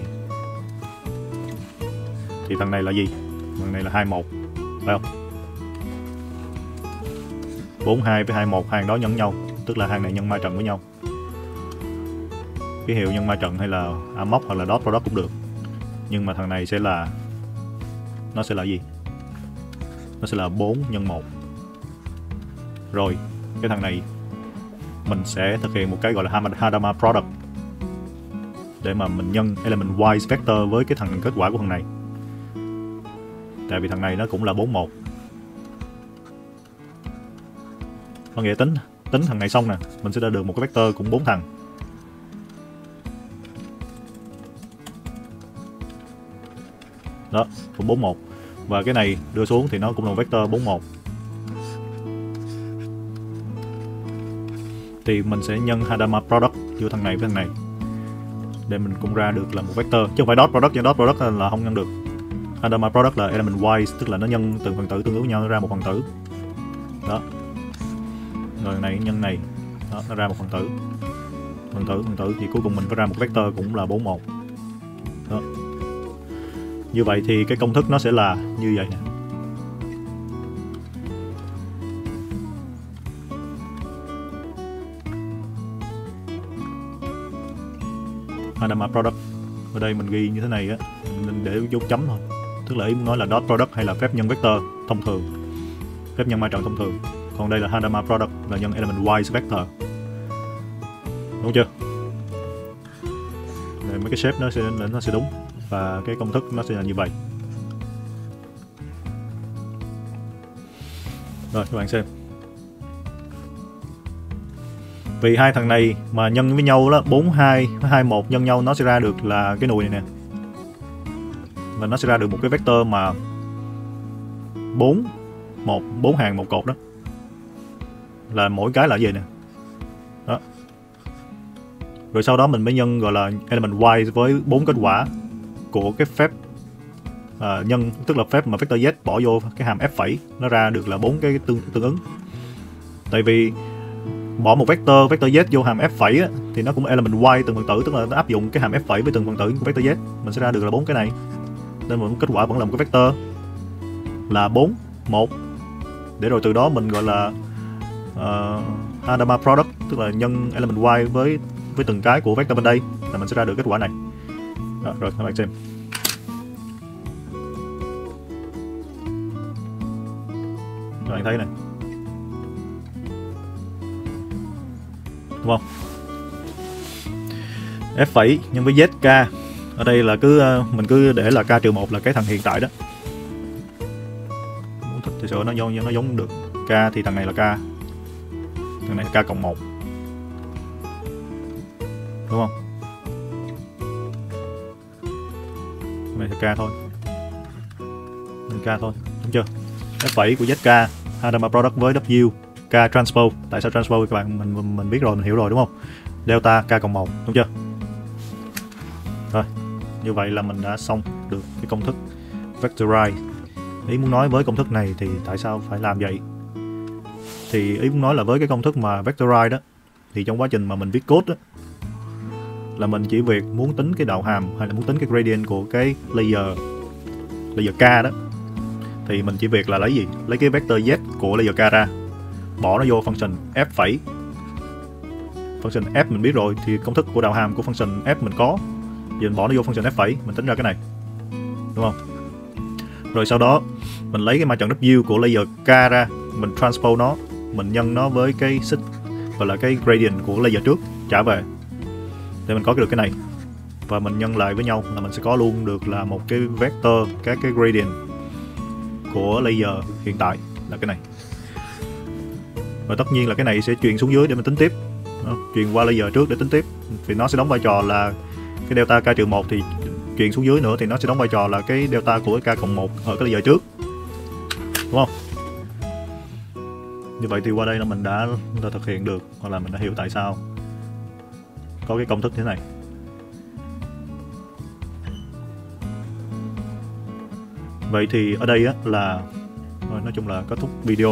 Thì thằng này là gì? Thằng này là 21, phải không? 42 với 21, hàng đó nhân nhau, tức là hàng này nhân ma trận với nhau. Ký hiệu nhân ma trận hay là amoc hoặc là dot product cũng được. Nhưng mà thằng này sẽ là, nó sẽ là gì? Nó sẽ là 4 nhân 1. Rồi, cái thằng này mình sẽ thực hiện một cái gọi là Hadamard product để mà mình nhân element wise vector với cái thằng kết quả của thằng này. Tại vì thằng này nó cũng là 41. Có nghĩa tính thằng này xong nè, mình sẽ ra được một cái vector cũng 4 thằng. Đó, cũng 41. Và cái này đưa xuống thì nó cũng là một vector 41. Thì mình sẽ nhân Hadamard product giữa thằng này với thằng này để mình cũng ra được là một vector, chứ không phải dot product, nhưng dot product là không nhân được. Hadamard product là element wise, tức là nó nhân từng phần tử tương ứng với nhau nó ra một phần tử. Đó. Rồi này nhân này, đó, nó ra một phần tử. Phần tử thì cuối cùng mình phải ra một vector cũng là 41. Đó. Như vậy thì cái công thức nó sẽ là như vậy nè. Hadamard product. Ở đây mình ghi như thế này á, mình để dấu chấm thôi. Tức là ý muốn nói là dot product hay là phép nhân vector thông thường. Phép nhân ma trận thông thường. Còn đây là Hadamard product là nhân element wise vector. Đúng chưa? Để mấy cái shape nó sẽ đúng. Và cái công thức nó sẽ là như vậy. Rồi các bạn xem. Vì hai thằng này mà nhân với nhau đó, 42 với 21 nhân nhau nó sẽ ra được là cái nùi này nè. Và nó sẽ ra được một cái vector mà 4 hàng một cột đó. Là mỗi cái là gì nè. Đó. Rồi sau đó mình mới nhân gọi là element wise với 4 kết quả của cái phép nhân, tức là phép mà vector z bỏ vô cái hàm f phẩy, nó ra được là 4 cái tương ứng. Tại vì bỏ một vector z vô hàm f phẩy á, thì nó cũng element y từng phần tử, tức là nó áp dụng cái hàm f phẩy với từng phần tử của vector z, mình sẽ ra được là 4 cái này. Nên một kết quả vẫn là một cái vector là 4, 1. Để rồi từ đó mình gọi là Hadamard product tức là nhân element y với từng cái của vector bên đây là mình sẽ ra được kết quả này. Đó, rồi các bạn xem. Các bạn thấy này, đúng không? F phẩy nhân với zk, ở đây là mình cứ để là k trừ 1 là cái thằng hiện tại đó. Muốn thích thì sửa nó giống được. K thì thằng này là k, thằng này là k cộng 1, đúng không? Thằng này là k thôi, nên k thôi, đúng chưa? F phẩy của zk Hadamard product với W k transpose. Tại sao transpose các bạn mình biết rồi, mình hiểu rồi đúng không? Delta k cộng 1, đúng chưa? Rồi, như vậy là mình đã xong được cái công thức vectorize. Ý muốn nói với công thức này thì tại sao phải làm vậy? Thì ý muốn nói là với cái công thức mà vectorize đó, thì trong quá trình mà mình viết code đó, là mình chỉ việc muốn tính cái đạo hàm hay là muốn tính cái gradient của cái layer k đó, thì mình chỉ việc là lấy gì? Lấy cái vector z của layer k ra, bỏ nó vô function f phẩy. Function f mình biết rồi, thì công thức của đạo hàm của function f mình có. Giờ mình bỏ nó vô function f phẩy, mình tính ra cái này, đúng không? Rồi sau đó mình lấy cái ma trận W của layer k ra, mình transpose nó, mình nhân nó với cái xích gọi là cái gradient của layer trước trả về, để mình có được cái này. Và mình nhân lại với nhau là mình sẽ có luôn được là một cái vector các cái gradient của layer hiện tại là cái này. Và tất nhiên là cái này sẽ truyền xuống dưới để mình tính tiếp. Truyền qua layer trước để tính tiếp, thì nó sẽ đóng vai trò là cái delta k trừ 1, thì truyền xuống dưới nữa thì nó sẽ đóng vai trò là cái delta của k cộng 1 ở cái layer trước, đúng không? Như vậy thì qua đây là mình đã thực hiện được, hoặc là mình đã hiểu tại sao có cái công thức thế này. Vậy thì ở đây á là nói chung là kết thúc video.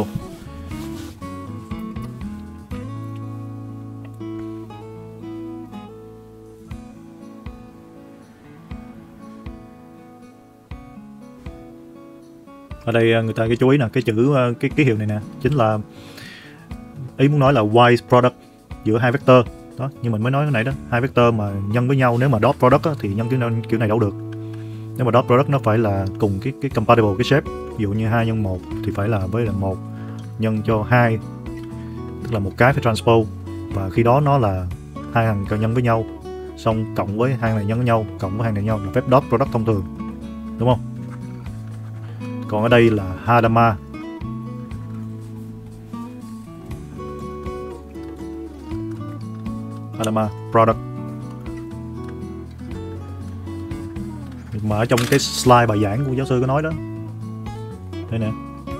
Ở đây người ta cái chú ý nè, cái chữ cái ký hiệu này nè, chính là ý muốn nói là wise product giữa hai vector đó. Nhưng mình mới nói cái này đó, hai vector mà nhân với nhau, nếu mà dot product á, thì nhân kiểu này đâu được. Nếu mà dot product nó phải là cùng cái compatible cái shape. Ví dụ như 2 nhân 1 thì phải là với là 1 nhân cho 2, tức là một cái phải transpose, và khi đó nó là hai thằng nhân với nhau, xong cộng với hai này nhân với nhau, cộng với hai này nhau là phép dot product thông thường, đúng không? Còn ở đây là Hadamard product. Mà ở trong cái slide bài giảng của giáo sư có nói đó. Đây nè.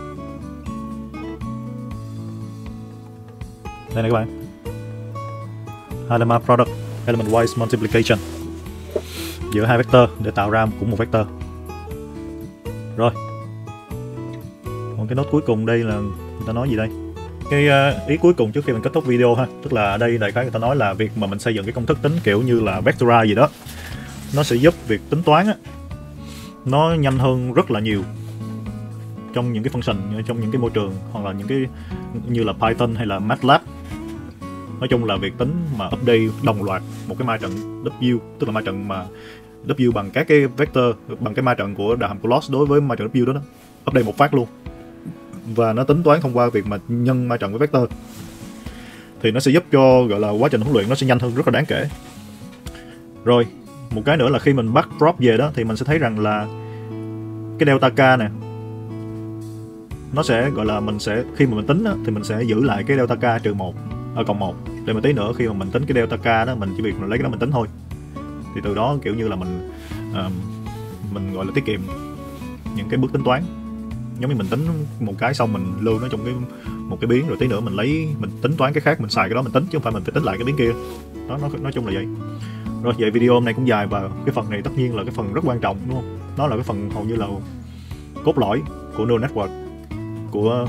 Đây nè các bạn. Hadamard product element wise multiplication giữa hai vector để tạo ra cũng một vector. Rồi. Còn cái nốt cuối cùng đây là người ta nói gì đây? Cái ý cuối cùng trước khi mình kết thúc video ha, tức là ở đây đại khái người ta nói là việc mà mình xây dựng cái công thức tính kiểu như là vectorize gì đó, nó sẽ giúp việc tính toán á, nó nhanh hơn rất là nhiều trong những cái function, trong những cái môi trường hoặc là những cái như là Python hay là MATLAB. Nói chung là việc tính mà update đồng loạt một cái ma trận W, tức là ma trận mà W bằng các cái vector, bằng cái ma trận của đạo hàm của loss đối với ma trận W đó, update một phát luôn. Và nó tính toán thông qua việc mà nhân ma trận với vector, thì nó sẽ giúp cho gọi là quá trình huấn luyện nó sẽ nhanh hơn rất là đáng kể. Rồi, một cái nữa là khi mình bắt prop về đó thì mình sẽ thấy rằng là cái delta k nè, nó sẽ gọi là mình sẽ khi mà mình tính đó, thì mình sẽ giữ lại cái delta k trừ 1 ở cộng 1, để mà tí nữa khi mà mình tính cái delta k đó, mình chỉ việc mình lấy cái đó mình tính thôi. Thì từ đó kiểu như là mình gọi là tiết kiệm những cái bước tính toán. Giống như mình tính một cái xong mình lưu nó trong một cái biến, rồi tí nữa mình tính toán cái khác, mình xài cái đó mình tính, chứ không phải mình phải tính lại cái biến kia. Đó, nói chung là vậy. Rồi, vậy video hôm nay cũng dài, và cái phần này tất nhiên là cái phần rất quan trọng, đúng không? Nó là cái phần hầu như là cốt lõi của neural network, của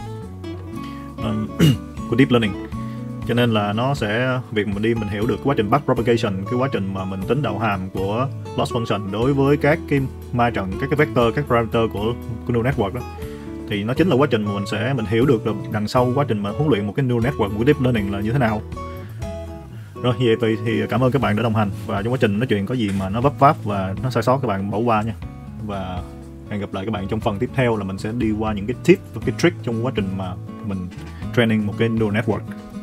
deep learning. Cho nên là nó sẽ việc mình hiểu được cái quá trình backpropagation, cái quá trình mà mình tính đạo hàm của loss function đối với các cái ma trận, các cái vector, các parameter của neural network đó, thì nó chính là quá trình mà mình hiểu được đằng sau quá trình mà huấn luyện một cái neural network, một cái deep learning là như thế nào. Rồi vậy thì cảm ơn các bạn đã đồng hành, và trong quá trình nói chuyện có gì mà nó vấp váp và nó sai sót các bạn bỏ qua nha. Và hẹn gặp lại các bạn trong phần tiếp theo là mình sẽ đi qua những cái tip và cái trick trong quá trình mà mình training một cái neural network.